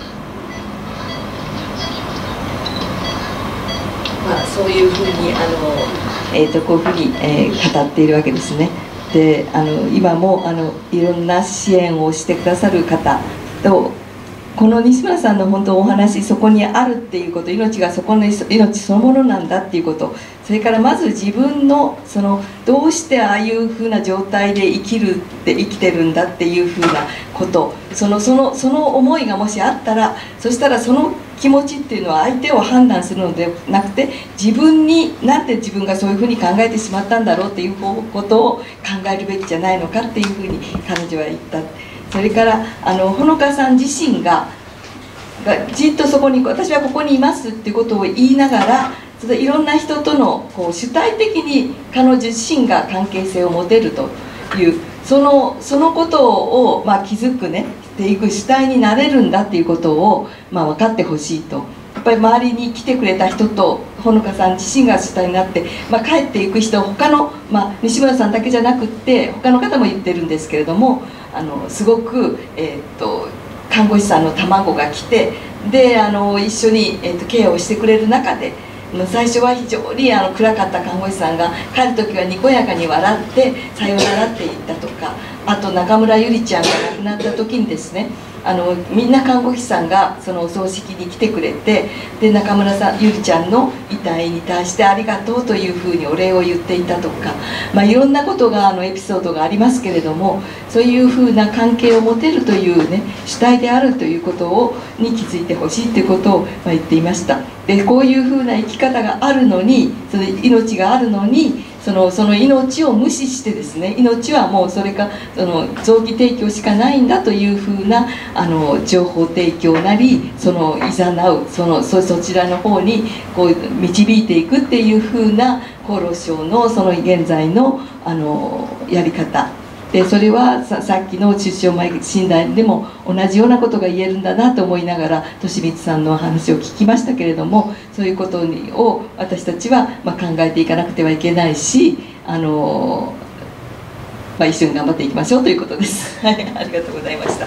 まあ、そういうふうにあの、えー、とこういうふうに、えー、語っているわけですね。であの今もあのいろんな支援をしてくださる方とこの西村さんの本当お話そこにあるっていうこと、命がそこの命そのものなんだっていうこと、それからまず自分のそのどうしてああいうふうな状態で生きるって生きてるんだっていうふうなこと、そのそのその思いがもしあったら、そしたらその気持ちっていうのは相手を判断するのでなくて、自分になんで自分がそういうふうに考えてしまったんだろうっていうことを考えるべきじゃないのかっていうふうに彼女は言った。それからあのほのかさん自身ががじっとそこに私はここにいますっていうことを言いながら、そのいろんな人とのこう主体的に彼女自身が関係性を持てるというそのそのことを、まあ、気づくねしていく主体になれるんだっていうことを、まあ、分かってほしいと。やっぱり周りに来てくれた人とほのかさん自身が主体になって、まあ、帰っていく人他の、まあ、西村さんだけじゃなくって他の方も言ってるんですけれども、あのすごく、えー、っと看護師さんの卵が来てであの一緒に、えー、っとケアをしてくれる中で最初は非常にあの暗かった看護師さんが帰る時はにこやかに笑ってさようならって言ったとか、あと中村ゆりちゃんが亡くなった時にですね、あのみんな看護師さんがそのお葬式に来てくれて、で中村さんゆりちゃんの遺体に対してありがとうというふうにお礼を言っていたとか、まあ、いろんなことがあのエピソードがありますけれども、そういうふうな関係を持てるというね主体であるということをに気づいてほしいということを、まあ、言っていました。でこういうふうな生き方があるのに、その命があるのにそのその命を無視してですね、命はもうそれかその臓器提供しかないんだというふうなあの情報提供なり、そのいざなうその そ, そちらの方にこう導いていくっていうふうな厚労省のその現在のあのやり方で、それは さ, さっきの出生前診断でも同じようなことが言えるんだなと思いながら利光さんの話を聞きましたけれども、そういうことにを私たちはまあ考えていかなくてはいけないし、あの、まあ、一緒に頑張っていきましょうということです。はい、ありがとうございました。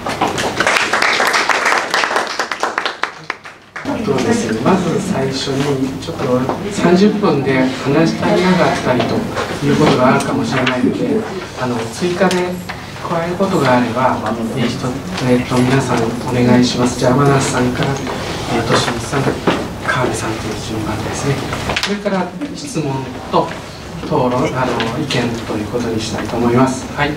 そうですね、まず最初にちょっとさんじゅっぷんで話したいなかったりということがあるかもしれないので、あの追加で加えることがあれば、えーひとえー、と皆さんお願いします。じゃあ天梨さんから、えー、と清水さん、川辺さんという順番ですね。それから質問と討論、あの意見ということにしたいと思います。はい。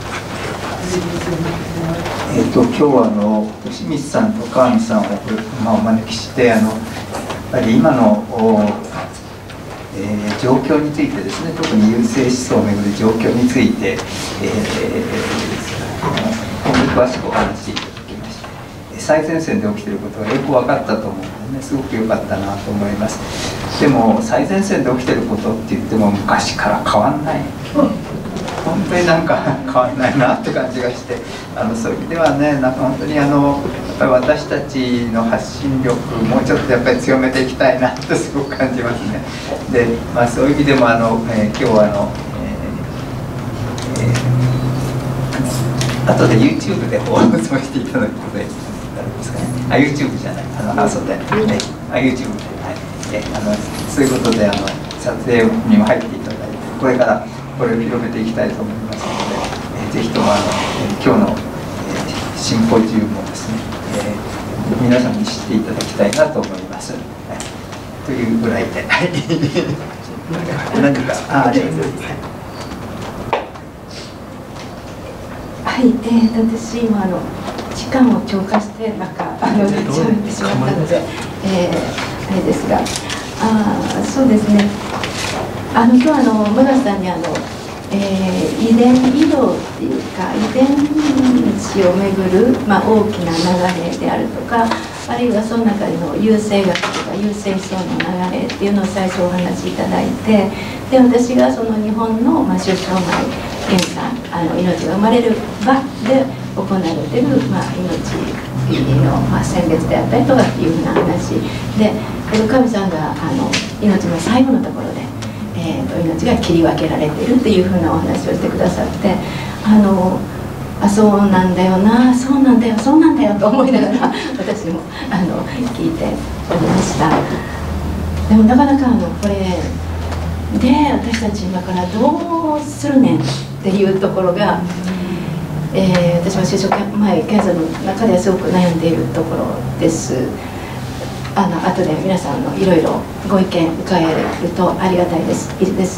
えー、と今日はあの清水さんと川見さんを、まあ、お招きしてあのやっぱり今の、えー、状況についてですね、特に優生思想をめぐる状況について、えー、今後詳しくお話しいただきまして、最前線で起きていることがよく分かったと思うのでね、すごく良かったなと思います。でも最前線で起きていることって言っても昔から変わんない。本当になんか変わらないなって感じがして、あのそういう意味ではね、なんか本当にあのやっぱり私たちの発信力もうちょっとやっぱり強めていきたいなってすごく感じますね。で、まあ、そういう意味でもあの、えー、今日はあの、えーえー、後で YouTube で放送していただくことでなるんですかね。あ、YouTube じゃない、あの後で、ね、あ YouTube で、はい、えあのそういうことであの撮影にも入っていただいて、これからこれを広めていきたいと思いますので、えー、ぜひともあの、えー、今日の、えー、シンポジウムをですね、えー、皆さんに知っていただきたいなと思います。はい、というぐらいで、はい、何か、あ、ありがとうございます。 はい、えー、私今あの時間を超過してなんかあの喋ってしまったので、えー、あれですが、あ、そうですね。あの今日あの村瀬さんにあの、えー、遺伝医療っていうか遺伝子をめぐる、まあ、大きな流れであるとか、あるいはその中での優生学とか優生思想の流れっていうのを最初お話しいただいて、で私がその日本の、まあ、出生前検査、あの命が生まれる場で行われている、まあ、命の、まあ、選別であったりとかっていうふうな話で、神さんがあの命の最後のところで、ええー、と命が切り分けられているっていうふうなお話をしてくださって、あのあそうなんだよな、そうなんだよ、そうなんだよと思いながら私もあの聞いておりました。でもなかなかあのこれで私たち今からどうするねんっていうところが、えー、私は就職前検査の中ではすごく悩んでいるところです。あの後で皆さんのいろいろご意見伺えるとありがたいです。以上です。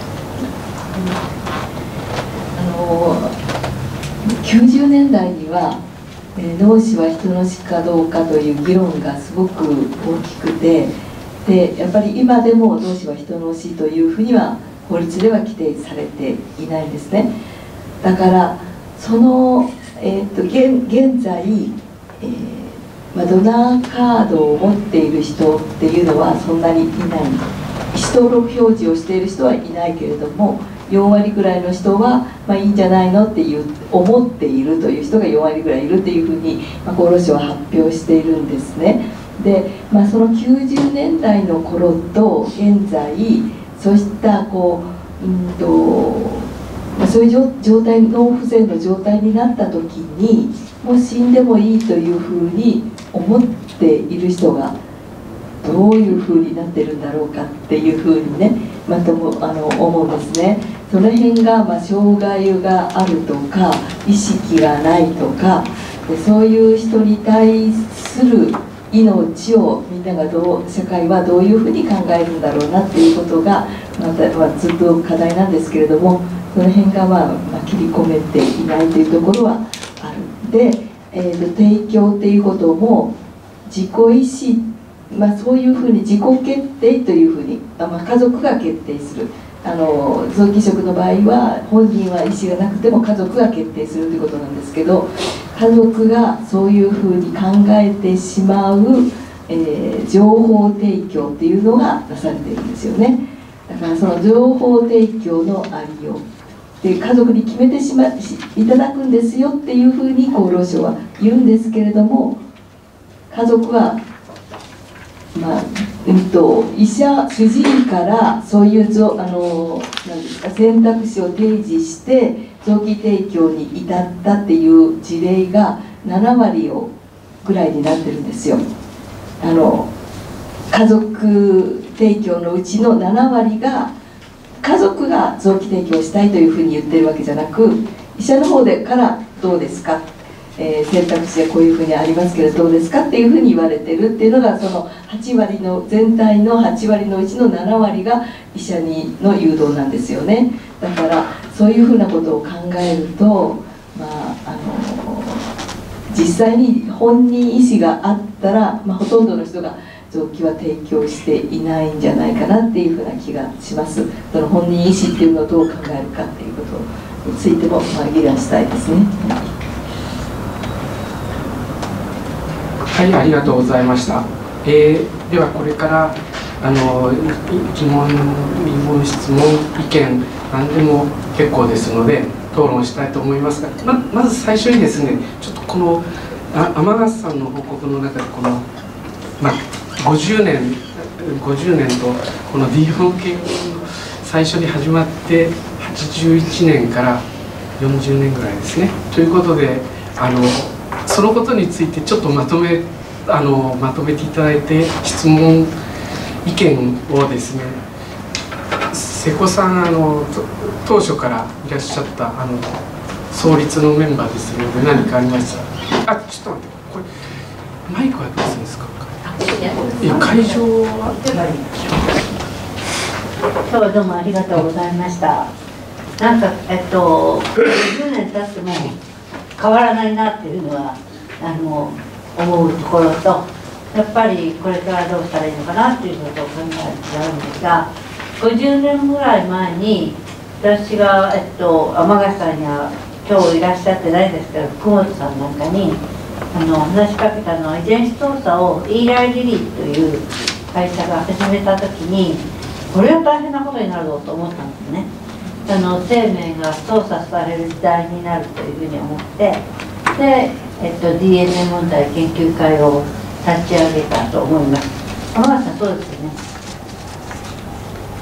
あのきゅうじゅうねんだいには、えー、脳死は人の死かどうかという議論がすごく大きくて、でやっぱり今でも脳死は人の死というふうには法律では規定されていないんですね。だからその、えー、と 現, 現在、えーまあ、ドナーカードを持っている人っていうのはそんなにいない、意思登録表示をしている人はいないけれども、よんわりぐらいの人は、まあ、いいんじゃないのっていう思っているという人がよんわりぐらいいるっていうふうに、まあ、厚労省は発表しているんですね。で、まあ、そのきゅうじゅうねんだいの頃と現在、そうしたこう、うんとまあ、そういう状態、脳不全の状態になった時にもう死んでもいいというふうに思っている人がどういうふうになってるんだろうかっていうふうにね、またもあの思うんですね。その辺が、まあ、障害があるとか意識がないとかで、そういう人に対する命をみんながどう社会はどういうふうに考えるんだろうなっていうことがまた、まあ、ずっと課題なんですけれども、その辺が、まあまあ、切り込めていないというところはある。で、えーと、提供っていうことも自己意思、まあ、そういうふうに自己決定というふうに、まあ、家族が決定する。あの臓器移植の場合は本人は意思がなくても家族が決定するということなんですけど、家族がそういうふうに考えてしまう、えー、情報提供っていうのがなされているんですよね。だからその情報提供のありようで家族に決めてしまいただくんですよっていうふうに厚労省は言うんですけれども、家族はまあうんと、医者主治医からそういうぞあのなんですか選択肢を提示して臓器提供に至ったっていう事例がななわりをぐらいになってるんですよ。あの家族提供のうちのななわりが家族が臓器提供したいというふうに言ってるわけじゃなく、医者の方でからどうですか、えー、選択肢はこういうふうにありますけどどうですかっていうふうに言われてるっていうのが、そのはちわりの全体のはちわりのうちのななわりが医者にの誘導なんですよね。だからそういうふうなことを考えると、まああの実際に本人意思があったら、まあ、ほとんどの人が臓器は提供していないんじゃないかなっていうふうな気がします。その本人意思っていうのをどう考えるかっていうことについても、まあ、議論したいですね。 はい、ありがとうございました。えー、ではこれからあの疑問、疑問、質問、意見何でも結構ですので討論したいと思いますが、ま, まず最初にですね、ちょっとこの天笠さんの報告の中でこの、まあ、ごじゅうねんごじゅうねんとこの ディーワン 系最初に始まってはちじゅういちねんからよんじゅうねんぐらいですね。ということであのそのことについてちょっとまとめあのまとめていただいて、質問意見をですね、瀬古さんあの当初からいらっしゃったあの創立のメンバーですので何かありましたら、あちょっと待って、これマイクはどうするんですか。いや会場は今日はどうもありがとうございました。なんかえっとじゅうねん経っても変わらないなっていうのはあの思うところと、やっぱりこれからどうしたらいいのかなっていうことを考えてあるんですが、ごじゅうねんぐらい前に私が、えっと、天笠さんには今日いらっしゃってないですけど福本さんなんかにあの話しかけたのは、遺伝子操作をイーライリリーという会社が始めた時にこれは大変なことになるぞと思ったんですね。あの生命が操作される時代になるというふうに思って、で、えっと、ディーエヌエー 問題研究会を立ち上げたと思います。天笠さんそうですよね。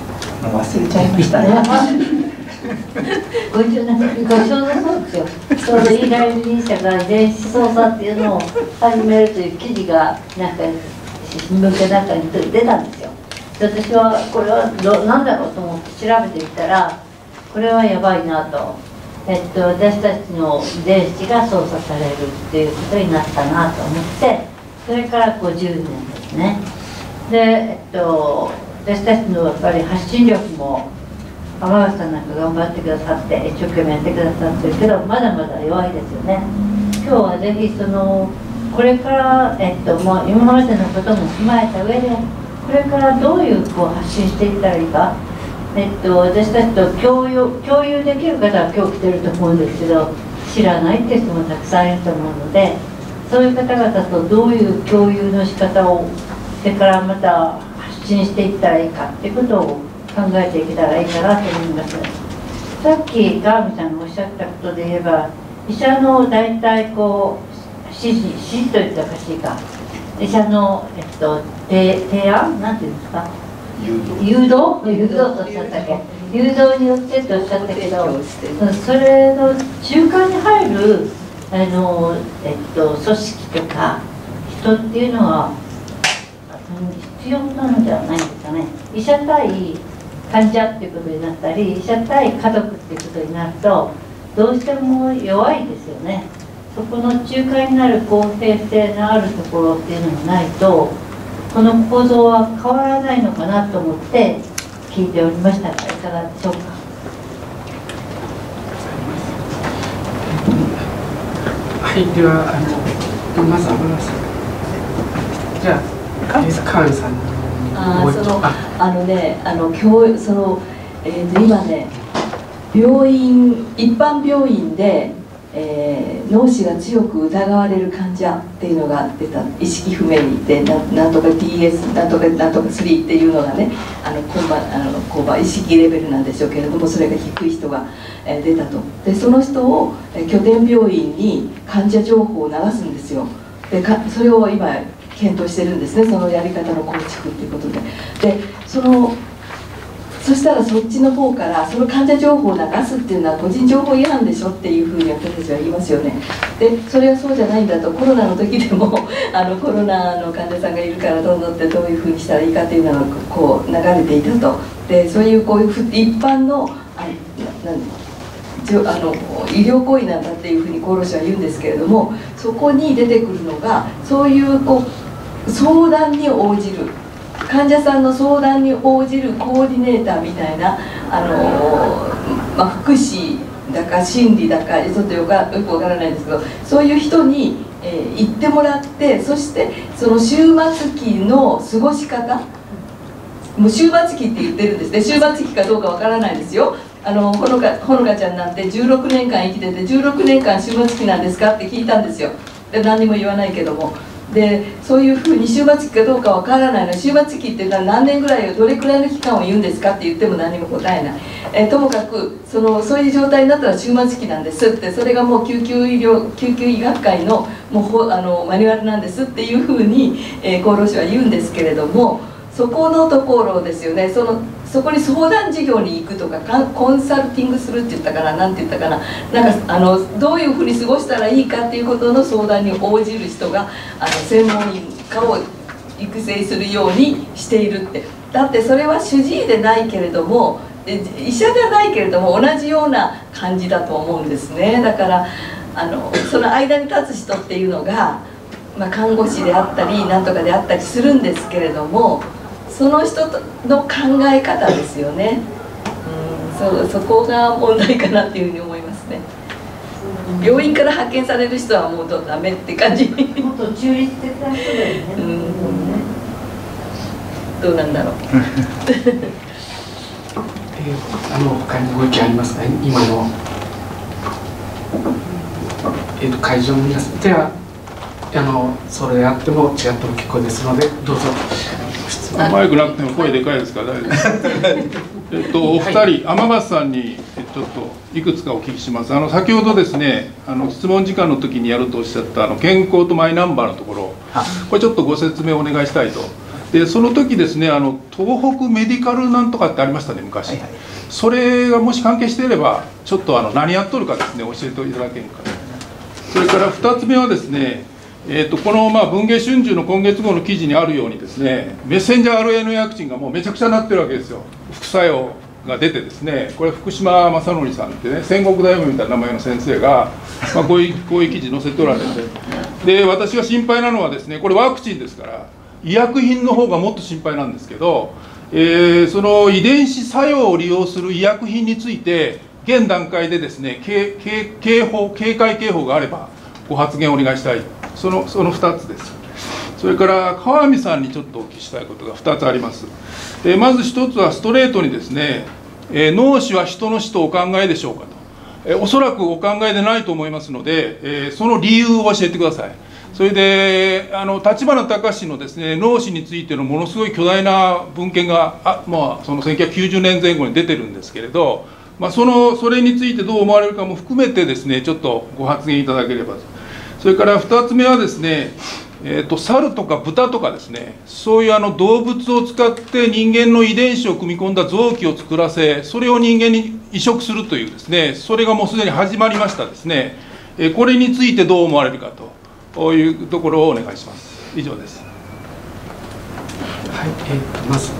もう忘れちゃいましたね。 ご一緒なごちょうどそうですよ。ちょうどイーライン社が遺伝子操作っていうのを始めるという記事がなんか新聞かなんかに出たんですよ。で私はこれはど何だろうと思って調べてみたら、これはやばいなと、えっと、私たちの遺伝子が操作されるっていうことになったなと思って、それからごじゅうねんですね。で、えっと、私たちのやっぱり発信力も天橋さんなんか頑張ってくださって一生懸命やってくださってるけど、まだまだ弱いですよね。今日はぜひそのこれから、えっとまあ、今までのことも踏まえた上で、これからどういうこう発信していったらいいか、えっと、私たちと共有共有できる方は今日来てると思うんですけど、知らないっていう人もたくさんいると思うので、そういう方々とどういう共有の仕方を、それからまた発信していったらいいかっていうことを考えていけたらいいかなと思います。さっき川見さんがおっしゃったことで言えば、医者の大体こう指示指示といったらおかしいか、医者の、えっと、提, 提案なんていうんですか、誘導誘導とおっしゃったっけ、誘導によってとおっしゃったけど、それの中間に入るあの、えっと、組織とか人っていうのは必要なのではないですかね。医者対患者っていうことになったり、医者対家族っていうことになるとどうしても弱いですよね。そこの中間になる公平性のあるところっていうのがないと、この構造は変わらないのかなと思って聞いておりましたが、いかがでしょうか。 はい、ではあのまず天野さん、じゃあ川見さんにあそのあのねあの教その、えー、と今ね病院一般病院で、えー、脳死が強く疑われる患者っていうのが出た、意識不明にいて な, なんとか ディーエス なんとかなんとかスリーっていうのがね、あのコンバあのコンバ意識レベルなんでしょうけれども、それが低い人が、えー、出たと。でその人を、えー、拠点病院に患者情報を流すんですよ。でかそれを今検討してるんですね、そのやり方の構築っていうことで。でそのそしたらそっちの方からその患者情報を流すっていうのは個人情報違反でしょっていうふうに私たちは言いますよね。でそれはそうじゃないんだと、コロナの時でもあのコロナの患者さんがいるからどんどんってどういうふうにしたらいいかっていうのがこう流れていたと。でそういうこういう一般のあななんあの医療行為なんだっていうふうに厚労省は言うんですけれども、そこに出てくるのがそういうこう相談に応じる、患者さんの相談に応じるコーディネーターみたいな、あの、まあ、福祉だか心理だかちょっとよかよくわからないんですけど、そういう人に、えー、行ってもらって、そしてその終末期の過ごし方、もう終末期って言ってるんですね。終末期かどうかわからないですよ。あのほのかほのかちゃんなんてじゅうろくねんかん生きてて、じゅうろくねんかん終末期なんですかって聞いたんですよ。で何にも言わないけども。でそういうふうに終末期かどうかわからないの。終末期っていうのは何年ぐらいをどれくらいの期間を言うんですかって言っても何も答えない。えともかくそのそういう状態になったら終末期なんですって、それがもう救急医療救急医学会のもうほあのマニュアルなんですっていうふうに、えー、厚労省は言うんですけれども、そこのところですよね。そのそこに相談事業に行くとかコンサルティングするって言ったかな、なんて言ったかな、なんかあのどういうふうに過ごしたらいいかっていうことの相談に応じる人があの専門家を育成するようにしているって。だってそれは主治医でないけれども医者じゃないけれども同じような感じだと思うんですね。だからあのその間に立つ人っていうのが、まあ、看護師であったりなんとかであったりするんですけれども、その人の考え方ですよね。うん、そ, そこが問題かなっていうふうに思いますね。病院から派遣される人はもうダメって感じ。 もっと中立的な人だよね。うん、 どうなんだろう。 えー、あの他にご意見ありますか、ね、今の、えー、と会場の皆さんではあのそれであっても違っても結構ですのでどうぞ。 マイクなくても声でかいですから大丈夫です。えっとお二人、はい、天橋さんにちょっといくつかお聞きします。あの先ほどですね、あの質問時間の時にやるとおっしゃったあの健康とマイナンバーのところ、これちょっとご説明お願いしたいと。 でその時ですね、あの東北メディカルなんとかってありましたね昔、はいはい、それがもし関係していればちょっとあの何やっとるかですね教えていただけるか。それからふたつめはですね、えー、とこのまあ文藝春秋の今月号の記事にあるようにですね、メッセンジャー アールエヌエー ワクチンがもうめちゃくちゃになってるわけですよ。副作用が出てですね、これ福島正則さんってね、戦国大名みたいな名前の先生が、まあ、こういうこういう記事載せておられて、で私が心配なのはですね、これワクチンですから医薬品の方がもっと心配なんですけど、えー、その遺伝子作用を利用する医薬品について現段階でですね、警警報警戒警報があればご発言をお願いしたい。そのそのふたつです。それから川見さんにちょっとお聞きしたいことがふたつあります。えー、まずひとつはストレートにですね、えー、脳死は人の死とお考えでしょうかと、えー、おそらくお考えでないと思いますので、えー、その理由を教えてください。それであの立花隆のですね、脳死についてのものすごい巨大な文献があ、まあ、そのせんきゅうひゃくきゅうじゅうねんぜん後に出てるんですけれど、まあ、そのそれについてどう思われるかも含めてですね、ちょっとご発言いただければ。それからふたつめはですね、えー、と猿とか豚とかですね、そういうあの動物を使って人間の遺伝子を組み込んだ臓器を作らせ、それを人間に移植するというですね、それがもうすでに始まりましたですね、えー、これについてどう思われるかというところをお願いします。以上です。 はい、えー、とまず、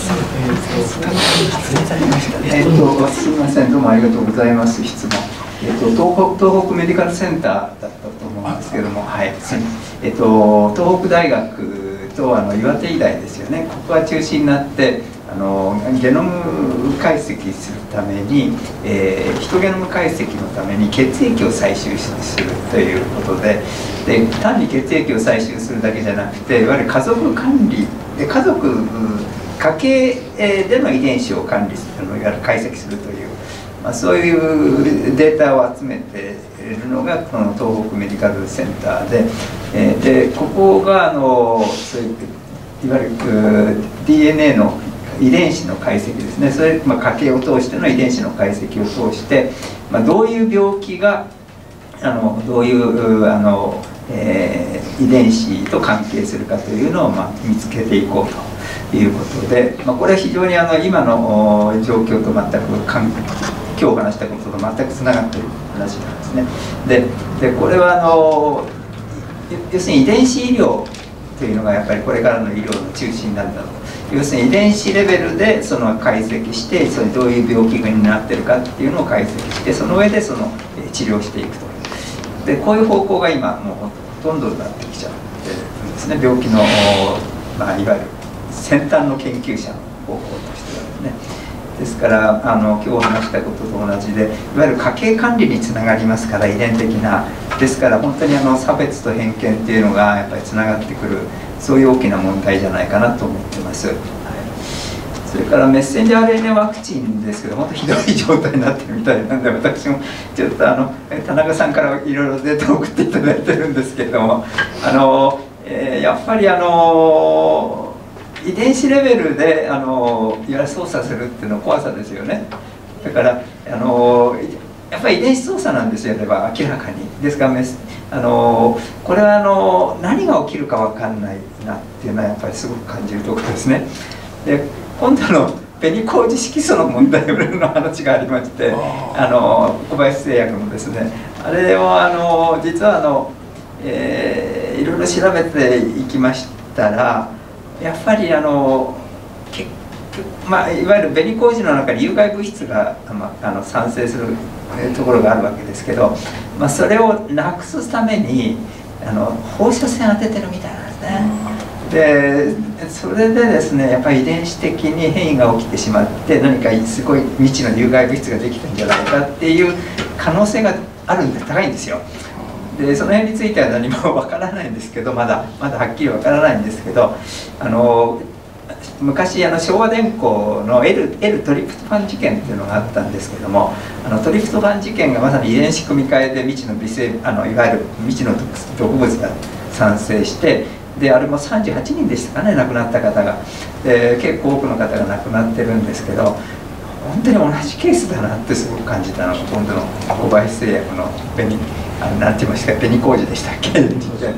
えー、とすみません、どうもありがとうございます。質問、えー、と東北東北メディカルセンターだったと思うんですけども、はい、えー、と東北大学とあの岩手医大ですよね、ここが中心になってあのゲノム解析するために、えー、ヒトゲノム解析のために血液を採集するということで、で単に血液を採集するだけじゃなくて、いわゆる家族管理で家族家系での遺伝子を管理するのをいわゆる解析するという、まあ、そういうデータを集めているのがこの東北メディカルセンターで、えー、でここがあのそういういわゆる ディーエヌエー の遺伝子の解析ですね、それ、まあ、家系を通しての遺伝子の解析を通して、まあ、どういう病気があのどういうあの、えー、遺伝子と関係するかというのを、まあ、見つけていこうということで、まあ、これは非常にあの今の状況と全く関今日話したことと全くつながっている話なんですね。で, でこれはあの要するに遺伝子医療というのがやっぱりこれからの医療の中心なんだろう。要するに遺伝子レベルでその解析して、それどういう病気になってるかっていうのを解析して、その上でその治療していくと。でこういう方向が今もうほとんどになってきちゃってるんですね、病気の、まあ、いわゆる先端の研究者の方法としてはですね。ですからあの今日話したことと同じで、いわゆる家系管理につながりますから、遺伝的な。ですから本当にあの差別と偏見っていうのがやっぱりつながってくる、そういう大きな問題じゃないかなと思ってます。はい、それからメッセンジャー アールエヌエー ワクチンですけど、本当ひどい状態になってるみたいなんで、私もちょっとあの田中さんからいろいろデータを送っていただいてるんですけれども、あの、えー、やっぱりあの遺伝子レベルであのいわゆる操作するっていうのは怖さですよね。だからあのやっぱり遺伝子操作なんですよ、やれば明らかに。ですからあのこれはあの何が起きるか分かんないなっていうのはやっぱりすごく感じるところですね。で今度の紅麹色素の問題の話がありまして、あの小林製薬のですね、あれをあの実はあの、えー、いろいろ調べていきましたら、やっぱりあの結局、まあ、いわゆる紅麹の中に有害物質が、まあ、あの産生するところがあるわけですけど、まあ、それをなくすためにあの放射線当ててるみたいなんですね。でそれでですね、やっぱり遺伝子的に変異が起きてしまって、何かすごい未知の有害物質ができたんじゃないかっていう可能性があるんで高いんですよ。でその辺については何もわからないんですけど、まだまだはっきりわからないんですけど、あの昔あの昭和電工の L, L トリプトファン事件っていうのがあったんですけども、あのトリプトファン事件がまさに遺伝子組み換えで未知の微生あのいわゆる未知の毒物が産生して、であれもさんじゅうはちにんでしたかね、亡くなった方が。で結構多くの方が亡くなってるんですけど、本当に同じケースだなってすごく感じたのが今度の小林製薬の紅あのなんて言いましたか、紅麹でしたっけ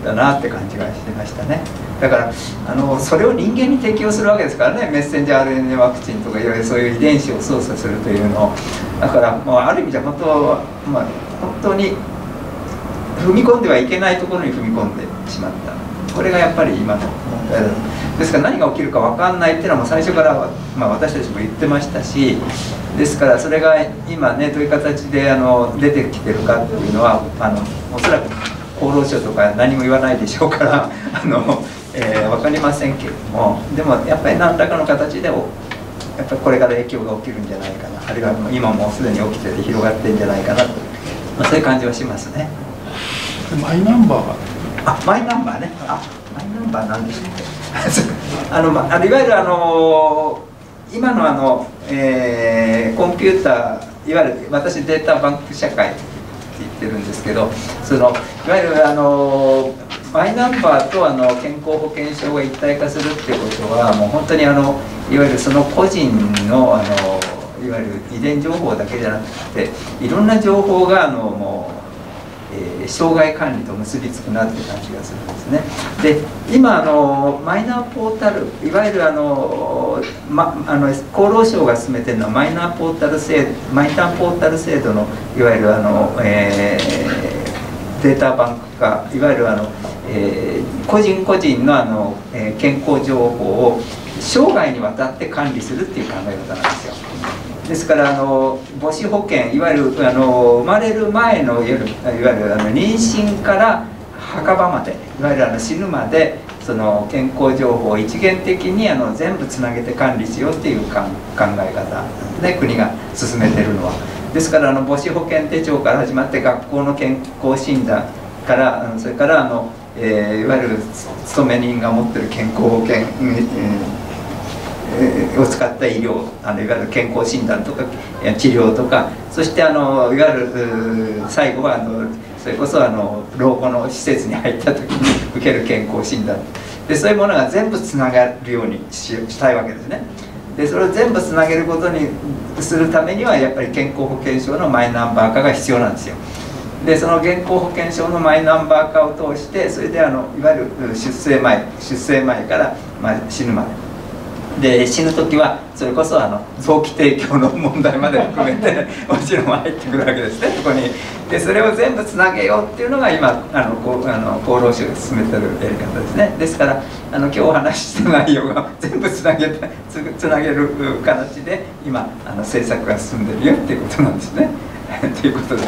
だなって感じがしてましたね。だからあのそれを人間に適用するわけですからね、メッセンジャー アールエヌエー ワクチンとかいろいろそういう遺伝子を操作するというのを。だからもうある意味じゃ本当、まあ、本当に踏み込んではいけないところに踏み込んでしまった、これがやっぱり今の問題だと。ですから何が起きるか分かんないっていうのはもう最初から、まあ、私たちも言ってましたし、ですからそれが今ねどういう形であの出てきてるかっていうのはあのおそらく厚労省とか何も言わないでしょうからあの、えー、分かりませんけれども、でもやっぱり何らかの形でやっぱりこれから影響が起きるんじゃないかな、あるいは今もうすでに起きてて広がってるんじゃないかなと、まあ、そういう感じはしますね。 マイナンバーがあ、マイナンバーね。あ、マイナンバーなんでしたっけあの、まあ、いわゆるあの今のあの、えー、コンピューター、いわゆる私データバンク社会って言ってるんですけど、そのいわゆるあのマイナンバーとあの健康保険証が一体化するっていうことはもう本当にあのいわゆるその個人のあのいわゆる遺伝情報だけじゃなくていろんな情報があのもうえー、障害管理と結びつくなって感じがするんですね。で今あのマイナーポータル、いわゆるあの、ま、あの厚労省が進めているのはマイナーポータル制度、マイナーポータル制度のいわゆるあの、えー、データバンク化、いわゆるあの、えー、個人個人のあの、えー、健康情報を生涯にわたって管理するっていう考え方なんですよ。ですからあの母子保険、いわゆるあの生まれる前のいわゆるいわゆるあの妊娠から墓場まで、いわゆるあの死ぬまでその健康情報を一元的にあの全部つなげて管理しようっていう考え方で国が進めてるのは。ですからあの母子保険手帳から始まって学校の健康診断からそれからあの、えー、いわゆる勤め人が持ってる健康保険、えーを使った医療、あのいわゆる健康診断とか治療とか、そしてあのいわゆる最後はあのそれこそあの老後の施設に入った時に受ける健康診断で、そういうものが全部つながるように し, したいわけですね。でそれを全部つなげることにするためにはやっぱり健康保険証のマイナンバー化が必要なんですよ。でその健康保険証のマイナンバー化を通して、それであのいわゆる出生前出生前から、まあ、死ぬまで。で死ぬ時はそれこそあの臓器提供の問題まで含めてもちろん入ってくるわけですね、ここに。でそれを全部つなげようっていうのが今あのこうあの厚労省が進めてるやり方ですね。ですからあの今日お話しした内容が全部つなげて つ, つなげる形で今あの政策が進んでるよっていうことなんですねということです。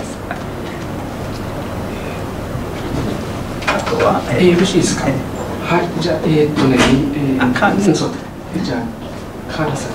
あとは、 えー、よろしいですか。はい、じゃあえー、っとね、えー、あ、かんそうじゃあ川原さん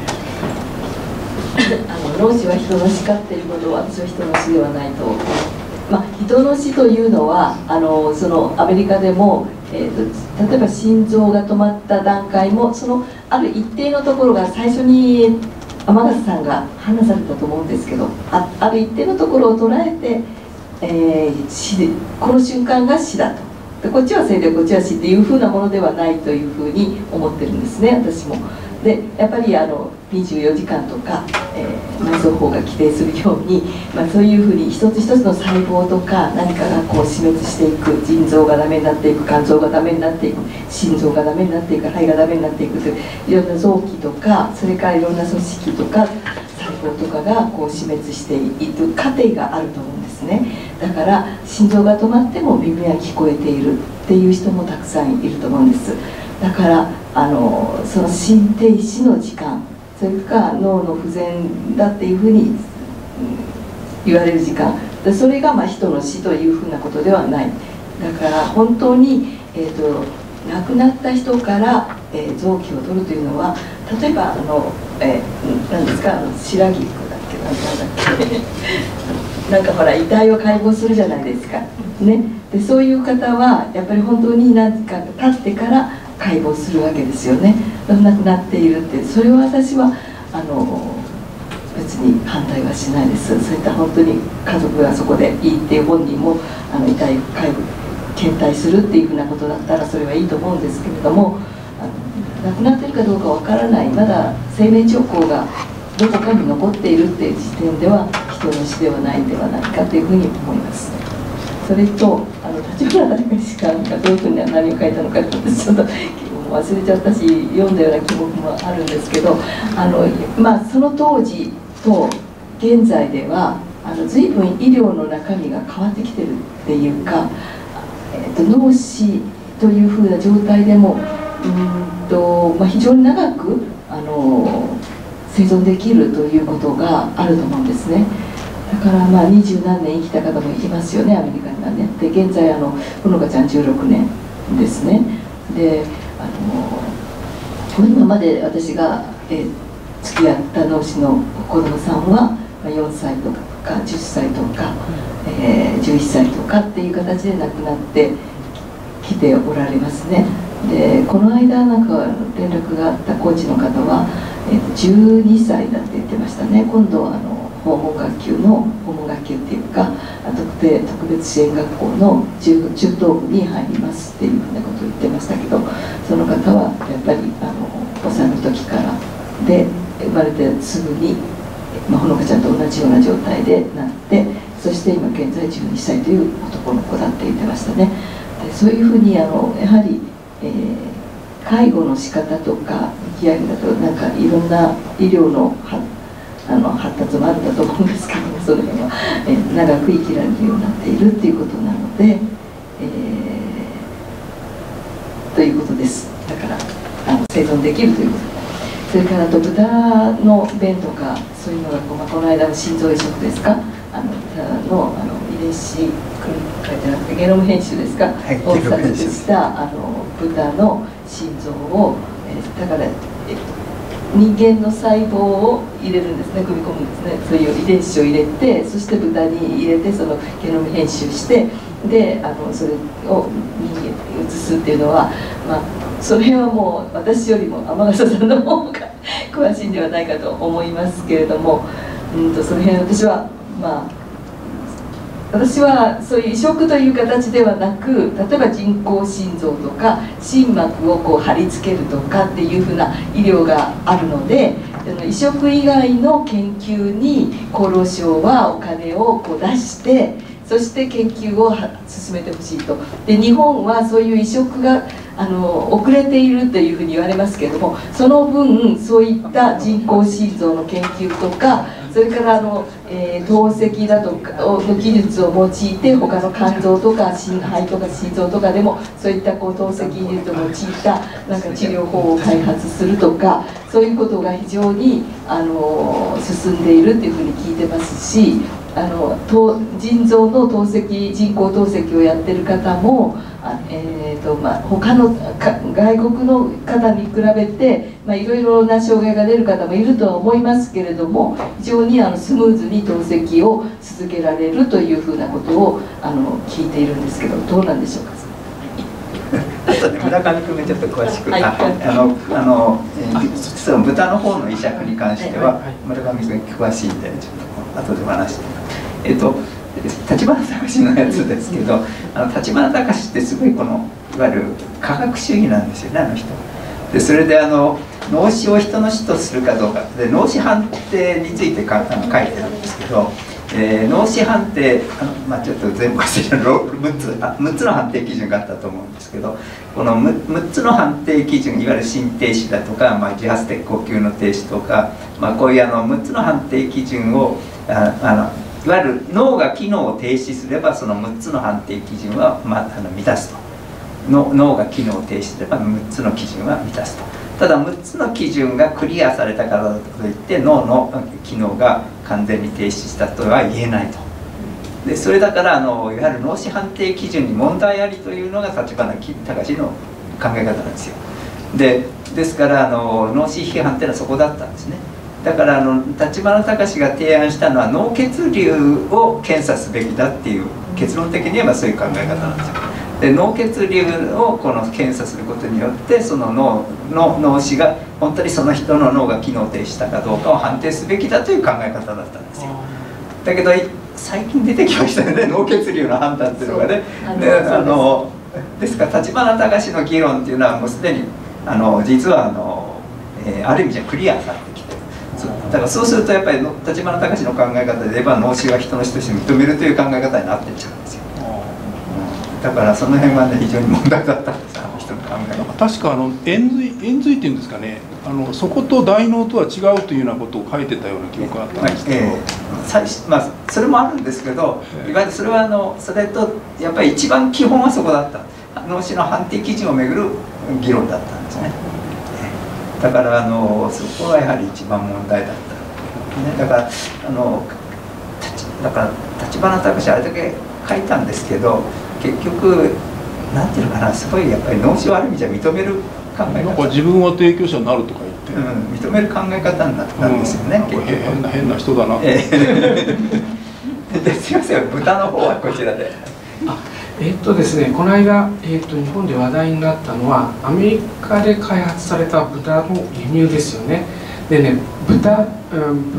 あの老子は人の叱っていることは私は人の死ではないと、まあ、人の死というのはあのそのアメリカでも、えーと、例えば心臓が止まった段階もそのある一定のところが最初に天笠さんが話されたと思うんですけど、 あ, ある一定のところを捉えて、えー、死でこの瞬間が死だと。でこっちは生でこっちは死っていうふうなものではないというふうに思ってるんですね、私も。でやっぱりあのにじゅうよじかんとか、えー、内臓法が規定するように、まあ、そういうふうに一つ一つの細胞とか何かがこう死滅していく、腎臓がダメになっていく、肝臓がダメになっていく、心臓がダメになっていく、肺がダメになっていくといういろんな臓器とか、それからいろんな組織とか細胞とかがこう死滅していく過程があると思うんですね。だから心臓が止まっても耳が聞こえているっていう人もたくさんいると思うんです。だからあのその心停止の時間、それから脳の不全だっていうふうに言われる時間、それがまあ人の死というふうなことではない。だから本当に、えーと、亡くなった人から、えー、臓器を取るというのは、例えばあの、えー、何ですか、あの白菊だっけ、なんだっけなんかほら遺体を解剖するじゃないですか、ね、でそういう方はやっぱり本当に何か経ってから解剖するわけですよね。亡くなっているって、それを私はあの別に反対はしないです。そういった本当に家族がそこでいいっていう本人もあの遺体解剖検体するっていうふうなことだったらそれはいいと思うんですけれども、あの亡くなっているかどうかわからない、まだ生命兆候がどこかに残っているっていう時点では人の死ではないんではないかというふうに思います。それとあの確立花隆さんがどういうふうに何を書いたのかちょっと忘れちゃったし読んだような記憶もあるんですけど、あの、まあ、その当時と現在ではあの随分医療の中身が変わってきてるっていうか、えー、と脳死というふうな状態でもうんと、まあ、非常に長くあの生存できるということがあると思うんですね。だからまあ二十何年生きた方もいますよね、アメリカにはね。で現在あのほのかちゃんじゅうろくねんですね。であの今まで私が、え付き合った脳死の子供さんは、まあ、よんさいとかじゅっさいとか、えー、じゅういっさいとかっていう形で亡くなってきておられますね。でこの間なんか連絡があったコーチの方は、えー、じゅうにさいだって言ってましたね。今度あの訪問学級の訪問学級っていうか特定特別支援学校の 中, 中等部に入りますっていうふうなことを言ってましたけど、その方はやっぱりあの幼い時からで生まれてすぐに、まあ、ほのかちゃんと同じような状態でなって、そして今現在じゅうにさいという男の子だって言ってましたね。でそういうふうにあのやはり、えー、介護の仕方とか向き合いだとなんかいろんな医療のあの発達もあるんだと思うんですけども、その辺は、えー、長く生きられるようになっているっていうことなので、えー、ということです。だからあの生存できるということ。それからと豚の便とかそういうのがこ, まあ、この間の心臓移植ですか、あの豚のあの遺伝子組み換えじゃなくてゲノム編集ですか、はい、を作成したあの豚の心臓を、えー、だからえ人間の細胞を入れるんですね、組み込むんですね。そういう遺伝子を入れて、そして豚に入れてそのゲノム編集して、であのそれを人間に移すっていうのは、まあ、その辺はもう私よりも天笠さんの方が詳しいんではないかと思いますけれども、うんとその辺私はまあ私はそういう移植という形ではなく、例えば人工心臓とか心膜をこう貼り付けるとかっていうふうな医療があるので、移植以外の研究に厚労省はお金をこう出して、そして研究を進めてほしいと。で日本はそういう移植があの遅れているというふうに言われますけれども、その分そういった人工心臓の研究とか、それからあの、えー、透析だとかの技術を用いて他の肝臓とか心肺とか心臓とかでもそういったこう透析技術を用いたなんか治療法を開発するとか、そういうことが非常にあの進んでいるというふうに聞いてますし、あの腎臓の透析人工透析をやってる方もあ、えーとまあ、他の外国の方に比べて、まあ、いろいろな障害が出る方もいるとは思いますけれども、非常にあのスムーズに透析を続けられるというふうなことをあの聞いているんですけど、どうなんでしょうか。 あとね、村上君がちょっと詳しく、はい、ああのあの、えー、実は豚の方の移植に関しては、村上君詳しいんでちょっと後で話して。えっと立花隆のやつですけど、あの立花隆ってすごいこのいわゆる科学主義なんですよね、あの人。でそれであの脳死を人の死とするかどうかで脳死判定についてかあの書いてるんですけど、えー、脳死判定あの、まあ、ちょっと全部忘れたむっつあむっつの判定基準があったと思うんですけど、この む, むっつの判定基準、いわゆる心停止だとか、まあ、自発的呼吸の停止とか、まあ、こういうあのむっつの判定基準をああのいわゆる脳が機能を停止すればそのむっつの判定基準は、まあ、あの満たすと。の脳が機能を停止すればむっつの基準は満たすと。ただむっつの基準がクリアされたからといって脳の機能が完全に停止したとは言えないと。でそれだからあのいわゆる脳死判定基準に問題ありというのが立花隆の考え方なんですよ。でですからあの脳死批判っていうのはそこだったんですね。だからあの立花隆が提案したのは脳血流を検査すべきだっていう結論的に言えばそういう考え方なんですよ。で脳血流をこの検査することによってその脳の脳死が本当にその人の脳が機能停止したかどうかを判定すべきだという考え方だったんですよ。だけど最近出てきましたよね、脳血流の判断っていうのがね。であのですから立花隆の議論っていうのはもうすでにあの実はあの、えー、ある意味じゃクリアされてきてる。だからそうするとやっぱり立花隆の考え方で言えば脳死は人の死として認めるという考え方になってっちゃうんですよ。 だからその辺はね非常に問題だったんです、あの人の考えが。 確かあの円髄円髄っていうんですかね、あのそこと大脳とは違うというようなことを書いてたような記憶があったんですけど、 えー最初まあ、それもあるんですけど、いわゆるそれはあのそれとやっぱり一番基本はそこだった、脳死の判定基準をめぐる議論だったんですね。だからあのそこがやはり一番問題だった、ね、だからあのだから立花隆あれだけ書いたんですけど、結局なんていうのかな、すごいやっぱり脳死をある意味じゃ認める考え方、 なんか自分は提供者になるとか言って、 うん、認める考え方になったんですよね、 うん、結局変な変な人だな、 えー、ですいません、豚の方はこちらで。 あえーっとですね、この間、えーっと日本で話題になったのはアメリカで開発された豚の輸入ですよね。でね、豚、うん、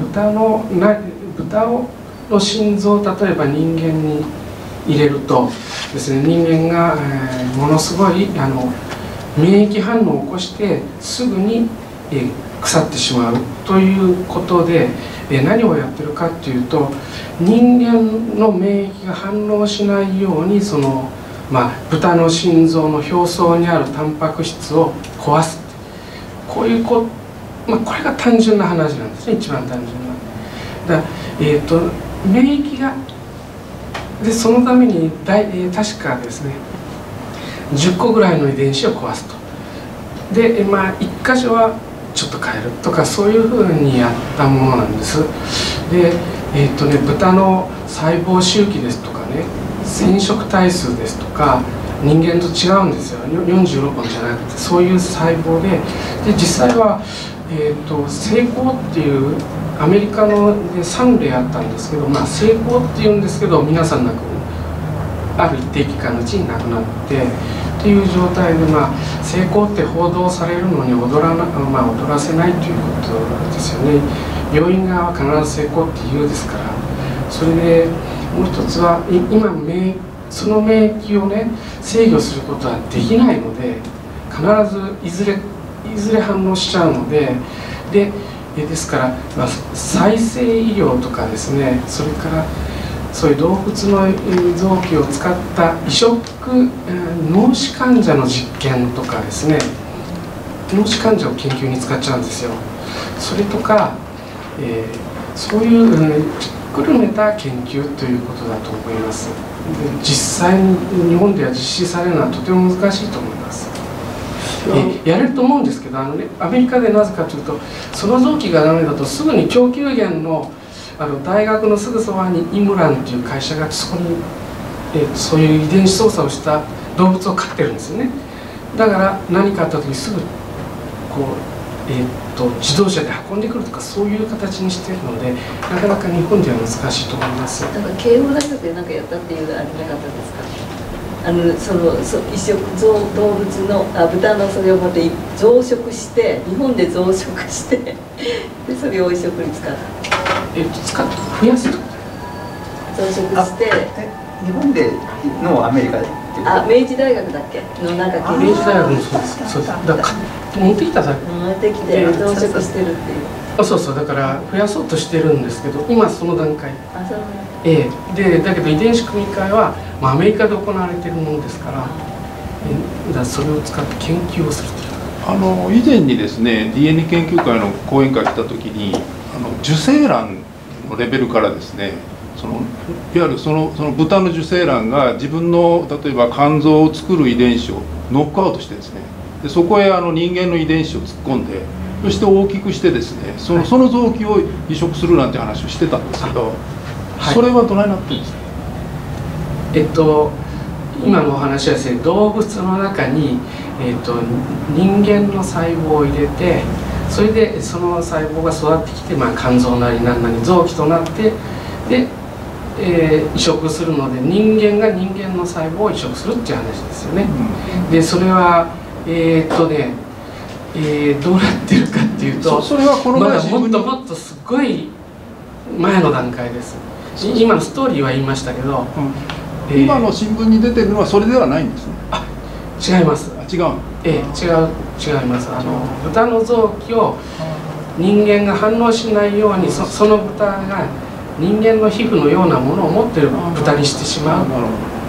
豚のな豚をの心臓を例えば人間に入れるとですね、人間が、えー、ものすごいあの免疫反応を起こしてすぐに、えー、腐ってしまうということで、えー、何をやってるかっていうと、人間の免疫が反応しないようにその、まあ、豚の心臓の表層にあるタンパク質を壊す、こういうこ、まあ、これが単純な話なんですね、一番単純な。だから、えーと、免疫がでそのために大、えー、確かですねじゅっこぐらいの遺伝子を壊すと。で、まあ、いっ箇所はちょっと変えるとか、そういうふうにやったものなんです。で、えーとね、豚の細胞周期ですとかね、染色体数ですとか人間と違うんですよ。よんじゅうろっぽんじゃなくてそういう細胞で、で実際は、えーと成功っていうアメリカのでさんれいあったんですけど、まあ、成功っていうんですけど皆さん亡くある一定期間のうちに亡くなってっていう状態で、まあ、成功って報道されるのに踊らな、まあ、踊らせないということですよね。病院側は必ず成功って言うですから。それでもう一つは今免その免疫をね制御することはできないので、必ずいずれいずれ反応しちゃうので、でですから、まあ、再生医療とかですね、それからそういう動物の臓器を使った移植、えー、脳死患者の実験とかですね、脳死患者を研究に使っちゃうんですよ。それとか、えー、そういう、うん、ひっくるめた研究ということだと思います。で実際に日本では実施されるのはとても難しいと思います。えやれると思うんですけど、あの、ね、アメリカでなぜかというと、その臓器がダメだとすぐに供給源のあの大学のすぐそばにイムランという会社がそこに、えそういう遺伝子操作をした動物を飼ってるんですよね。だから何かあった時すぐこう、えー、っと自動車で運んでくるとか、そういう形にしているので、なかなか日本では難しいと思います。 だから慶応大学で何かやったっていうのはありなかったですか？あのそのそ移植動物のあ豚のそれをまた増殖して日本で増殖してでそれを移植に使う。 えっと使って増やすと増殖して日本でのアメリカであ明治大学だっけのなんか明治大学もそうです。そうです。だから持ってきただけ。 持ってきて増殖してるっていう。 あ、そうそう、だから増やそうとしてるんですけど、今その段階。 あ、そう。 ええ、でだけど遺伝子組み換えは、まあ、アメリカで行われているものですから、えだからそれを使って研究をするという。 あの以前にですね ディーエヌエー 研究会の講演会した時に、あの受精卵のレベルからですね、そのいわゆるそのその豚の受精卵が自分の例えば肝臓を作る遺伝子をノックアウトしてですね、でそこへあの人間の遺伝子を突っ込んで、そして大きくしてですね、その、はい、その臓器を移植するなんて話をしてたんですけど、はい、それはどないなってるんですか？ えっと今のお話はですね、動物の中に、えっと、人間の細胞を入れて、それでその細胞が育ってきて、まあ、肝臓なり何なり臓器となって、で、えー、移植するので、人間が人間の細胞を移植するっていう話ですよね。うん、でそれはえー、っとね、えー、どうなってるかっていうと、 それはこの前まだもっともっとすごい前の段階です。今のストーリーは言いましたけど、うんえー、今の新聞に出てるのはそれではないんですね。 あ、違います。 あ、違う。 ええ、違う違います。あの豚の臓器を人間が反応しないように、そ, その豚が人間の皮膚のようなものを持っている豚にしてしまうっ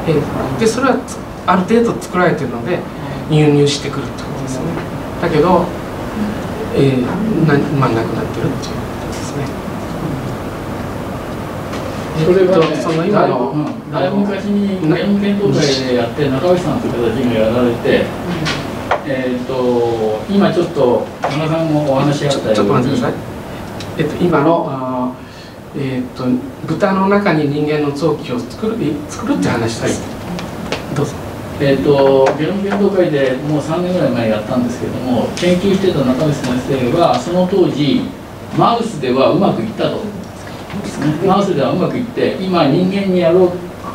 えー、でそれはある程度作られてるので輸入してくるってことですね。だけど、えー、なまあなくなってるっていうことですね。 それはね、 その今の、 うん、だいぶ昔にゲーム検討会でやって中内さんという形がやられて、えっと今ちょっと野田さんもお話しあったように、 ちょっと待ってください。えっと今のあえっと豚の中に人間の臓器を作る作るって話です。はい、どうぞ。 えっとゲノム検討会でもうさんねんぐらい前やったんですけども、研究してた中内先生はその当時マウスではうまくいったと。マウスではうまくいって今人間にやろう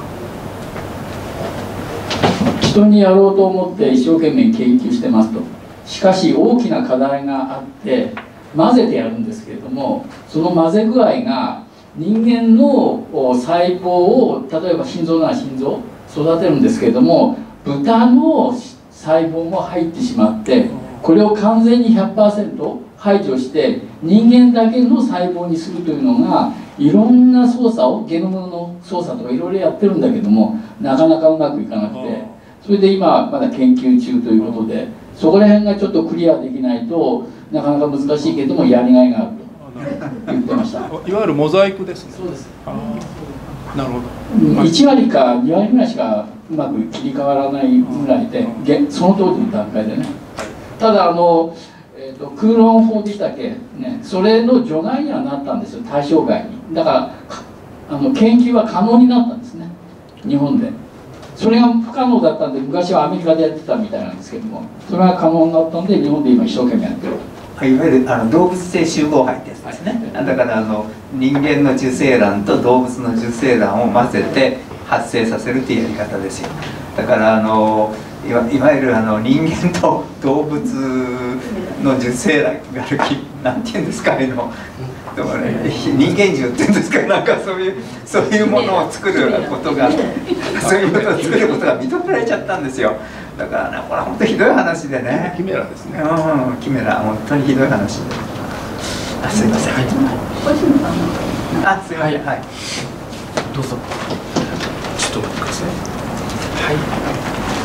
人にやろうと思って一生懸命研究してますと。しかし大きな課題があって混ぜてやるんですけれども、その混ぜ具合が人間の細胞を例えば心臓なら心臓育てるんですけれども、豚の細胞も入ってしまってこれを完全に ひゃくパーセント 排除して人間だけの細胞にするというのがいろんな操作をゲノムの操作とかいろいろやってるんだけどもなかなかうまくいかなくて、それで今まだ研究中ということでそこら辺がちょっとクリアできないとなかなか難しいけどもやりがいがあると言ってました。いわゆるモザイクですね。 そうです。 なるほど。 いち割かに割ぐらいしかうまく切り替わらないぐらいでその当時の段階でね。ただあのえー、とクーロン法でしたっけ、ね、それの除外にはなったんですよ、対象外に。だからあの研究は可能になったんですね、日本で。それが不可能だったんで昔はアメリカでやってたみたいなんですけども、それが可能になったんで日本で今一生懸命やってる。 いわゆるあの動物性集合胚ってやつですね、はい、だからあの人間の受精卵と動物の受精卵を混ぜて発生させるっていうやり方ですよ。だからあのいわ, いわゆるあの人間と動物の受精卵があるきなんていうんですか、あのでも、ね、人間獣っていうんですか、なんかそういうそういうものを作ることがそういうものを作ることが認められちゃったんですよ。だからね、これは本当ひどい話でね。 キメラですね。 うん、キメラ本当にひどい話で。あ、すいません。はい、あ、すいません。はい。 どうぞ。ちょっと待ってください。はい。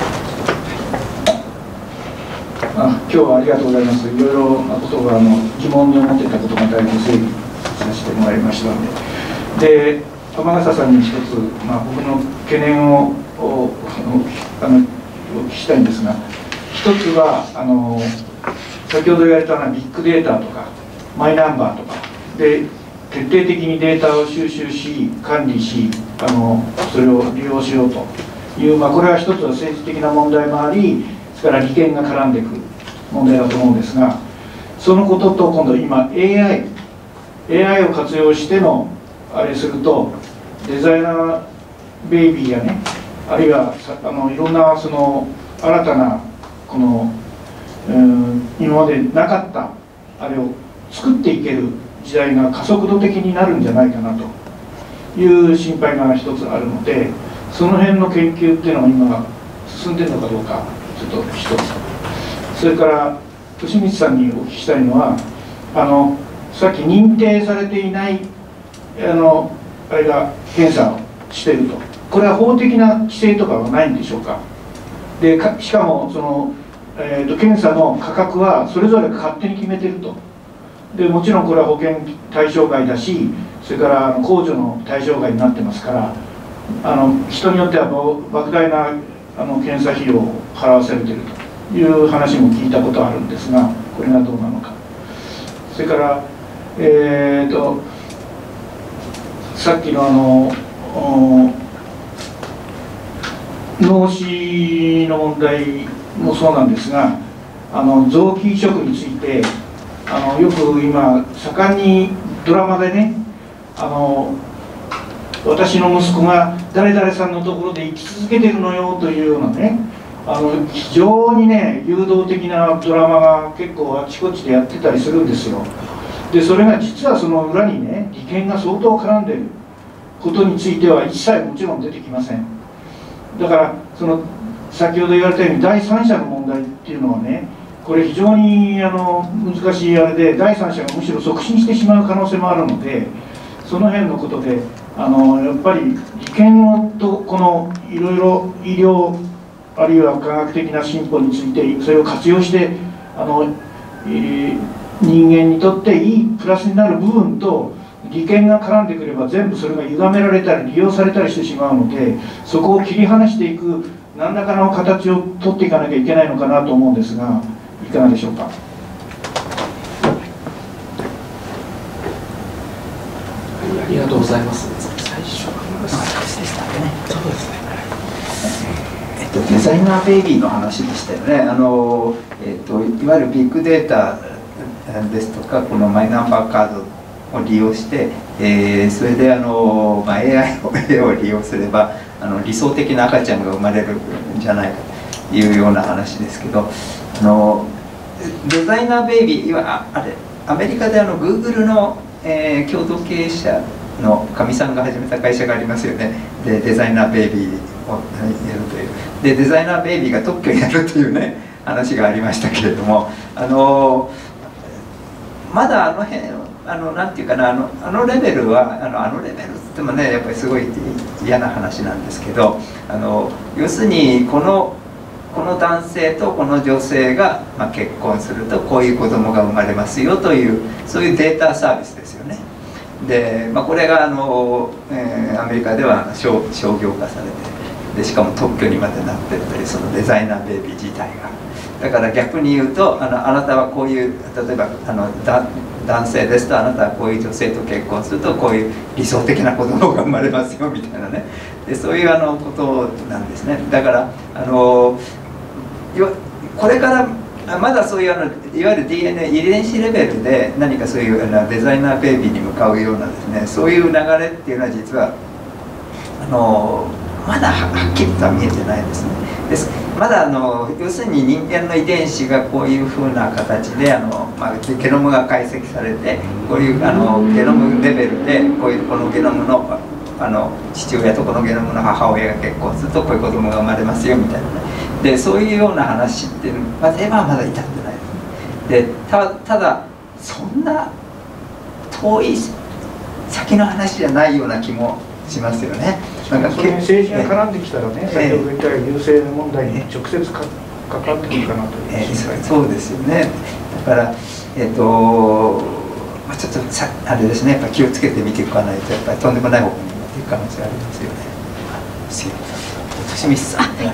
あ、今日はありがとうございます。いろいろなことがあの疑問に思っていたことがだいぶ整理させてもらいましたので、で天笠さんに一つ、まあ、僕の懸念をおあのお聞きしたいんですが、一つはあの先ほど言われたようなビッグデータとかマイナンバーとかで徹底的にデータを収集し管理しあのそれを利用しようという、まあ、これは一つは政治的な問題もあり、それから利権が絡んでくる問題だと思うんですが、そのことと今度今 エーアイ エーアイ を活用してのあれするとデザイナーベイビーやね、あるいはあのいろんなその新たなこの、うん、今までなかったあれを作っていける時代が加速度的になるんじゃないかなという心配が一つあるので、その辺の研究っていうのが今進んでるのかどうかちょっと一つ。それから利光さんにお聞きしたいのは、あのさっき認定されていないあのあれが検査をしていると、これは法的な規制とかはないんでしょうか。でかしかもその、えーと、検査の価格はそれぞれが勝手に決めてると。でもちろんこれは保険対象外だし、それから控除の対象外になってますから、あの人によっては莫大なあの検査費用を払わされているという話も聞いたことあるんですが、これがどうなのか。それからえーとさっきのあの脳死の問題もそうなんですが、あの臓器移植についてあのよく今盛んにドラマでね、あの私の息子が誰々さんのところで生き続けてるのよというようなね、あの非常にね誘導的なドラマが結構あちこちでやってたりするんですよ。でそれが実はその裏にね利権が相当絡んでることについては一切もちろん出てきません。だからその先ほど言われたように第三者の問題っていうのはね、これ非常にあの難しいあれで、第三者がむしろ促進してしまう可能性もあるので、その辺のことであのやっぱり利権とこのいろいろ医療あるいは科学的な進歩についてそれを活用してあの、えー、人間にとっていいプラスになる部分と利権が絡んでくれば全部それが歪められたり利用されたりしてしまうので、そこを切り離していく何らかの形を取っていかなきゃいけないのかなと思うんですが、いかがでしょうか。 ありがとうございます。最初は私でしたね。 そうですね。 えっとデザイナーベイビーの話でしたよね。あのえっといわゆるビッグデータですとかこのマイナンバーカードを利用して、えー、それであの、まあ、エーアイ を, を利用すればあの理想的な赤ちゃんが生まれるんじゃないかというような話ですけど、あのデザイナーベイビーはあれアメリカであの Google の、えー、共同経営者のかみさんが始めた会社がありますよね。でデザイナーベイビーをやるというでデザイナーベイビーが特許になるというね話がありましたけれども、あのまだあの辺あのなんていうかなあのあのレベルはあのあのレベルって言ってもねやっぱりすごい嫌な話なんですけど、あの要するにこのこの男性とこの女性が、まあ、結婚するとこういう子供が生まれますよというそういうデータサービスですよね。で、まあ、これがあの、えー、アメリカでは商商業化されてでしかも特許にまでなってるというそのデザイナーベイビー自体が。だから逆に言うとあのあなたはこういう例えばあのだ男性ですとあなたはこういう女性と結婚するとこういう理想的な子供が生まれますよみたいなねでそういうあのことなんですね。だからあのこれからまだそういうあのいわゆる ディーエヌエー 遺伝子レベルで何かそういうデザイナーベイビーに向かうようなですねそういう流れっていうのは実はあのまだはっきりとは見えてないですね。ですまだあの要するに人間の遺伝子がこういうふうな形であの、まあ、ゲノムが解析されてこういうあのゲノムレベルでこういうこのゲノムのあの父親とこのゲノムの母親が結婚するとこういう子供が生まれますよみたいなねでそういうような話っていうのまではまだ至ってないですね。で た, ただそんな遠い先の話じゃないような気もしますよね。 なんかそれに政治が絡んできたらね、先ほど言ったように優勢問題に直接か関わってくるかなという、 えー、そうですよね。だからえっ、ー、と、まあ、ちょっとさあれですねやっぱ気をつけて見ていかないとやっぱりとんでもない方向に持っていく可能性がありますよね。すいません。清水さん。 はい、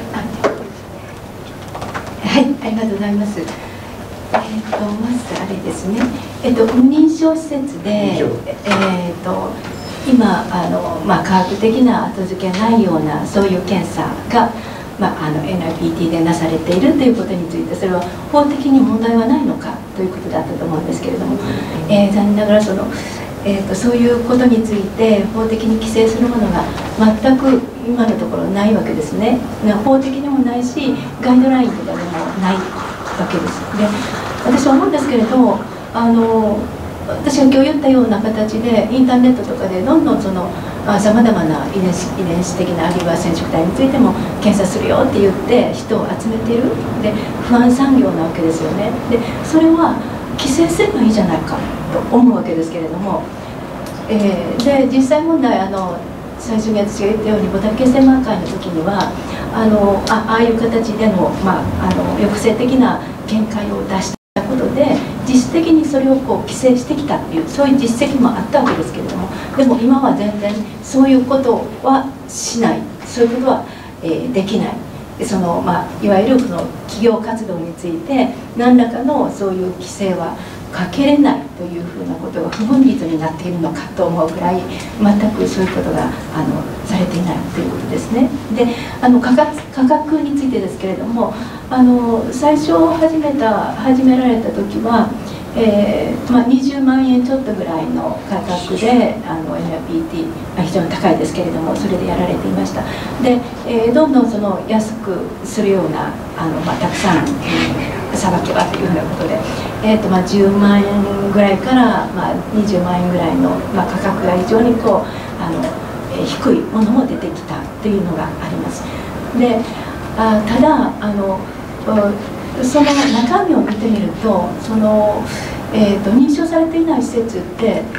はい、ありがとうございます。えっ、ー、とまずあれですね。えっ、ー、と無認証施設でえっ、ー、と今あの、まあ、科学的な後付けないようなそういう検査が、まあ、あの エヌアイピーティー でなされているということについてそれは法的に問題はないのかということだったと思うんですけれども、えー、残念ながらその、えー、とそういうことについて法的に規制するものが全く今のところないわけですね。法的にもないしガイドラインとかでもないわけです。で私は思うんですけれどあの私が今日言ったような形でインターネットとかでどんどんそのさまざまな遺伝子遺伝子的なあるいは染色体についても検査するよって言って人を集めているで不安産業なわけですよね。でそれは規制すればいいじゃないかと思うわけですけれども、えー、で実際問題あの最初に私が言ったようにボタン形成マーカーの時にはあの あ, ああいう形での、まあ、あの抑制的な見解を出したことで実質的にそれをこう規制してきたっていうそういう実績もあったわけですけれどもでも今は全然そういうことはしないそういうことは、えー、できないその、まあ、いわゆるその企業活動について何らかのそういう規制はかけれないというふうなことが不分律になっているのかと思うくらい全くそういうことがあのされていないということですね。であの価格、価格についてですけれどもあの最初始めた始められた時は、えーまあ、にじゅうまんえんちょっとぐらいの価格であの エヌアイピーティー、まあ、非常に高いですけれどもそれでやられていました。で、えー、どんどんその安くするようなあの、まあ、たくさんさばけばというふうなことで、えーとまあ、じゅうまんえんぐらいから、まあ、にじゅうまんえんぐらいの、まあ、価格が非常にこうあの、えー、低いものも出てきたというのがあります。であただあのその中身を見てみるとその、えーと認証されていない施設って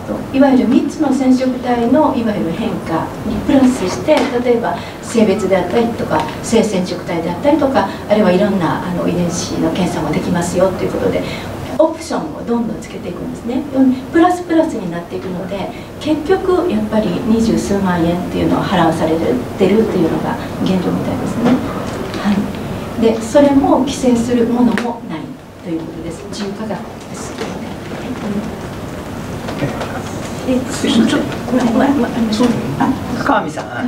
といわゆるみっつの染色体のいわゆる変化にプラスして、例えば性別であったりとか性染色体であったりとか、あるいはいろんなあの遺伝子の検査もできますよということでオプションをどんどんつけていくんですね。プラスプラスになっていくので、結局やっぱり二十数万円っていうのを払わされてるっていうのが現状みたいですね。はい、でそれも規制するものもないということです。自由価格です。で、ちょっとまままあ、 川見さん。あ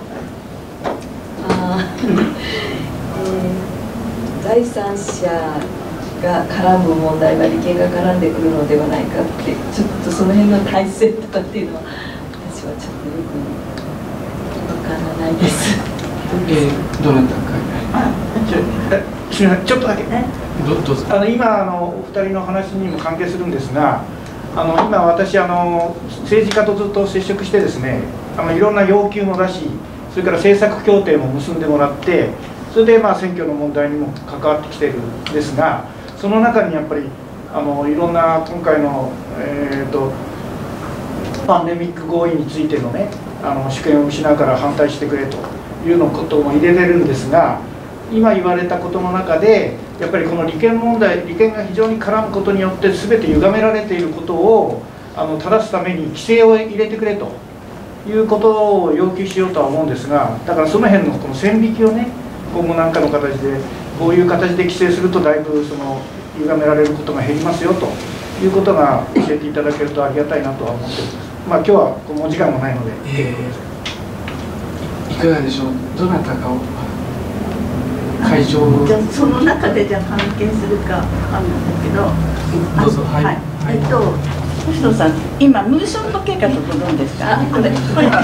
あ、えー、第三者が絡む問題は利権が絡んでくるのではないかって、ちょっとその辺の体制とかっていうのは私はちょっとよくわからないです。 えー、どなたか。 あ、ちょ、すみません、ちょっとだけ。 どどうぞ。 あの今あのお二人の話にも関係するんですが、あの今私あの政治家とずっと接触してですね、あのいろんな要求も出し、それから政策協定も結んでもらって、それでまあ選挙の問題にも関わってきてるんですが、その中にやっぱりあのいろんな今回の、えー、とパンデミック合意についてのね、あの主権を失うから反対してくれというのことも入れれるんですが、今言われたことの中でやっぱりこの利権問題、利権が非常に絡むことによって全て歪められていることをあの正すために規制を入れてくれということを要求しようとは思うんですが、だからその辺のこの線引きをね、今後何かの形でこういう形で規制するとだいぶその歪められることが減りますよということが教えていただけるとありがたいなとは思っております。まあ今日はもう時間もないので、 えー、いかがでしょう。どなたかを会場のじゃあその中でじゃあ関係するかわかんないんだけど、 どうぞ。はい、 はい、えっと星野さん、今ムーション時計が届くんですか？これこれ、はい、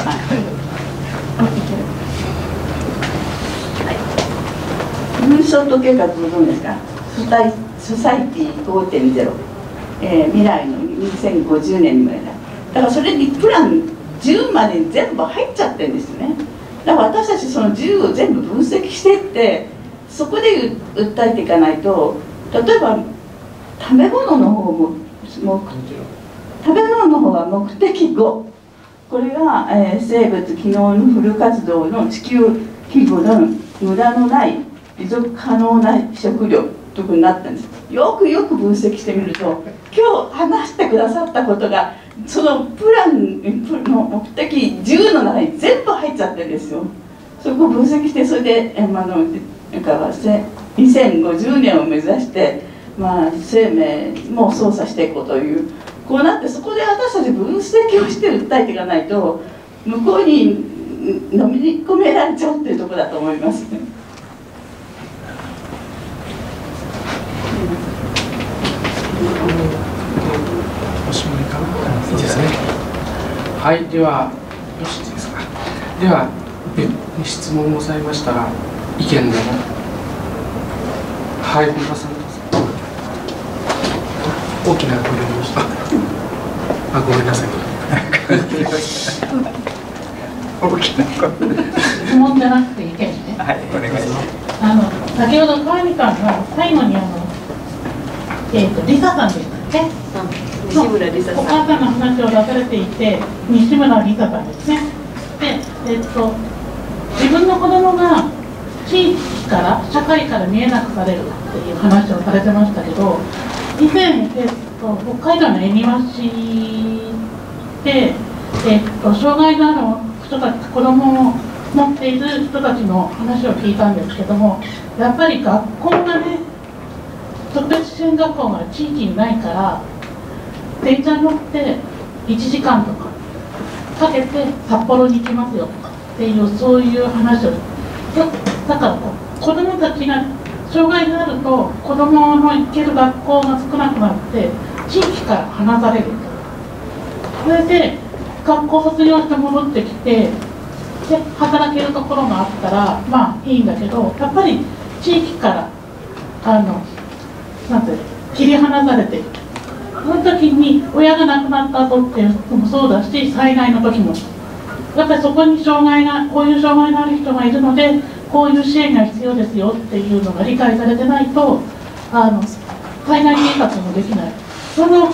ムーション時計が届くんですか？ソサイティ ごてんゼロ、えー、未来のにせんごじゅうねんにまでだ。だからそれにプランじゅうまで全部入っちゃってるんですね。だから私たちそのじゅうを全部分析していって、そこで訴えていかないと、例えば食べ物の方も食べ物の方は目的ご、これが、えー、生物機能のフル活動の地球規模の無駄のない持続可能な食料ということになったんです。よくよく分析してみると、今日話してくださったことがそのプランの目的じゅうの中に全部入っちゃってるんですよ。そこを分析して、それでえあのなんかにせんごじゅうねんを目指して、まあ、生命も操作していこうという、こうなってそこで私たち分析をして訴えていかないと向こうに飲み込められちゃうっていうところだと思いますね。 おしまいかな。いいですね。はい、ではよろしいですか。では別に質問ございましたら意見でも。はい、本田さんどうぞ。大きな声で言いました。あ、ごめんなさい。 大きな声。 質問じゃなくて意見ね。 はい、お願いします。 あの先ほど川見さんが最後にあのえっ、ー、とリサさんでしたっけ？ 西村リサさん。 お母さんの話を出されていて、西村リサさんですね。で、えっ、ー、と自分の子供が地域から社会から見えなくされるっていう話をされてましたけど、以前、えっ、ー、と北海道の恵庭市で、えっ、ー、と障害のある人たち、子供を持っている人たちの話を聞いたんですけども、やっぱり学校がね、特別支援学校が地域にないから、電車に乗っていちじかんとかかけて札幌に行きますよっていう、そういう話を。だから子どもたちが障害があると子どもの行ける学校が少なくなって地域から離される。それで学校卒業して戻ってきてで働けるところがあったらまあいいんだけど、やっぱり地域からあのなんて切り離されている。その時に親が亡くなった後っていうのもそうだし、災害の時もやっぱりそこに障害がこういう障害のある人がいるのでこういう支援が必要ですよっていうのが理解されてないとあの災害計画もできない。その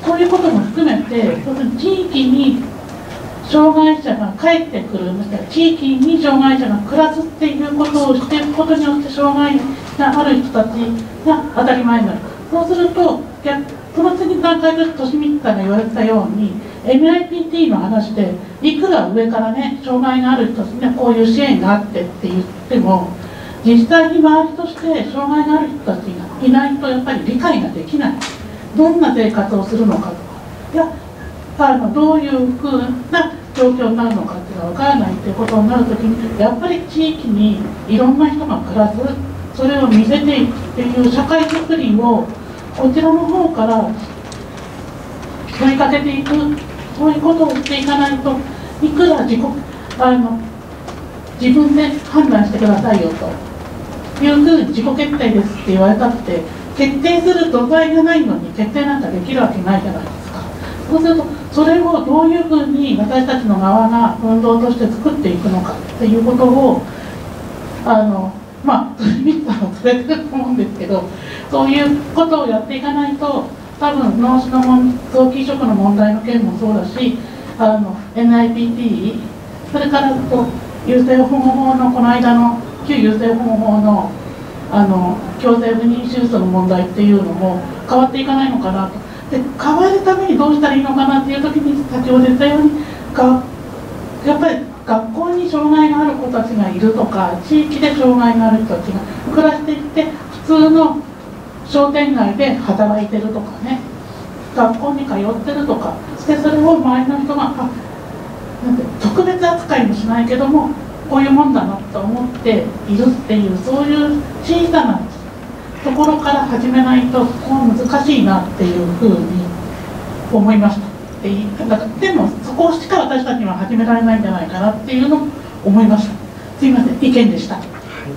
そういうことも含めて地域に障害者が帰ってくる、地域に障害者が暮らすっていうことをしていくことによって障害がある人たちが当たり前になる。そうするとその次の段階でとしみさんが言われたように エヌアイピーティー の話でいくら上からね障害がある人たちにこういう支援があってって言っても実際に周りとして障害がある人たちがいないとやっぱり理解ができない。どんな生活をするのかとかいやあのどういうふうな状況になるのかっていうのが分からないっていうことになるときにやっぱり地域にいろんな人が暮らすそれを見せていくっていう社会づくりをこちらの方から問いかけていくそういうことをしていかないといくら自己あの自分で判断してくださいよというふうに自己決定ですって言われたって決定する土台がないのに決定なんかできるわけないじゃないですか。そうするとそれをどういうふうに私たちの側が運動として作っていくのかっていうことをあのまあミスターを連れてると思うんですけどそういうことをやっていかないと多分脳死の臓器移植の問題の件もそうだしあの エヌアイピーティー それからこう優生保護法のこの間の旧優生保護法のあの強制不妊手術の問題っていうのも変わっていかないのかなと。で変わるためにどうしたらいいのかなっていう時に先ほど言ったようにがやっぱり学校に障害がある子たちがいるとか地域で障害がある人たちが暮らしていって普通の商店街で働いてるとかね学校に通ってるとかでそれを周りの人があなんて特別扱いもしないけどもこういうもんだなと思っているっていうそういう小さなところから始めないとこう難しいなっていうふうに思いました。で, だからでもそこしか私たちには始められないんじゃないかなっていうのも思いました。すいません意見でした。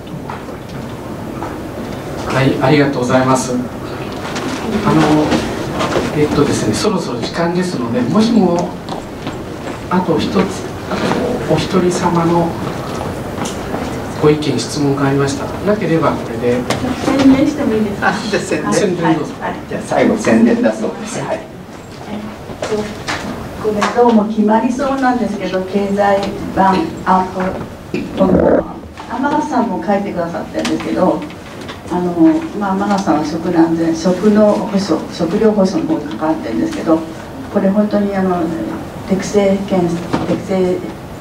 はい、ありがとうございます。あのえっとですねそろそろ時間ですのでもしもあと一つあとお一人様のご意見質問がありましたなければこれで宣伝してもいいですか。 あじゃあ宣伝、 宣伝どうぞ。 はい、じゃあ最後宣伝だそうです。はい。 これどうも決まりそうなんですけど経済版安保天笠さんも書いてくださってるんですけどあの、まあ、天笠さんは食なんで食の保障食料保障の方に関わってるんですけどこれ本当にあの適正検適正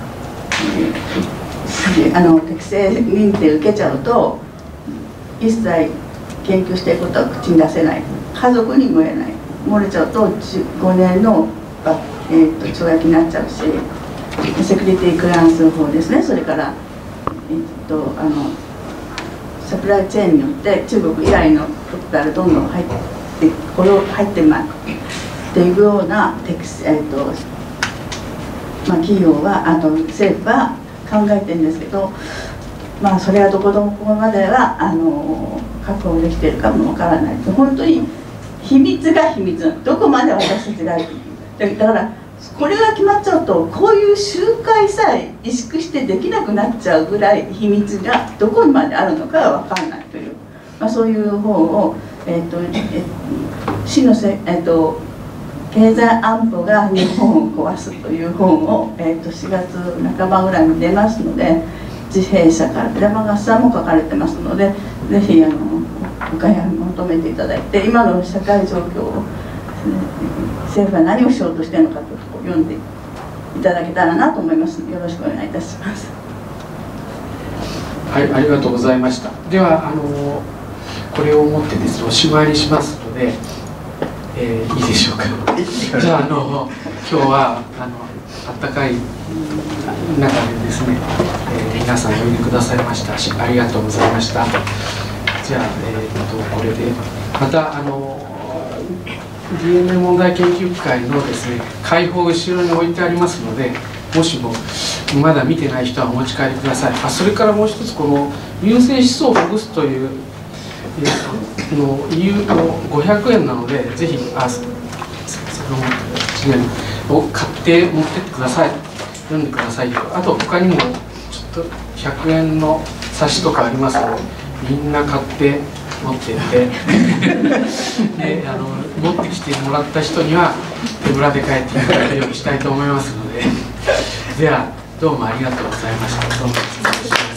あの適正認定受けちゃうと一切研究していることは口に出せない家族にも言えない漏れちゃうとじゅうごねんの、えー、と懲役になっちゃうしセキュリティクランス法ですねそれから、えー、とあのサプライチェーンによって中国以来のことからどんどん入ってこれを入ってまいっていうような適正、えーとまあ、企業はあと政府は考えてるんですけどまあそれはどこどこまではあの確保できてるかもわからない本当に秘密が秘密どこまで私たちがだからこれが決まっちゃうとこういう集会さえ萎縮してできなくなっちゃうぐらい秘密がどこまであるのかは分からないという、まあ、そういう方を、えーとえ市のせ、えーと経済安保が日本を壊すという本を、えー、としがつなかばぐらいに出ますので自閉者から山笠さんも書かれてますのでぜひあのお買い求めていただいて今の社会状況を政府は何をしようとしているのかと読んでいただけたらなと思いますのでよろしくお願いいたします。 はい、ありがとうございました。ではあのこれをもってですねおしまいにしますので。えー、いいでしょうか。じゃあ、あの今日はあの暖かい中でですね、えー、皆さんおいでくださいましたしありがとうございました。じゃあ、えー、っとこれでまたあの ディーエヌエー 問題研究会のですね会報後ろに置いてありますのでもしもまだ見てない人はお持ち帰りください。あそれからもう一つこの優生思想をほぐすというのごひゃくえんなのでぜひあそのを買って持ってってください読んでください。あと他にもちょっとひゃくえんの冊子とかありますのでみんな買って持ってってであの持ってきてもらった人には手ぶらで帰っていただけるようにしたいと思いますのでではどうもありがとうございました。どうも失礼します。